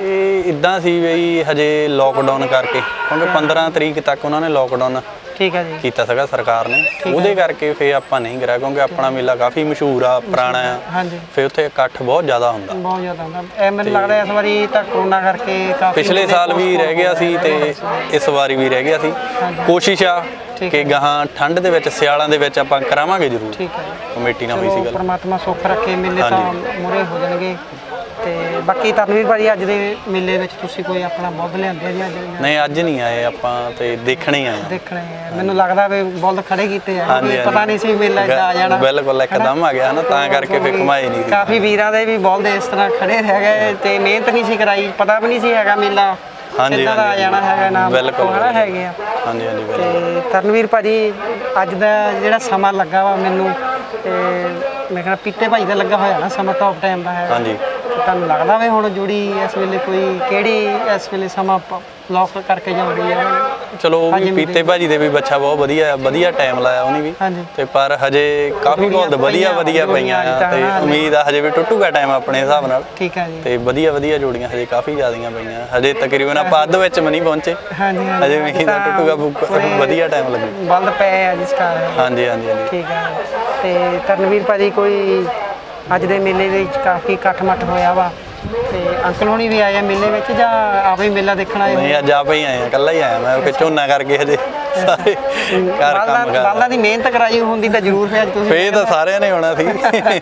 ਇਹ ਇਦਾਂ ਸੀ ਵੀ ਹਜੇ ਲੋਕਡਾਊਨ ਕਰਕੇ, ਕਿਉਂਕਿ ਪੰਦਰਾਂ ਤਰੀਕ ਤੱਕ ਉਹਨਾਂ ਨੇ ਲੋਕਡਾਊਨ ਠੀਕ ਹੈ ਜੀ ਕੀਤਾ ਸੀਗਾ ਸਰਕਾਰ ਨੇ, ਉਹਦੇ ਕਰਕੇ ਫੇਰ ਆਪਾਂ ਨਹੀਂ ਕਰਿਆ, ਕਿਉਂਕਿ ਆਪਣਾ ਮੇਲਾ ਕਾਫੀ ਮਸ਼ਹੂਰ ਆ, ਪੁਰਾਣਾ ਆ। ਹਾਂਜੀ ਫੇਰ ਉੱਥੇ ਇਕੱਠ ਬਹੁਤ ਜ਼ਿਆਦਾ ਹੁੰਦਾ, ਬਹੁਤ ਜ਼ਿਆਦਾ ਹੁੰਦਾ। ਇਹ ਮੈਨੂੰ ਲੱਗਦਾ ਇਸ ਵਾਰੀ ਤਾਂ ਕਰੋਨਾ ਕਰਕੇ ਕਾਫੀ ਪਿਛਲੇ ਸਾਲ ਵੀ ਰਹਿ ਗਿਆ ਸੀ ਤੇ ਇਸ ਵਾਰੀ ਵੀ ਰਹਿ ਗਿਆ ਸੀ। ਕੋਸ਼ਿਸ਼ ਆ ਕਿ ਗਾਹਾਂ ਠੰਡ ਦੇ ਵਿੱਚ, ਸਿਆਲਾਂ ਦੇ ਵਿੱਚ ਆਪਾਂ ਕਰਾਵਾਂਗੇ ਜ਼ਰੂਰ। ਠੀਕ ਹੈ ਕਮੇਟੀ ਨਾਲ ਹੋਈ ਸੀ ਗੱਲ। ਪਰਮਾਤਮਾ ਸੁੱਖ ਰੱਖੇ, ਮੇਲੇ ਤਾਂ ਮੂਹਰੇ ਹੋ ਜਾਣਗੇ। ਤੇ ਬਾਕੀ ਤਨਵੀਰ ਭਾਜੀ ਅੱਜ ਦੇ ਮੇਲੇ ਵਿੱਚ ਤੁਸੀਂ ਕੋਈ ਆਪਣਾ ਬੁੱਧ ਲਿਆਂਦੇ ਆ ਜੀ? ਅੱਜ ਨਹੀਂ, ਅੱਜ ਨਹੀਂ ਆਏ ਆਪਾਂ, ਤੇ ਦੇਖਣੇ ਹੀ ਆਏ। ਦੇਖਣੇ ਆ। ਮੈਨੂੰ ਲੱਗਦਾ ਵੀ ਬੁੱਧ ਖੜੇ ਕੀਤੇ ਆ, ਪਤਾ ਨਹੀਂ ਸੀ ਮੇਲਾ ਇੱਦਾਂ ਆ ਜਾਣਾ। ਬਿਲਕੁਲ ਇੱਕਦਮ ਆ ਗਿਆ ਨਾ, ਤਾਂ ਕਰਕੇ ਫਿਰ ਘੁਮਾਏ ਨਹੀਂ। ਕਾਫੀ ਵੀਰਾਂ ਦੇ ਵੀ ਬੁੱਧ ਇਸ ਤਰ੍ਹਾਂ ਖੜੇ ਰਹਿ ਗਏ ਤੇ ਮਿਹਨਤ ਨਹੀਂ ਸੀ ਕਰਾਈ, ਪਤਾ ਵੀ ਨਹੀਂ ਸੀ ਹੈਗਾ ਮੇਲਾ ਹਾਂਜੀ ਆ ਜਾਣਾ ਹੈਗਾ ਨਾ। ਬਿਲਕੁਲ ਹੈਗੇ ਆ। ਹਾਂਜੀ ਹਾਂਜੀ ਤੇ ਤਰਨਵੀਰ ਭਾਜੀ ਅੱਜ ਦਾ ਜਿਹੜਾ ਸਮਾਂ ਲੱਗਾ ਵਾ ਮੈਨੂੰ, ਤੇ ਮੈਂ ਕਹਿੰਦਾ ਪੀਤੇ ਭਾਜੀ ਦਾ ਲੱਗਾ ਹੋਇਆ ਨਾ ਸਮਾਂ, ਟੌਪ ਟਾਈਮ ਦਾ ਹੈ। ਹਾਂਜੀ। ਤੁਹਾਨੂੰ ਲੱਗਦਾ ਵੇ ਹੁਣ ਜੋੜੀ ਇਸ ਵੇਲੇ ਕੋਈ ਕਿਹੜੀ ਇਸ ਵੇਲੇ ਸਮਾਂ ਲੌਕ ਕਰਕੇ ਜਾਂਦੀ ਹੈ? ਚਲੋ ਉਹ ਵੀ ਪੀਤੇ ਭਾਜੀ ਦੇ ਵੀ ਬੱਚਾ ਬਹੁਤ ਵਧੀਆ, ਵਧੀਆ ਟਾਈਮ ਲਾਇਆ ਉਹਨੇ ਵੀ। ਤੇ ਪਰ ਹਜੇ ਕਾਫੀ ਬੋਲਦ ਵਧੀਆ ਵਧੀਆ ਪਈਆਂ ਆ, ਤੇ ਉਮੀਦ ਆ ਹਜੇ ਵੀ ਟੁੱਟੂਗਾ ਟਾਈਮ ਆਪਣੇ ਹਿਸਾਬ ਨਾਲ। ਠੀਕ ਹੈ ਜੀ। ਤੇ ਵਧੀਆ ਵਧੀਆ ਜੋੜੀਆਂ ਹਜੇ ਕਾਫੀ ਜ਼ਿਆਦੀਆਂ ਪਈਆਂ, ਹਜੇ ਤਕਰੀਬਨ ਆਪਾਂ ਅੱਧ ਵਿੱਚ ਵੀ ਨਹੀਂ ਪਹੁੰਚੇ। ਹਾਂਜੀ ਹਜੇ ਉਮੀਦ ਆ ਟੁੱਟੂਗਾ, ਵਧੀਆ ਟਾਈਮ ਲੱਗੂ। ਬਲਦ ਪਏ ਆ ਜੀ ਸਟਾਰ। ਹਾਂਜੀ ਹਾਂਜੀ ਹਾਂਜੀ ਠੀਕ ਹੈ। ਤੇ ਤਰਨਵੀਰ ਭਾਜੀ ਕੋਈ ਅੱਜ ਦੇ ਮੇਲੇ ਦੇ ਵਿੱਚ ਕਾਫੀ ਇਕੱਠ ਮੱਠ ਹੋਇਆ ਵਾ, ਤੇ ਅੰਕਲ ਹੋਣੀ ਵੀ ਆਏ ਆ ਮੇਲੇ ਵਿੱਚ ਜਾਂ ਆਪੇ ਮੇਲਾ ਦੇਖਣ ਆਏ? ਨਹੀਂ, ਅੱਜ ਆਪੇ ਹੀ ਆਏ ਆ, ਇਕੱਲਾ ਹੀ ਆਇਆ ਮੈਂ, ਕਿ ਝੋਨਾ ਕਰਕੇ ਹਜੇ ਸਾਰੇ ਘਰ ਕੰਮ ਕਰ। ਬਾਲਾਂ ਦੀ ਮਿਹਨਤ ਕਰਾਈ ਹੁੰਦੀ ਤਾਂ ਜ਼ਰੂਰ ਫੇ ਅੱਜ ਤੁਸੀਂ। ਫੇਰ ਤਾਂ ਸਾਰਿਆਂ ਨੇ ਆਉਣਾ ਸੀ।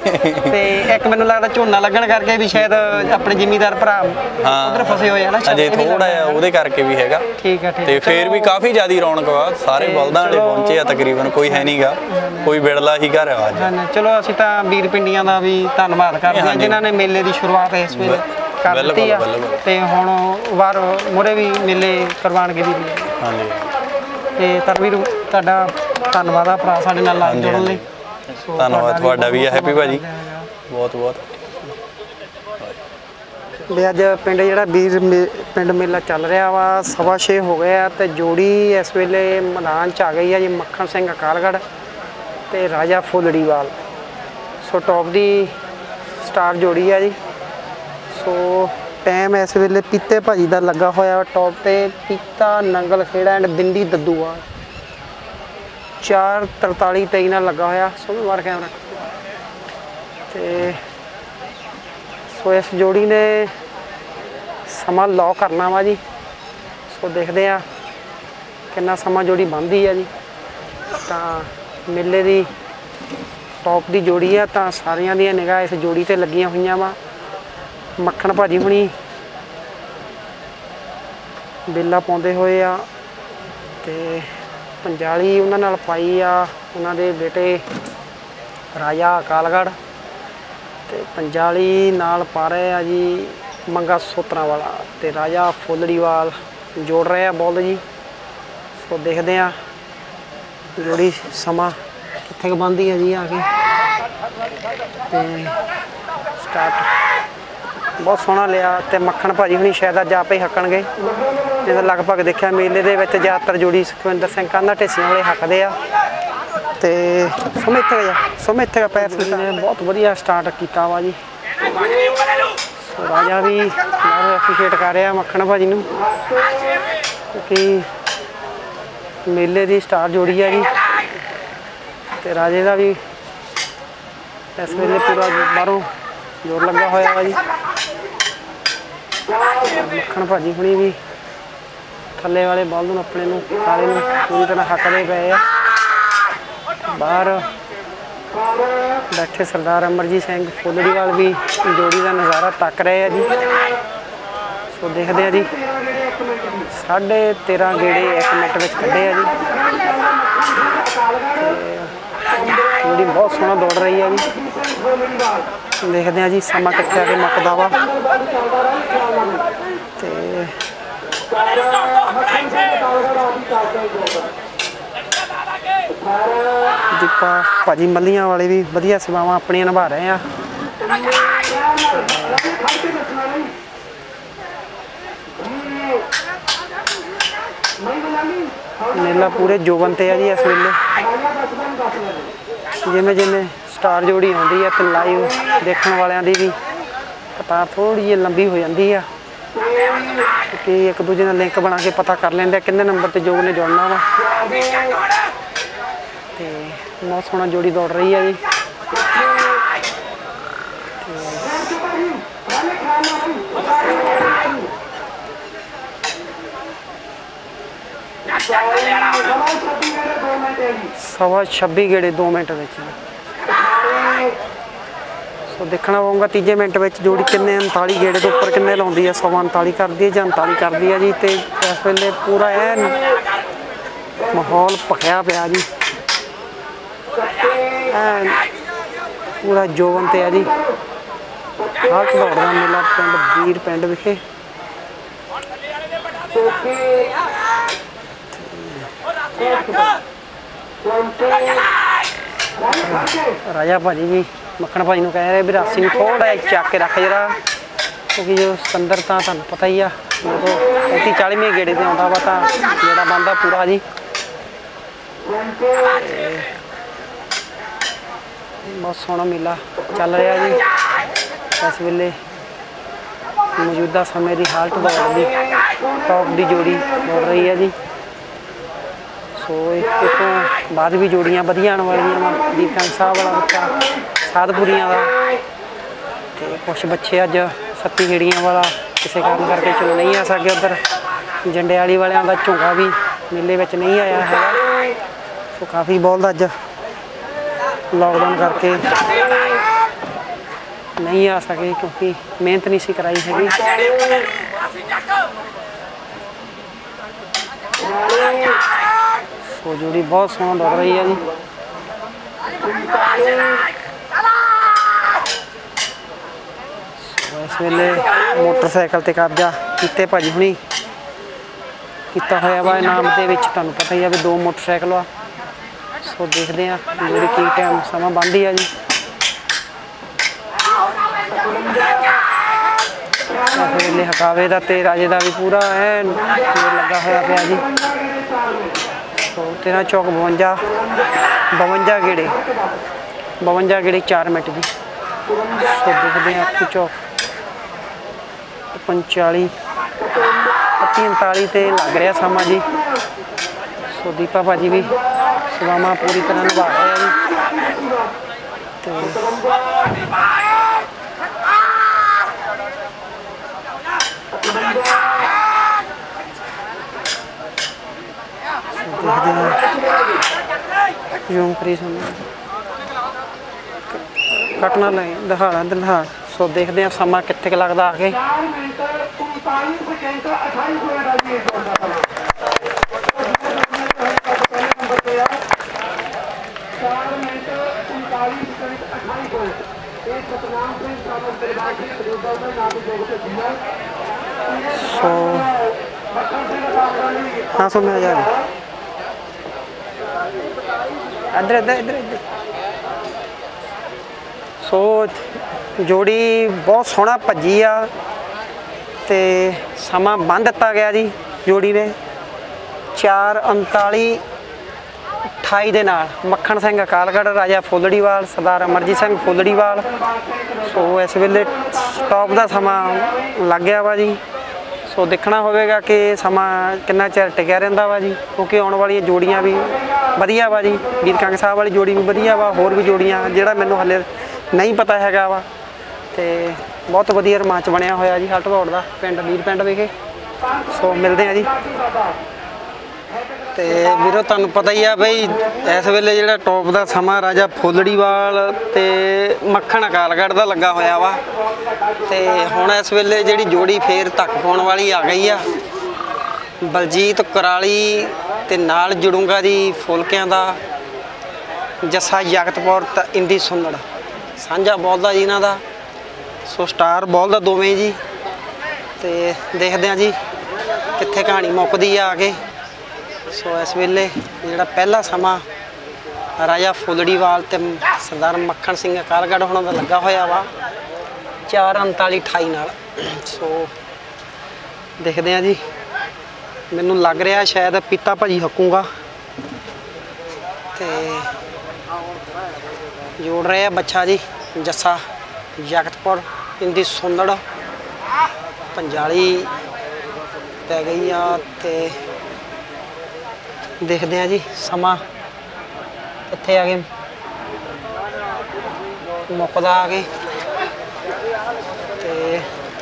ਤੇ ਇੱਕ ਮੈਨੂੰ ਲੱਗਦਾ ਝੋਨਾ ਲੱਗਣ ਕਰਕੇ ਵੀ ਸ਼ਾਇਦ ਆਪਣੇ ਜ਼ਿਮੀਦਾਰ ਭਰਾ ਉਧਰ ਫਸੇ ਹੋਏ ਆ ਨਾ, ਅਜੇ ਥੋੜਾ ਆ ਉਹਦੇ ਕਰਕੇ ਵੀ ਹੈਗਾ। ਠੀਕ ਹੈ ਠੀਕ। ਤੇ ਫੇਰ ਵੀ ਕਾਫੀ ਜ਼ਿਆਦੀ ਰੌਣਕ ਵਾ, ਸਾਰੇ ਬਲਦਾਂ ਵਾਲੇ ਪਹੁੰਚੇ ਆ, ਤਕਰੀਬਨ ਕੋਈ ਹੈ ਨਹੀਂਗਾ, ਕੋਈ ਬਿੜਲਾ ਹੀ ਘਰ ਆ ਅੱਜ। ਚਲੋ ਅਸੀਂ ਤਾਂ ਵੀਰ ਪਿੰਡੀਆਂ ਦਾ ਵੀ ਧੰਨਵਾਦ ਕਰਦੇ ਹਾਂ ਜਿਨ੍ਹਾਂ ਨੇ ਮੇਲੇ ਦੀ ਸ਼ੁਰੂਆਤ ਇਸ ਵੇਲੇ ਕਰ ਦਿੱਤੀ ਆ, ਤੇ ਹੁਣ ਵਾਰ ਮੂਹਰੇ ਵੀ ਮੇਲੇ ਕਰਵਾਉਣਗੇ ਵੀ। ਹਾਂਜੀ। ਤੇ ਤਰਨਵੀਰ ਤੁਹਾਡਾ ਧੰਨਵਾਦ ਆ ਭਰਾ ਸਾਡੇ ਨਾਲ ਲਾਈਵ ਜੁੜਨ ਲਈ। ਧੰਨਵਾਦ ਤੁਹਾਡਾ ਵੀ ਆ ਹੈਪੀ ਭਾਜੀ, ਬਹੁਤ ਬਹੁਤ। ਵੀ ਅੱਜ ਪਿੰਡ ਜਿਹੜਾ ਵੀਰ ਪਿੰਡ ਮੇਲਾ ਚੱਲ ਰਿਹਾ ਵਾ, ਸਵਾ ਛੇ ਹੋ ਗਏ ਆ, ਤੇ ਜੋੜੀ ਇਸ ਵੇਲੇ ਮੈਦਾਨ 'ਚ ਆ ਗਈ ਆ ਜੀ, ਮੱਖਣ ਸਿੰਘ ਅਕਾਲਗੜ੍ਹ ਤੇ ਰਾਜਾ ਫੁੱਲੜੀਵਾਲ। ਸੋ ਟੌਪ ਦੀ ਸਟਾਰ ਜੋੜੀ ਆ ਜੀ। ਸੋ ਟਾਈਮ ਇਸ ਵੇਲੇ ਪੀਤੇ ਭਾਜੀ ਦਾ ਲੱਗਾ ਹੋਇਆ ਟੌਪ ਤੇ, ਪੀਤਾ ਨੰਗਲ ਖੇੜਾ ਐਂਡ ਬਿੰਦੀ ਦੱਦੂਆ ਚਾਰ ਤਰਤਾਲੀ ਤੇਈ ਨਾਲ ਲੱਗਾ ਹੋਇਆ। ਸੋ ਵਾਰ ਕੈਮਰਾ ਤੇ ਸੋ ਇਸ ਜੋੜੀ ਨੇ ਸਮਾਂ ਲੌਕ ਕਰਨਾ ਵਾ ਜੀ। ਸੋ ਦੇਖਦੇ ਆ ਕਿੰਨਾ ਸਮਾਂ ਜੋੜੀ ਬਣਦੀ ਆ ਜੀ। ਤਾਂ ਮੇਲੇ ਦੀ ਟੌਪ ਦੀ ਜੋੜੀ ਆ, ਤਾਂ ਸਾਰਿਆਂ ਦੀਆਂ ਨਿਗਾਹ ਇਸ ਜੋੜੀ ਤੇ ਲੱਗੀਆਂ ਹੋਈਆਂ ਵਾ। ਮੱਖਣ ਭਾਜੀ ਹੁਣੀ ਬੇਲਾ ਪਾਉਂਦੇ ਹੋਏ ਆ, ਤੇ ਪੰਜਾਲੀ ਉਹਨਾਂ ਨਾਲ ਪਾਈ ਆ ਉਹਨਾਂ ਦੇ ਬੇਟੇ ਰਾਜਾ ਅਕਾਲਗੜ੍ਹ, ਤੇ ਪੰਜਾਲੀ ਨਾਲ ਪਾ ਰਹੇ ਆ ਜੀ ਮੰਗਾ ਸੋਤਰਾਂ ਵਾਲਾ ਤੇ ਰਾਜਾ ਫੁੱਲੜੀਵਾਲ ਜੋੜ ਰਹੇ ਆ ਬੋਲ ਜੀ। ਸੋ ਦੇਖਦੇ ਆ ਜੋੜੀ ਸਮਾਂ ਕਿੱਥੇ ਕੁ ਬਣਦੀ ਹੈ ਜੀ ਆ ਕੇ। ਤੇ ਸਟਾਰਟ ਬਹੁਤ ਸੋਹਣਾ ਲਿਆ, ਤੇ ਮੱਖਣ ਭਾਜੀ ਹੁਣੀ ਸ਼ਾਇਦ ਅੱਜ ਆਪੇ ਹੀ ਹੱਕਣਗੇ, ਜਿਵੇਂ ਲਗਭਗ ਦੇਖਿਆ ਮੇਲੇ ਦੇ ਵਿੱਚ ਜ਼ਿਆਦਾਤਰ ਜੋੜੀ ਸੁਖਵਿੰਦਰ ਸਿੰਘ ਕਾਂਧਾ ਢੇਸੀਆਂ ਵਾਲੇ ਹੱਕਦੇ ਆ। ਤੇ ਸੁਮੇ ਇੱਥੇ ਜਾ ਸੁਮੇ ਇੱਥੇ ਪੈਰ ਨੇ ਬਹੁਤ ਵਧੀਆ ਸਟਾਰਟ ਕੀਤਾ ਵਾ ਜੀ। ਸੋ ਰਾਜਾ ਵੀ ਐਪਰੀਸ਼ੀਏਟ ਕਰ ਰਿਹਾ ਮੱਖਣ ਭਾਜੀ ਨੂੰ, ਕਿਉਂਕਿ ਮੇਲੇ ਦੀ ਸਟਾਰ ਜੋੜੀ ਆ ਜੀ। ਤੇ ਰਾਜੇ ਦਾ ਵੀ ਇਸ ਵੇਲੇ ਪੂਰਾ ਬਾਹਰੋਂ ਜ਼ੋਰ ਲੱਗਾ ਹੋਇਆ ਵਾ ਜੀ। ਮੱਖਣ ਭਾਜੀ ਹੁਣੀ ਵੀ ਥੱਲੇ ਵਾਲੇ ਬਲਦ ਨੂੰ ਆਪਣੇ ਨੂੰ ਕਾਲੇ ਨੂੰ ਪੂਰੀ ਤਰ੍ਹਾਂ ਹੱਕਦੇ ਪਏ ਆ। ਬਾਹਰ ਬੈਠੇ ਸਰਦਾਰ ਅਮਰਜੀਤ ਸਿੰਘ ਫੁੱਲੜੀਵਾਲ ਵੀ ਜੋੜੀ ਦਾ ਨਜ਼ਾਰਾ ਤੱਕ ਰਹੇ ਆ ਜੀ। ਸੋ ਦੇਖਦੇ ਆ ਜੀ, ਸਾਢੇ ਤੇਰਾਂ ਗੇੜੇ ਇੱਕ ਮਿੰਟ ਵਿੱਚ ਕੱਢੇ ਆ ਜੀ। ਜੋੜੀ ਬਹੁਤ ਸੋਹਣਾ ਦੌੜ ਰਹੀ ਆ ਜੀ। ਦੇਖਦੇ ਆ ਜੀ ਸਮਾਂ ਕਿੱਥੇ ਆ ਕੇ ਮੁੱਕਦਾ ਵਾ। ਤੇ ਦੀਪਾ ਭਾਜੀ ਮੱਲੀਆਂ ਵਾਲੇ ਵੀ ਵਧੀਆ ਸੇਵਾਵਾਂ ਆਪਣੀਆਂ ਨਿਭਾ ਰਹੇ ਆ। ਮੇਲਾ ਪੂਰੇ ਜੋਬਨ ਤੇ ਆ ਜੀ ਇਸ ਵੇਲੇ। ਜਿਵੇਂ ਜਿਵੇਂ ਸਟਾਰ ਜੋੜੀ ਆਉਂਦੀ ਆ ਤੇ ਲਾਈਵ ਦੇਖਣ ਵਾਲਿਆਂ ਦੀ ਵੀ ਕਤਾਰ ਥੋੜੀ ਜਿਹੀ ਲੰਬੀ ਹੋ ਜਾਂਦੀ ਆ। कि एक दूजे ने लिंक बना के पता कर लेंगे किन्ने नंबर ते जोग ने जुड़ना वा। ते बहुत सोहना जोड़ी दौड़ रही है जी। सवा छब्बी गेड़े दो मिनट में। सो देखना पऊगा तीजे मिनट में जोड़ी किन्ने उनताली गेड़े तो उपर किन्ने लाउंदी है, सवा उनताली करती है या उनताली करती है जी। तो इस वेले पूरा एन माहौल भखिया पिया जी, एन पूरा जोवन ते है जी। हालत दौड़ का मेला पिंड बीर पिंड विखे। राजा भाजी भी मक्खण भाजी कह रहे भी रासी थोड़ा चक के रख जरा, क्योंकि जो सिकंदर तो तुहानूं पता ही आ जो पैंती चालीवें गेड़े से आता वा तो गेड़ा बनता पूरा जी। बहुत सोहना मेला चल रहा जी। इस वेले मौजूदा समय की हालत दौड़ की टॉप की जोड़ी दौड़ रही है जी। सो इस तो बाद भी जोड़ियां वधिया आने वाली वा। वीर कंग साहब वाला बच्चा साधपुरियां का, तो कुछ बच्चे अज सत्ती गेड़ियां वाला किसी कारण करके चलो नहीं आ सके। उधर जंडियाली वालियां का झोंगा भी मेले में नहीं आया है। सो काफ़ी बॉल अज लॉकडाउन करके नहीं आ सके, क्योंकि मेहनत नहीं सी कराई हैगी। सो जोड़ी बहुत सोहना दौड़ रही है जी। सो इस वेले मोटरसाइकिल ते कब्जा कीते भाजी हुणी किया होया वा इनाम दे विच। तुहानूं पता ही है भी दो मोटरसाइकिल आ। सो देखते हैं जोड़ी की टाइम समा बंदी है जी। इस वेले हकावे का ते राजे का भी पूरा है लगा होया पिया जी। सो तेरह चौक बवंजा बवंजा गेड़े बवंजा गेड़े चार मिनट जी। सो देखते हैं अखू चौक पंचाली पत्ती उनताली ते लग रहा समा जी। सो दीपा भाजी भी सेवावां पूरी तरह निभा रहे हैं जी। जूम करी सुन कटना नहीं दहाड़ा दहाड़। सो देखते हैं समा कितने लगता आके। सो हाँ सो मैं जा रही इधर इधर इधर इधर। सो जोड़ी बहुत सोहना भजी आ ते समा बन दिता गया जी। जोड़ी ने चार उनताली अठाई के नाल मक्खण सिंह अकालगढ़ राजा फुलड़ीवाल सरदार अमरजीत सिंह फुलड़ीवाल। सो इस वेले टॉप का समा लग गया वा जी। सो देखना होगा कि समा कितना चिर टिकया रहिंदा वा जी, क्योंकि आने वाली जोड़ियां भी वधिया वा जी। वीर कंग साहब वाली जोड़ी भी वधिया वा, होर भी जोड़ियां जिहड़ा मैनूं हले नहीं पता हैगा वा। ते बहुत वधिया रोमांच बनया होया जी हालट दौड़ दा पिंड वीर पिंड विखे। सो मिलते हैं जी। तो वीरो तुहानूं पता ही आ बई इस वेले जिहड़ा टॉप का समा राजा फुलड़ीवाल ते मक्खण अकालगढ़ का लगा होया वा। ते हुण इस वेले जिहड़ी जोड़ी फेर धक्क पाउण वाली आ गई आ। बलजीत कराली ते नाल जुड़ूंगा जी फुलकियां दा जस्सा जगतपुर ते इंदी सुनड़ सांझा बॉल जी इन्हां दा। सो स्टार बॉल दा दोवें जी। ते देखदे आ जी कित्थे कहानी मुक्कदी आ आके। सो इस वेले जिहड़ा पहला समा राजा फुलड़ीवाल ते सरदार मक्खण सिंह अकालगढ़ होना दा लगा होया वा चार उनताली अठाई नाल। सो देखते हैं जी, मैनू लग रहा शायद पीता भाजी हकूंगा। तो जोड़ रहे हैं बच्चा जी जस्सा जगतपुर इंदी सुंदड़ पंजाली ਪੈ ਗਈ ਆ ਤੇ ਦੇਖਦੇ ਆ ਜੀ ਸਮਾਂ ਕਿੱਥੇ ਆ ਗਏ ਮੁੱਕਦਾ ਆ ਗਏ ਤੇ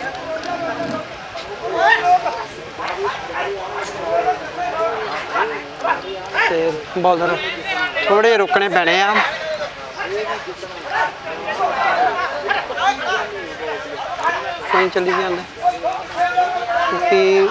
ਤੇ ਬੋਲਰ ਥੋੜੇ ਰੁਕਣੇ ਪੈਣੇ ਆ ਕੋਈ ਚੱਲੀ ਜਾਂਦਾ ਕਿਉਂਕਿ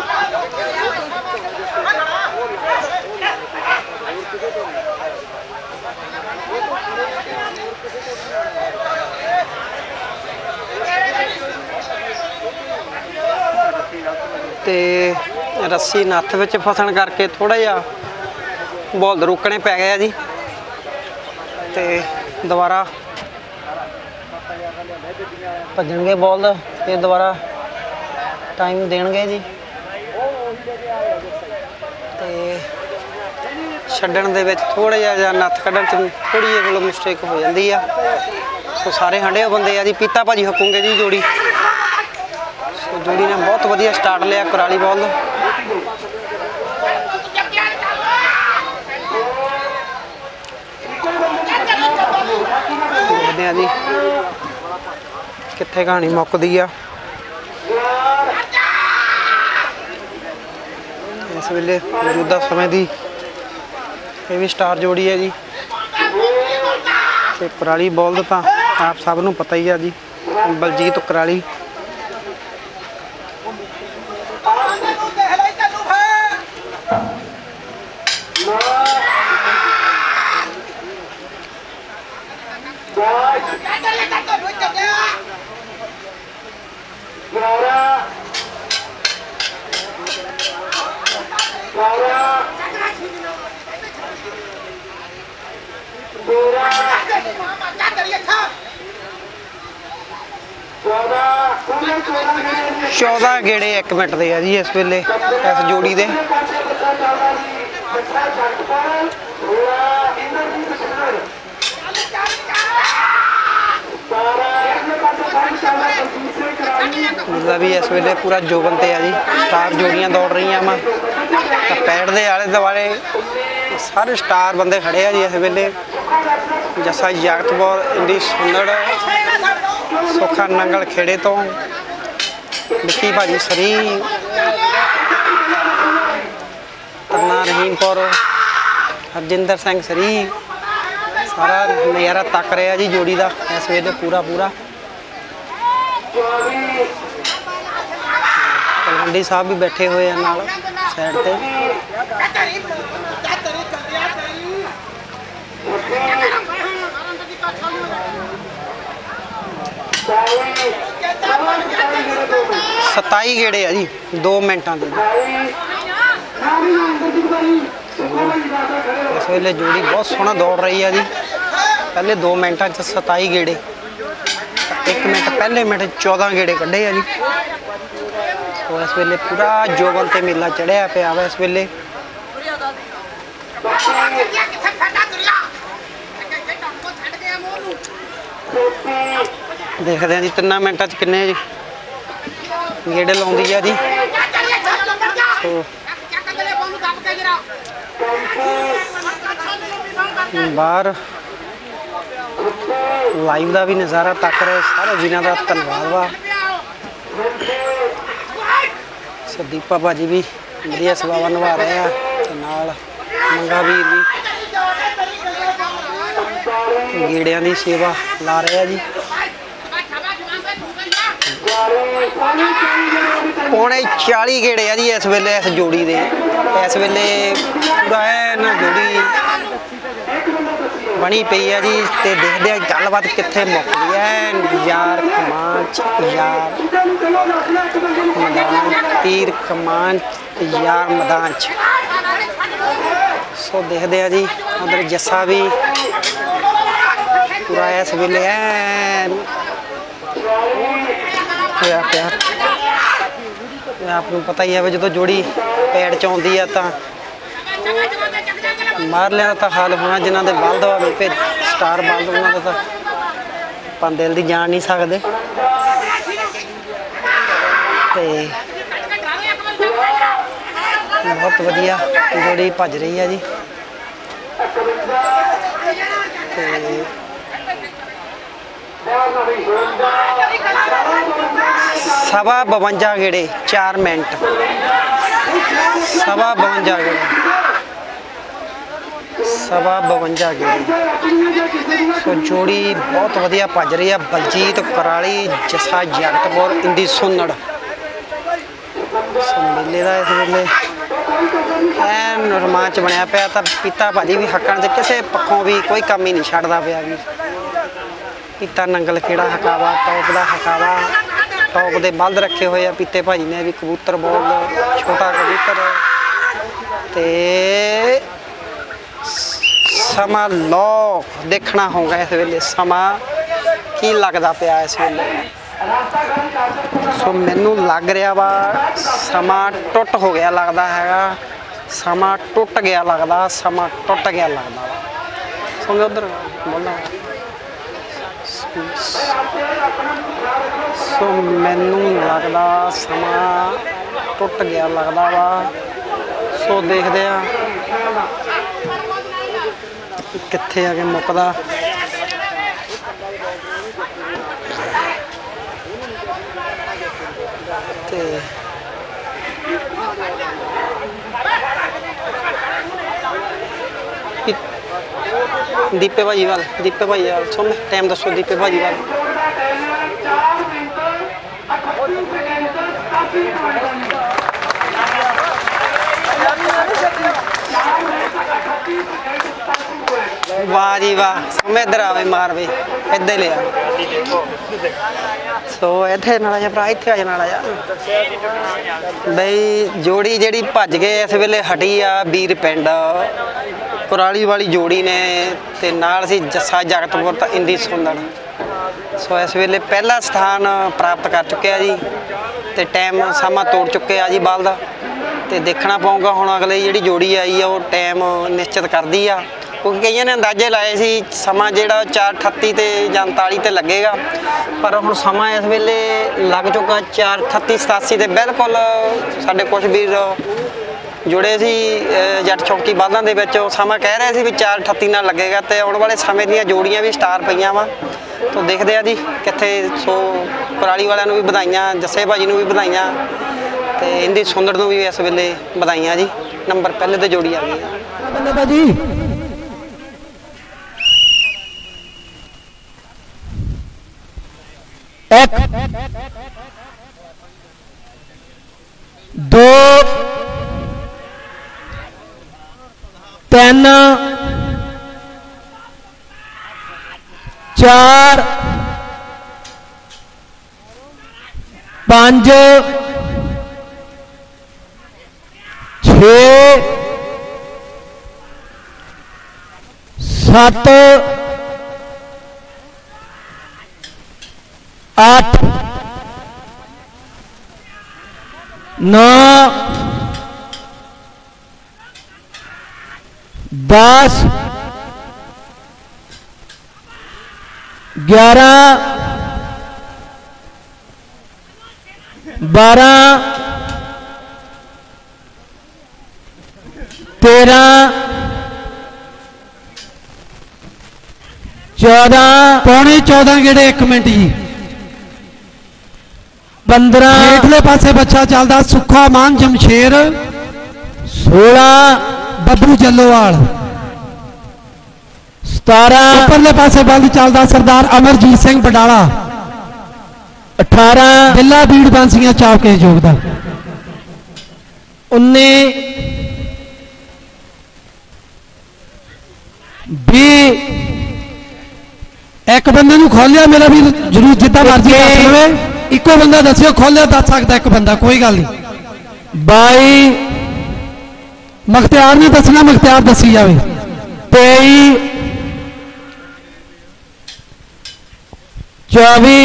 ਤੇ ਰੱਸੀ ਨੱਥ ਵਿੱਚ ਫਸਣ ਕਰਕੇ ਥੋੜਾ ਜਿਹਾ ਬੋਲ ਰੁਕਣੇ ਪੈ ਗਏ ਆ ਜੀ ਤੇ ਦੁਬਾਰਾ ਭੱਜਣਗੇ ਬੋਲ ਤੇ ਦੁਬਾਰਾ ਟਾਈਮ ਦੇਣਗੇ ਜੀ ਤੇ ਛੱਡਣ ਦੇ ਵਿੱਚ ਥੋੜਾ ਜਿਹਾ ਜਾਂ ਨੱਥ ਕੱਢਣ ਚ ਥੋੜੀ ਜਿਹੀ ਕੋਲ ਮਿਸਟੇਕ ਹੋ ਜਾਂਦੀ ਆ ਸੋ ਸਾਰੇ ਹੰਡੇ ਬੰਦੇ ਆ ਜੀ ਪੀਤਾ ਭਾਜੀ ਹੱਕੂਗੇ ਜੀ ਜੋੜੀ ਸੋ ਜੋੜੀ ਨੇ ਬਹੁਤ ਵਧੀਆ ਸਟਾਰਟ ਲਿਆ ਕੁਰਾਲੀ ਬੋਲ ਦਾ ਦੇਖਦੇ ਆ ਜੀ ਕਿੱਥੇ ਕਹਾਣੀ ਮੁੱਕਦੀ ਆ ਇਸ ਵੇਲੇ ਮੌਜੂਦਾ ਸਮੇਂ ਦੀ ਇਹ ਵੀ ਸਟਾਰ ਜੋੜੀ ਹੈ ਜੀ ਤੇ ਕੁਰਾਲੀ ਬੋਲ ਦਾ ਤਾਂ ਆਪ ਸਭ ਨੂੰ ਪਤਾ ਹੀ ਆ ਜੀ ਬਲਜੀਤ ਕੁਰਾਲੀ चौदह गेड़े एक मिनट दे आ जी इस वेले इस जोड़ी दे मतलब भी इस वेले पूरा जोगन ते आ जी स्टार जोड़ियां दौड़ रही वा पैड दे आले दुआले सारे स्टार बंदे खड़े आ जी इस वेले जसा जगतपुर इंडी सुनड़ सुखा नंगल खेड़े तो मिट्टी भाजी सरी तरना रहीमपुर हरजिंदर सिंह सरी सारा नज़ारा तक रहा जी जोड़ी का इस वेले पूरा पूरा तलवंडी साहब भी बैठे हुए हैं नाल साइड पे सताई गेड़े है जी दो मिनटा के इस वेले जोड़ी बहुत सोहना दौड़ रही है जी पहले दो मिनटा च सताई गेड़े एक मिनट पहले मिनट चौदह गेड़े कढ़े है जी तो इस वेले पूरा जोगन ते मेला चढ़िया पिया वा इस वेले देखते हैं जी तिना मिनटा च किन्ने जी गेड़े लाउंदी है जी तो बाहर लाइव का भी नज़ारा तक रहे सारे वीरों का धन्यवाद वा संदीपा भाजी भी वधिया सेवावां निभा रहे हैं नाल मंगा वीर भी गेड़ियां की सेवा ला रहे हैं जी पौने चाली गेड़े है जी इस वेले इस जोड़ी दे इस वेले पूरा है ना जोड़ी बनी पई है जी ते देखते हैं गलबात कित्थे मुक्कदी है यार कमांच यार मैदान तीर कमांच यार मैदान सो देखते हैं जी उधर जस्सा भी पूरा इस वेले है होया पिया आपको पता ही है जो जोड़ी पैड च आउंदी है तो मार लिया तो हाल होना जिन्हों के बल्द वा स्टार बल्द उन्होंने तो अपन दिल की जान नहीं सकते बहुत वधिया जोड़ी भज रही है जी। सवा बवंजा गेड़े चार मिनट, सवा बवंजा गेड़े, सवा बवंजा गेड़े। सो जोड़ी बहुत वधिया भज रही है। बलजीत कराली जसा जगतपुर इंदी सुनड़। सो मेले का इस वेले ਐਨ रोमांच बनया पिया। तो पीता भाजी भी हकण से किसी पक्षों भी कोई कम ही नहीं छड्डदा पिया भी। पीता नंगल खेड़ा हकावा, टॉप का हकावा, टॉप के बल्द रखे हुए आ पीते भाजी ने भी। कबूतर बॉल छोटा कबूतर ते समा लो देखना होगा इस वेले समा की लगता पिया इस वेले। सो मैनू लग रहा वा समा टुट हो गया लगता हैगा, समा टुट गया लगता, समा टुट गया लगता वा। सो मैं उधर बोलना सो मैनू लगता समा टुट गया लगता वा। सो देखते हैं कित्थे आके मुकदा। ते दीपे भाजी वाल, दीपे भाजी वाल सुन टाइम दसो दीपे भाजी वाल। वाह जी वाह, समय इधर आवे मार वे इधर ले आ। सो इत्थे नाला जा भरा इत्थे आ जा नाला जा बई। जोड़ी जेड़ी भज गए इस वेले हटी आ बीर पिंड कुराली वाली जोड़ी ने ते नाल सी जस्सा जगतपुर तो इंदी सुंदड़। सो इस वेले पहला स्थान प्राप्त कर चुके हैं जी ते टाइम समा तोड़ चुके हैं जी बाल दा। ते देखना पऊगा हुण अगले जिहड़ी जोड़ी आई है वो टाइम निश्चित करदी आ, क्योंकि कई ने अंदाजे लाए सी समा जिहड़ा चार अठत्ती ते जां उनताली ते लगेगा, पर हुण समा इस वेले लग चुका चार अठत्ती सतासी ते बिल्कुल। साडे कुछ वीर जुड़े सी जट चौकी बालों के विच समा कह रहे सी भी चार अठत्ती नाल लगेगा। तो आने वाले समय दी जोड़ियां भी स्टार पईयां वा। तो देखते हैं जी कित्थे। सो कुराली वालियां नूं भी बधाइयां, जस्से भाजी नूं भी बधाइयां ते इंदी सुंदड़ नूं भी इस वेले बधाइयां जी। नंबर पहले ते जोड़ी आ गई भाजी। एक दो तीन चार पांच छे सत आठ नौ दस ग्यारह बारह तेरह चौदह पौने चौदह गेड़े एक मिनट जी। पंद्रह हेठले पासे बच्चा चलता सुखा मान जमशेर। सोलह बब्बू जलोवाल। सतारह उपरले पासे बल चलता सरदार अमरजीत सिंह बडाला। अठारह बिल्ला बीड़ बांसियां चाप के जोगदा। उन्नी भी एक बंदे नूं खोलिया मेरा भी जरूर जितना मर्जी दस लवे। इको बंदा दसियो खोलिया दस सकता एक बंदा कोई गल नहीं। बाई मख्तियार नहीं दसना, मख्तियार दसी जाए। तेई चौबी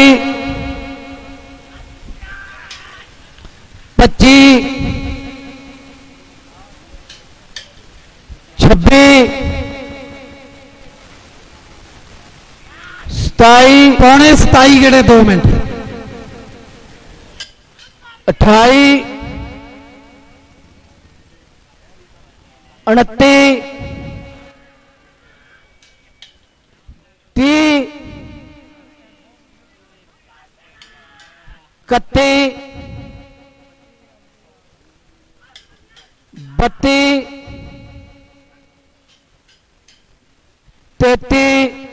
पच्ची छब्बी सताई पौने सताई गेड़े दो मिनट। अठाई उनती ती इकती बत्ती तेती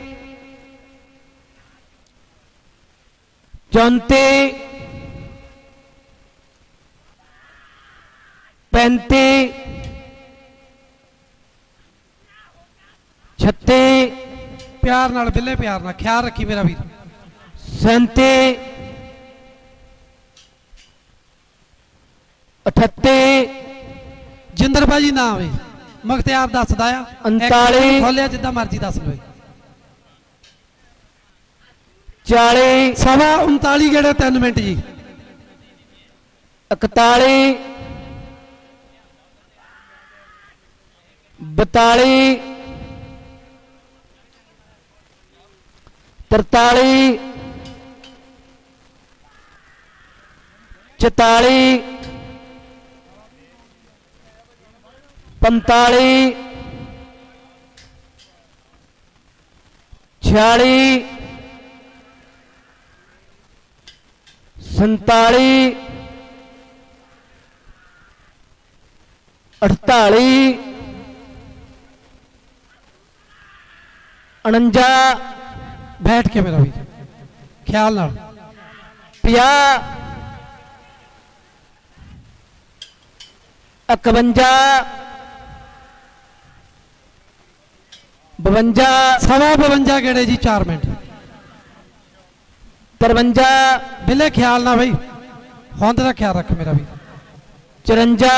चौंती पैंती छत्ती प्यार नाल बिल्ले प्यार नाल ख्याल रखी मेरा वीर सैंती अठत्ती जिंदर भाजी ना आवे मुख्तियार दसदा आ उनताली खोलिया जिद्दां मर्जी दस लो चाली सवा उनताली गेड़े तीन मिनट जी इकताली बताली तरताली चौताली पंताली छियाली संताली अड़ताली उनंजा बैठ के मेरा भी ख्याल ना पिया इकवंजा बवंजा सवा बवंजा गेड़े जी चार मिनट तरवंजा बिले ख्याल ना भाई होंद का ख्याल रख मेरा भी चुरंजा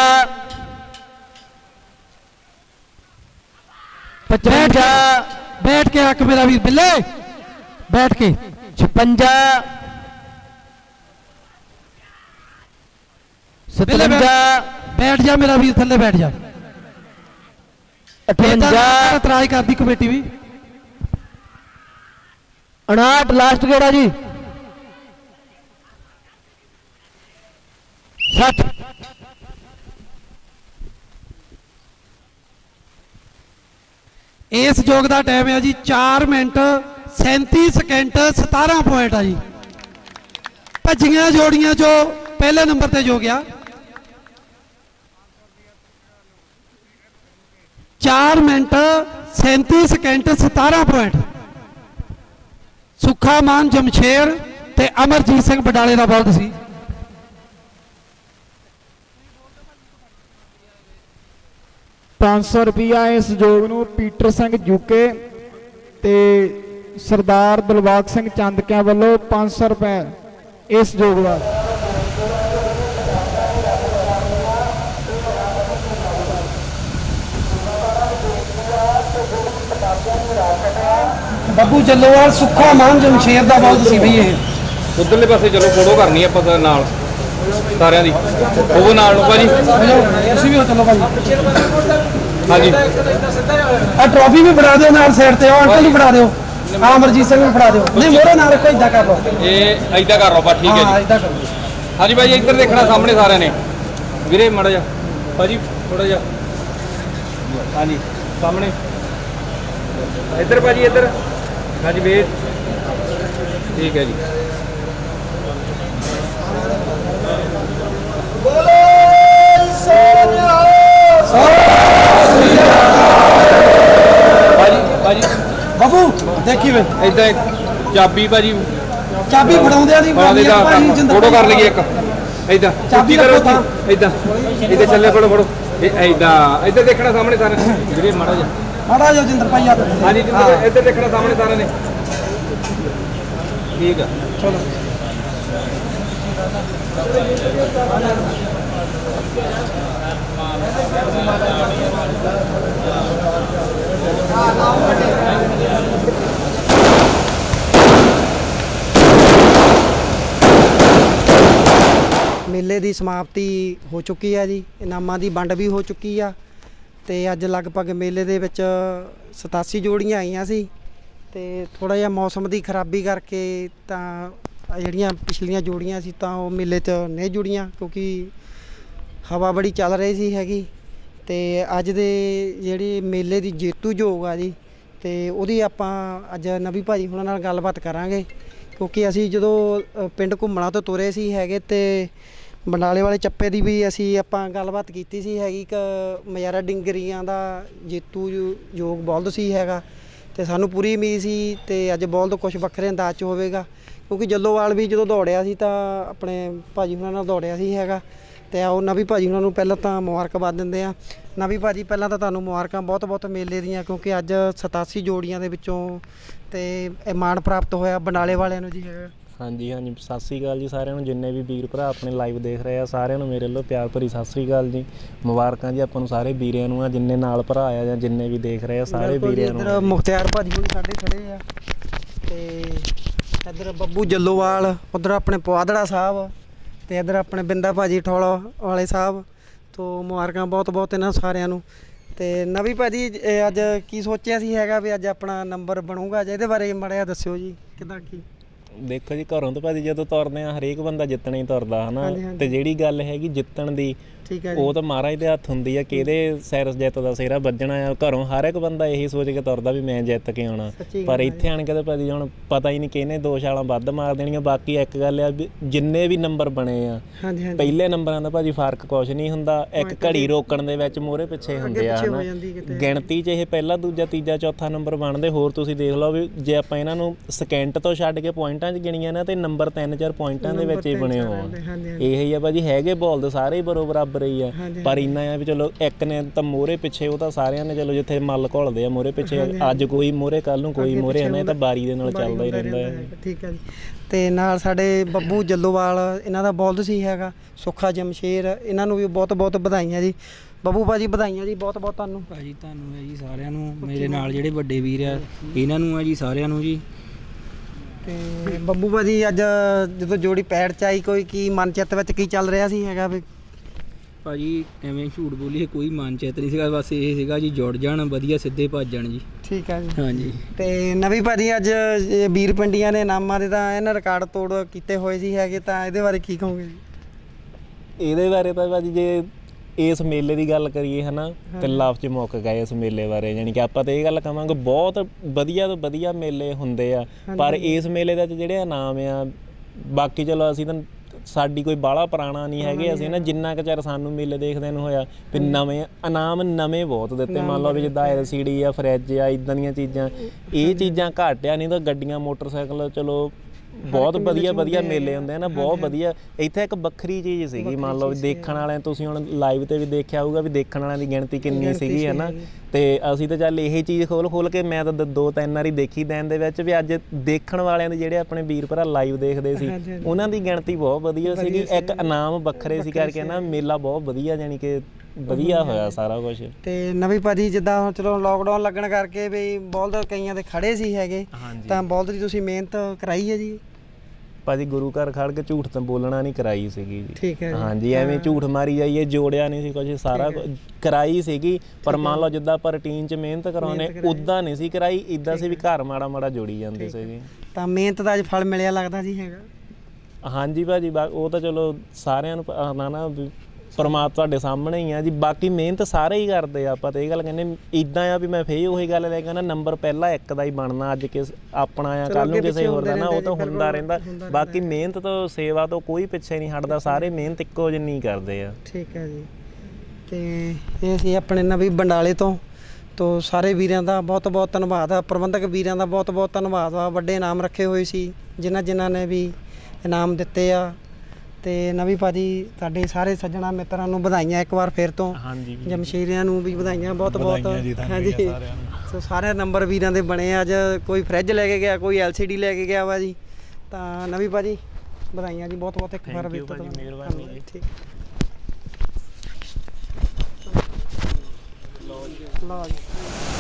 पचवंजा बैठ के रख मेरा भी बिले बैठ के छप्पंजा सतवंजा बैठ जा मेरा भी थले बैठ जा अठवंजा तराई कर दी कमेटी भी उनाहठ लास्ट गेड़ा जी सठ इस जोग का टाइम है जी चार मिनट सैंती सेकेंड सतारह पॉइंट है जी भजियां जोड़ियां जो पहले नंबर पर जो गया चार मिनट सैंती सेकेंड सतारह पॉइंट सुखा मान जमशेर ते अमरजीत सिंह बडाले का बल्द सी पाँच सौ रुपया इस जोग नूं पीटर सिंह यूके ते सरदार दिलबाग सिंह चंदकिया वालों पाँच सौ रुपए इस जोग का ਬੱਬੂ ਜੱਲੋਵਾਲ ਸੁੱਖਾ ਮਾਨ ਜਮਸ਼ੇਰ ਦਾ ਬਹੁਤ ਸੀ ਬਈ ਇਹ ਉਧਰਲੇ ਪਾਸੇ ਚਲੋ ਫੋਟੋ ਕਰਨੀ ਆਪਾਂ ਤਾਂ ਨਾਲ ਸਾਰਿਆਂ ਦੀ ਉਹ ਨਾਲ ਨੂੰ ਭਾਜੀ ਤੁਸੀਂ ਵੀ ਚਲੋ ਭਾਜੀ ਹਾਂਜੀ ਆ ਟਰੋਫੀ ਵੀ ਫੜਾ ਦਿਓ ਨਾਲ ਸਾਈਡ ਤੇ ਉਹ ਅੰਕਲ ਨੂੰ ਫੜਾ ਦਿਓ ਆ ਅਮਰਜੀਤ ਸਿੰਘ ਨੂੰ ਫੜਾ ਦਿਓ ਨਹੀਂ ਮੋਰੇ ਨਾਲ ਰੱਖੋ ਇਦਾਂ ਕਰ ਲਓ ਇਹ ਇਦਾਂ ਕਰ ਲਓ ਬਾ ਠੀਕ ਹੈ ਜੀ ਹਾਂ ਇਦਾਂ ਕਰੋ ਹਾਂਜੀ ਭਾਜੀ ਇੱਧਰ ਦੇਖਣਾ ਸਾਹਮਣੇ ਸਾਰਿਆਂ ਨੇ ਵੀਰੇ ਮੜਾ ਜਾ ਭਾਜੀ ਥੋੜਾ ਜਿਹਾ ਹਾਂਜੀ ਸਾਹਮਣੇ ਇੱਧਰ ਭਾਜੀ ਇੱਧਰ ਹਾਂਜੀ ਵੇਟ ਠੀਕ ਹੈ ਜੀ ਭਾਜੀ ਭਾਜੀ ਬੱਬੂ ਦੇਖੀ ਵੇ ਇਦਾਂ ਚਾਬੀ ਭਾਜੀ ਚਾਬੀ ਫੜਾਉਂਦੇ ਆ ਦੀ ਫੋਟੋ ਕਰ ਲਈਏ ਇੱਕ ਇਦਾਂ ਚਾਬੀ ਕਰੋ ਤਾਂ ਇਦਾਂ ਇਦਾਂ ਚੱਲੇ ਫੜੋ ਫੜੋ ਇਹ ਇਦਾਂ ਇੱਧਰ ਦੇਖਣਾ ਸਾਹਮਣੇ ਸਾਰੇ ਵੀਰੇ ਮਾੜਾ ਜਾ ਮਾੜਾ ਜਾ ਜਿੰਦਰ ਭਾਈ ਆ ਹਾਂਜੀ ਜਿੰਦਰ ਇੱਧਰ ਦੇਖਣਾ ਸਾਹਮਣੇ ਸਾਰਿਆਂ ਨੇ ਠੀਕ ਆ ਚਲੋ ਮੇਲੇ ਦੀ ਸਮਾਪਤੀ ਹੋ ਚੁੱਕੀ ਹੈ ਜੀ ਇਨਾਮਾਂ ਦੀ ਵੰਡ ਵੀ ਹੋ ਚੁੱਕੀ ਆ ਤੇ ਅੱਜ ਲਗਭਗ ਮੇਲੇ ਦੇ ਵਿੱਚ ਸਤਾਸੀ ਜੋੜੀਆਂ ਆਈਆਂ ਸੀ ਤੇ ਥੋੜਾ ਜਿਹਾ ਮੌਸਮ ਦੀ ਖਰਾਬੀ ਕਰਕੇ ਤਾਂ ਜਿਹੜੀਆਂ ਪਿਛਲੀਆਂ ਜੋੜੀਆਂ ਸੀ ਤਾਂ ਉਹ ਮੇਲੇ 'ਚ ਨਹੀਂ ਜੁੜੀਆਂ ਕਿਉਂਕਿ ਹਵਾ ਬੜੀ ਚੱਲ ਰਹੀ ਸੀ ਹੈਗੀ ਤੇ ਅੱਜ ਦੇ ਜਿਹੜੇ ਮੇਲੇ ਦੀ ਜੇਤੂ ਜੋਗ ਆ ਜੀ ਤੇ ਉਹਦੀ ਆਪਾਂ ਅੱਜ ਨਵੀ ਭਾਜੀ ਉਹਨਾਂ ਨਾਲ ਗੱਲਬਾਤ ਕਰਾਂਗੇ ਕਿਉਂਕਿ ਅਸੀਂ ਜਦੋਂ ਅ, ਪਿੰਡ ਘੁੰਮਣਾ ਤੋਂ ਤੁਰੇ ਸੀ ਹੈਗੇ ਤੇ ਬੰਡਾਲੇ ਵਾਲੇ ਚੱਪੇ ਦੀ ਵੀ ਅਸੀਂ ਆਪਾਂ ਗੱਲਬਾਤ ਕੀਤੀ ਸੀ ਹੈਗੀ ਇੱਕ ਮਜਾਰਾ ਡਿੰਗਰੀਆਂ ਦਾ ਜੇਤੂ ਯੋਗ ਬਲਦ ਸੀ ਹੈਗਾ ਤੇ ਸਾਨੂੰ ਪੂਰੀ ਉਮੀਦ ਸੀ ਤੇ ਅੱਜ ਬਲਦ ਕੁਝ ਵੱਖਰੇ ਅੰਦਾਜ਼ 'ਚ ਹੋਵੇਗਾ ਕਿਉਂਕਿ ਜੱਲੋਵਾਲ ਵੀ ਜਦੋਂ ਦੌੜਿਆ ਸੀ ਤਾਂ ਆਪਣੇ ਭਾਜੀ ਉਹਨਾਂ ਨਾਲ ਦੌੜਿਆ ਸੀ ਹੈਗਾ ਤੇ ਆਓ ਨਵੀ ਭਾਜੀ ਉਹਨਾਂ ਨੂੰ ਪਹਿਲਾਂ ਤਾਂ ਮੁਬਾਰਕਬਾਦ ਦਿੰਦੇ ਆ ਨਵੀ ਭਾਜੀ ਪਹਿਲਾਂ ਤਾਂ ਤੁਹਾਨੂੰ ਮੁਬਾਰਕਾਂ ਬਹੁਤ ਬਹੁਤ ਮੇਲੇ ਦੀਆਂ ਕਿਉਂਕਿ ਅੱਜ ਸਤਾਸੀ ਜੋੜੀਆਂ ਦੇ ਵਿੱਚੋਂ ਤੇ ਇਹ ਮਾਣ ਪ੍ਰਾਪਤ ਹੋਇਆ ਬੰਡਾਲੇ ਵਾਲਿਆਂ ਨੂੰ ਜੀ ਹੈਗਾ ਹਾਂਜੀ ਹਾਂਜੀ ਸਤਿ ਸ਼੍ਰੀ ਅਕਾਲ ਜੀ ਸਾਰਿਆਂ ਨੂੰ ਜਿੰਨੇ ਵੀ ਵੀਰ ਭਰਾ ਆਪਣੇ ਲਾਈਵ ਦੇਖ ਰਹੇ ਆ ਸਾਰਿਆਂ ਨੂੰ ਮੇਰੇ ਵੱਲੋਂ ਪਿਆਰ ਭਰੀ ਸਤਿ ਸ਼੍ਰੀ ਅਕਾਲ ਜੀ ਮੁਬਾਰਕਾਂ ਜੀ ਆਪਾਂ ਨੂੰ ਸਾਰੇ ਵੀਰਿਆਂ ਨੂੰ ਆ ਜਿੰਨੇ ਨਾਲ ਭਰਾ ਆ ਜਾਂ ਜਿੰਨੇ ਵੀ ਦੇਖ ਰਹੇ ਆ ਸਾਰੇ ਵੀਰਿਆਂ ਨੂੰ ਇੱਧਰ ਮੁਖਤਿਆਰ ਭਾਜੀ ਹੁਣੀ ਸਾਡੇ ਖੜੇ ਆ ਤੇ ਇੱਧਰ ਬੱਬੂ ਜੱਲੋਵਾਲ ਉਧਰ ਆਪਣੇ ਪਵਾਦੜਾ ਸਾਹਿਬ ਤੇ ਇੱਧਰ ਆਪਣੇ ਬਿੰਦਾ ਭਾਜੀ ਠੋਲਾ ਵਾਲੇ ਸਾਹਿਬ ਤੋਂ ਮੁਬਾਰਕਾਂ ਬਹੁਤ ਬਹੁਤ ਇਹਨਾਂ ਸਾਰਿਆਂ ਨੂੰ ਤੇ ਨਵੀ ਭਾਜੀ ਇਹ ਅੱਜ ਕੀ ਸੋਚਿਆ ਸੀ ਹੈਗਾ ਵੀ ਅੱਜ ਆਪਣਾ ਨੰਬਰ ਬਣੂਗਾ ਜੇ ਇਹਦੇ ਬਾਰੇ ਮਾੜਾ ਦੱਸਿਓ ਜੀ ਕਿੱਦਾਂ ਕੀ ਦੇਖੋ ਜੀ ਘਰੋਂ ਤੋਂ ਭਾਜੀ ਜਦੋਂ ਤੁਰਦੇ ਆ ਹਰੇਕ ਬੰਦਾ ਜਿੱਤਣਾ ਹੀ ਤੁਰਦਾ ਹਨਾ ਤੇ ਜਿਹੜੀ ਗੱਲ ਹੈਗੀ ਜਿੱਤਣ ਦੀ ਉਹ ਤਾਂ ਮਹਾਰਾਜ ਦੇ ਹੱਥ ਹੁੰਦੀ ਆ ਕਿਹਦੇ ਸਿਰ ਜਿੱਤ ਦਾ ਸਿਹਰਾ ਵੱਜਣਾ ਆ ਘਰੋਂ ਹਰ ਇੱਕ ਬੰਦਾ ਇਹੀ ਸੋਚ ਕੇ ਤੁਰਦਾ ਵੀ ਮੈਂ ਜਿੱਤ ਕੇ ਆਉਣਾ ਪਰ ਇੱਥੇ ਆਣ ਕੇ ਤਾਂ ਭਾਜੀ ਹੁਣ ਪਤਾ ਹੀ ਨਹੀਂ ਕਿਹਨੇ ਦੋ ਛਾਲਾਂ ਵੱਧ ਮਾਰ ਦੇਣੀਆਂ ਬਾਕੀ ਇੱਕ ਗੱਲ ਆ ਵੀ ਜਿੰਨੇ ਵੀ ਨੰਬਰ ਬਣੇ ਆ ਪਹਿਲੇ ਨੰਬਰਾਂ ਦਾ ਭਾਜੀ ਫਰਕ ਕੁਛ ਨਹੀਂ ਹੁੰਦਾ ਇੱਕ ਘੜੀ ਰੋਕਣ ਦੇ ਵਿੱਚ ਮੋਹਰੇ ਪਿੱਛੇ ਹੁੰਦੇ ਆ ਹਨਾ ਗਿਣਤੀ 'ਚ ਇਹ ਪਹਿਲਾ ਦੂਜਾ ਤੀਜਾ ਚੌਥਾ ਨੰਬਰ ਬਣਦੇ ਹੋਰ ਤੁਸੀਂ ਦੇਖ ਲਓ ਵੀ ਜੇ ਆਪਾਂ ਇਹਨਾਂ ਨੂੰ ਸਕਿੰਟ ਤੋਂ ਛੱਡ ਕੇ ਪੁਆਇੰਟਾਂ 'ਚ ਗਿਣੀਆਂ ਨਾ ਤੇ ਨੰਬਰ ਤਿੰਨ ਚਾਰ ਪੁਆਇੰਟਾਂ ਦੇ ਵਿੱਚ ਹੀ ਬਣੇ ਹੋਣ ਇਹ ਹੀ ਆ ਭਾਜੀ ਹੈਗੇ ਬਾਲ ਦੇ ਸਾਰੇ ਹੀ ਬਰੋ ਬਰਾਬਰ ਹੀ ਆ ਪਰ ਇੰਨਾ ਆ ਵੀ ਚਲੋ ਇੱਕ ਨੇ ਤਾਂ ਮੋਹਰੇ ਪਿੱਛੇ ਉਹ ਤਾਂ ਸਾਰਿਆਂ ਨੇ ਚਲੋ ਜਿੱਥੇ ਮੱਲ ਘੁਲਦੇ ਆ ਮੋਹਰੇ ਪਿੱਛੇ ਅੱਜ ਕੋਈ ਮੋਹਰੇ ਕੱਲ ਨੂੰ ਕੋਈ ਮੋਹਰੇ ਆਣਾ ਇਹ ਤਾਂ ਬਾਰੀ ਦੇ ਨਾਲ ਚੱਲਦਾ ਹੀ ਰਹਿੰਦਾ ਹੈ ਠੀਕ ਹੈ ਜੀ ਤੇ ਨਾਲ ਸਾਡੇ ਬੱਬੂ ਜੱਲੋਵਾਲ ਇਹਨਾਂ ਦਾ ਬਲਦ ਸੀ ਹੈਗਾ ਸੁੱਖਾ ਜਮਸ਼ੇਰ ਇਹਨਾਂ ਨੂੰ ਵੀ ਬਹੁਤ ਬਹੁਤ ਵਧਾਈਆਂ ਜੀ ਬੱਬੂ ਭਾਜੀ ਵਧਾਈਆਂ ਜੀ ਬਹੁਤ ਬਹੁਤ ਤੁਹਾਨੂੰ ਭਾਜੀ ਤੁਹਾਨੂੰ ਹੈ ਜੀ ਸਾਰਿਆਂ ਨੂੰ ਮੇਰੇ ਨਾਲ ਜਿਹੜੇ ਵੱਡੇ ਵੀਰ ਆ ਇਹਨਾਂ ਨੂੰ ਆ ਜੀ ਸਾਰਿਆਂ ਨੂੰ ਜੀ ਤੇ ਬੱਬੂ ਭਾਜੀ ਅੱਜ ਜਦੋਂ ਜੋੜੀ ਪੈੜ ਚ ਆਈ ਕੋਈ ਕੀ ਮਨ ਚਿੱਤ ਵਿੱਚ ਕੀ ਚੱਲ ਰਿਹਾ ਸੀ ਹੈਗਾ ਵੀ ਭਾਜੀ ਐਵੇਂ ਝੂਠ ਬੋਲੀਏ ਕੋਈ ਮਨ ਚਿੱਤ ਨਹੀਂ ਸੀਗਾ ਬਸ ਇਹ ਸੀਗਾ ਜੀ ਜੁੜ ਜਾਣ ਵਧੀਆ ਸਿੱਧੇ ਭੱਜ ਜਾਣ ਜੀ ਠੀਕ ਹੈ ਜੀ ਹਾਂਜੀ ਤੇ ਨਵੀ ਭਾਜੀ ਅੱਜ ਵੀਰ ਪਿੰਡੀਆਂ ਦੇ ਨਾਮਾਂ ਦੇ ਤਾਂ ਇਹਨਾਂ ਰਿਕਾਰਡ ਤੋੜ ਕੀਤੇ ਹੋਏ ਸੀ ਹੈਗੇ ਤਾਂ ਇਹਦੇ ਬਾਰੇ ਕੀ ਕਹੋਗੇ ਜੀ ਇਹਦੇ ਬਾਰੇ ਤਾਂ ਭਾਜੀ ਜੇ ਇਸ ਮੇਲੇ ਦੀ ਗੱਲ ਕਰੀਏ ਹਨਾ ਤੇ ਲਫ਼ਜ਼ 'ਚ ਮੁੱਕ ਗਏ ਇਸ ਮੇਲੇ ਬਾਰੇ ਯਾਨੀ ਕਿ ਆਪਾਂ ਤਾਂ ਇਹ ਗੱਲ ਕਹਾਂਗੇ ਬਹੁਤ ਵਧੀਆ ਤੋਂ ਵਧੀਆ ਮੇਲੇ ਹੁੰਦੇ ਆ ਪਰ ਇਸ ਮੇਲੇ ਦੇ ਜਿਹੜੇ ਇਨਾਮ ਆ ਬਾਕੀ ਚਲੋ ਅਸੀਂ ਤਾਂ ਸਾਡੀ ਕੋਈ ਬਾਹਲਾ ਪੁਰਾਣਾ ਨਹੀਂ ਹੈਗੇ ਅਸੀਂ ਨਾ ਜਿੰਨਾ ਕੁ ਚਿਰ ਸਾਨੂੰ ਮੇਲੇ ਦੇਖਦੇ ਨੂੰ ਹੋਇਆ ਵੀ ਨਵੇਂ ਇਨਾਮ ਨਵੇਂ ਬਹੁਤ ਦਿੱਤੇ ਮੰਨ ਲਓ ਵੀ ਜਿੱਦਾਂ ਐਲ ਸੀ ਡੀ ਆ ਫਰਿੱਜ ਆ ਇੱਦਾਂ ਦੀਆਂ ਚੀਜ਼ਾਂ ਇਹ ਚੀਜ਼ਾਂ ਘੱਟ ਆ ਨਹੀਂ ਤਾਂ ਗੱਡੀਆਂ ਮੋਟਰਸਾਈਕਲ ਚਲੋ ਬਹੁਤ ਵਧੀਆ ਵਧੀਆ ਮੇਲੇ ਹੁੰਦੇ ਆ ਨਾ ਬਹੁਤ ਵਧੀਆ ਇੱਥੇ ਇੱਕ ਵੱਖਰੀ ਚੀਜ਼ ਸੀਗੀ ਮੰਨ ਲਓ ਦੇਖਣ ਵਾਲਿਆਂ ਤੁਸੀਂ ਹੁਣ ਲਾਈਵ ਤੇ ਵੀ ਦੇਖਿਆ ਹੋਊਗਾ ਵੀ ਦੇਖਣ ਵਾਲਿਆਂ ਦੀ ਗਿਣਤੀ ਕਿੰਨੀ ਸੀਗੀ ਹੈ ਨਾ ਤੇ ਅਸੀਂ ਤਾਂ ਚੱਲ ਇਹ ਚੀਜ਼ ਖੋਲ ਖੋਲ ਕੇ ਮੈਂ ਤਾਂ ਦੋ ਤਿੰਨ ਵਾਰੀ ਦੇਖੀ ਦਿਨ ਦੇ ਵਿੱਚ ਵੀ ਅੱਜ ਦੇਖਣ ਵਾਲਿਆਂ ਦੇ ਜਿਹੜੇ ਆਪਣੇ ਵੀਰ ਭਰਾ ਲਾਈਵ ਦੇਖਦੇ ਸੀ ਉਹਨਾਂ ਦੀ ਗਿਣਤੀ ਬਹੁਤ ਵਧੀਆ ਸੀਗੀ ਇੱਕ ਇਨਾਮ ਵੱਖਰੇ ਸੀ ਕਰਕੇ ਨਾ ਮੇਲਾ ਬਹੁਤ ਵਧੀਆ ਜਾਨੀ ਕਿ ਵਧੀਆ ਹੋਇਆ ਸਾਰਾ ਕੁਝ ਤੇ ਨਵੀਂ ਭਾਜੀ ਜਿੱਦਾਂ ਹੁਣ ਚਲੋ ਲੋਕਡਾਊਨ ਲੱਗਣ ਕਰਕੇ ਵੀ ਬਲਦ ਕਈਆਂ ਦੇ ਖੜੇ ਸੀ ਹੈਗੇ ਤਾਂ ਬਲਦ ਦੀ ਤੁਸੀਂ ਮਿਹਨਤ ਕਰਾਈ ਹੈ ਜੀ ਭਾਜੀ ਗੁਰੂ ਘਰ ਖੜ ਕੇ ਝੂਠ ਤਾਂ ਬੋਲਣਾ ਨਹੀਂ ਕਰਾਈ ਸੀਗੀ ਜੀ ਠੀਕ ਹੈ ਹਾਂਜੀ ਐਵੇਂ ਝੂਠ ਮਾਰੀ ਜਾਈਏ ਜੋੜਿਆ ਨਹੀਂ ਸੀ ਕੁਝ ਸਾਰਾ ਕਰਾਈ ਸੀਗੀ ਪਰ ਮੰਨ ਲਓ ਜਿੱਦਾਂ ਆਪਾਂ ਰੂਟੀਨ 'ਚ ਮਿਹਨਤ ਕਰਾਉਂਦੇ ਉੱਦਾਂ ਨਹੀਂ ਸੀ ਕਰਾਈ ਇੱਦਾਂ ਸੀ ਵੀ ਘਰ ਮਾੜਾ ਮਾੜਾ ਜੋੜੀ ਜਾਂਦੇ ਸੀਗੇ ਤਾਂ ਮਿਹਨਤ ਦਾ ਅੱਜ ਫਲ ਮਿਲਿਆ ਲੱਗਦਾ ਜੀ ਹੈਗਾ ਹਾਂਜੀ ਭਾਜੀ ਉਹ ਤਾਂ ਚਲੋ ਸਾਰਿਆਂ ਨੂੰ ਨਾ ਨਾ ਪਰਮਾਤਮਾ ਤੁਹਾਡੇ ਸਾਹਮਣੇ ਹੀ ਆ ਜੀ ਬਾਕੀ ਮਿਹਨਤ ਸਾਰੇ ਹੀ ਕਰਦੇ ਆ ਆਪਾਂ ਤਾਂ ਇਹ ਗੱਲ ਕਹਿੰਦੇ ਇੱਦਾਂ ਆ ਵੀ ਮੈਂ ਫੇਰ ਉਹੀ ਗੱਲ ਲੈ ਕੇ ਆਉਣਾ ਨੰਬਰ ਪਹਿਲਾਂ ਇੱਕ ਦਾ ਹੀ ਬਣਨਾ ਅੱਜ ਕਿਸ ਆਪਣਾ ਆ ਕੱਲ ਨੂੰ ਕਿਸੇ ਹੋਰ ਦਾ ਨਾ ਉਹ ਤਾਂ ਹੁੰਦਾ ਰਹਿੰਦਾ ਬਾਕੀ ਮਿਹਨਤ ਤੋਂ ਸੇਵਾ ਤੋਂ ਕੋਈ ਪਿੱਛੇ ਨਹੀਂ ਹਟਦਾ ਸਾਰੇ ਮਿਹਨਤ ਇੱਕੋ ਜਿੰਨੀ ਕਰਦੇ ਆ ਠੀਕ ਹੈ ਜੀ ਤੇ ਇਹ ਸੀ ਆਪਣੇ ਨਵੀਂ ਬੰਡਾਲੇ ਤੋਂ ਤੋ ਸਾਰੇ ਵੀਰਾਂ ਦਾ ਬਹੁਤ ਬਹੁਤ ਧੰਨਵਾਦ ਆ ਪ੍ਰਬੰਧਕ ਵੀਰਾਂ ਦਾ ਬਹੁਤ ਬਹੁਤ ਧੰਨਵਾਦ ਆ ਵੱਡੇ ਇਨਾਮ ਰੱਖੇ ਹੋਏ ਸੀ ਜਿਨ੍ਹਾਂ ਜਿਨ੍ਹਾਂ ਨੇ ਵੀ ਇਨਾਮ ਦਿੱਤੇ ਆ ਤੇ ਨਵੀਂ ਭਾਜੀ ਸਾਡੇ ਸਾਰੇ ਸੱਜਣਾ ਮਿੱਤਰਾਂ ਨੂੰ ਵਧਾਈਆਂ ਇੱਕ ਵਾਰ ਫਿਰ ਤੋਂ ਜਮਸ਼ੀਰਿਆਂ ਨੂੰ ਵੀ ਵਧਾਈਆਂ ਬਹੁਤ ਬਹੁਤ ਹਾਂਜੀ ਸੋ ਸਾਰੇ ਨੰਬਰ ਵੀਰਾਂ ਦੇ ਬਣੇ ਅੱਜ ਕੋਈ ਫਰਿੱਜ ਲੈ ਕੇ ਗਿਆ ਕੋਈ ਐਲ ਸੀ ਡੀ ਲੈ ਕੇ ਗਿਆ ਵਾ ਜੀ ਤਾਂ ਨਵੀਂ ਭਾਜੀ ਵਧਾਈਆਂ ਜੀ ਬਹੁਤ ਬਹੁਤ ਇੱਕ ਵਾਰ ਫਿਰ ਤੋਂ ਮਿਹਰਬਾਨੀ ਜੀ ਠੀਕ ਲਓ ਜੀ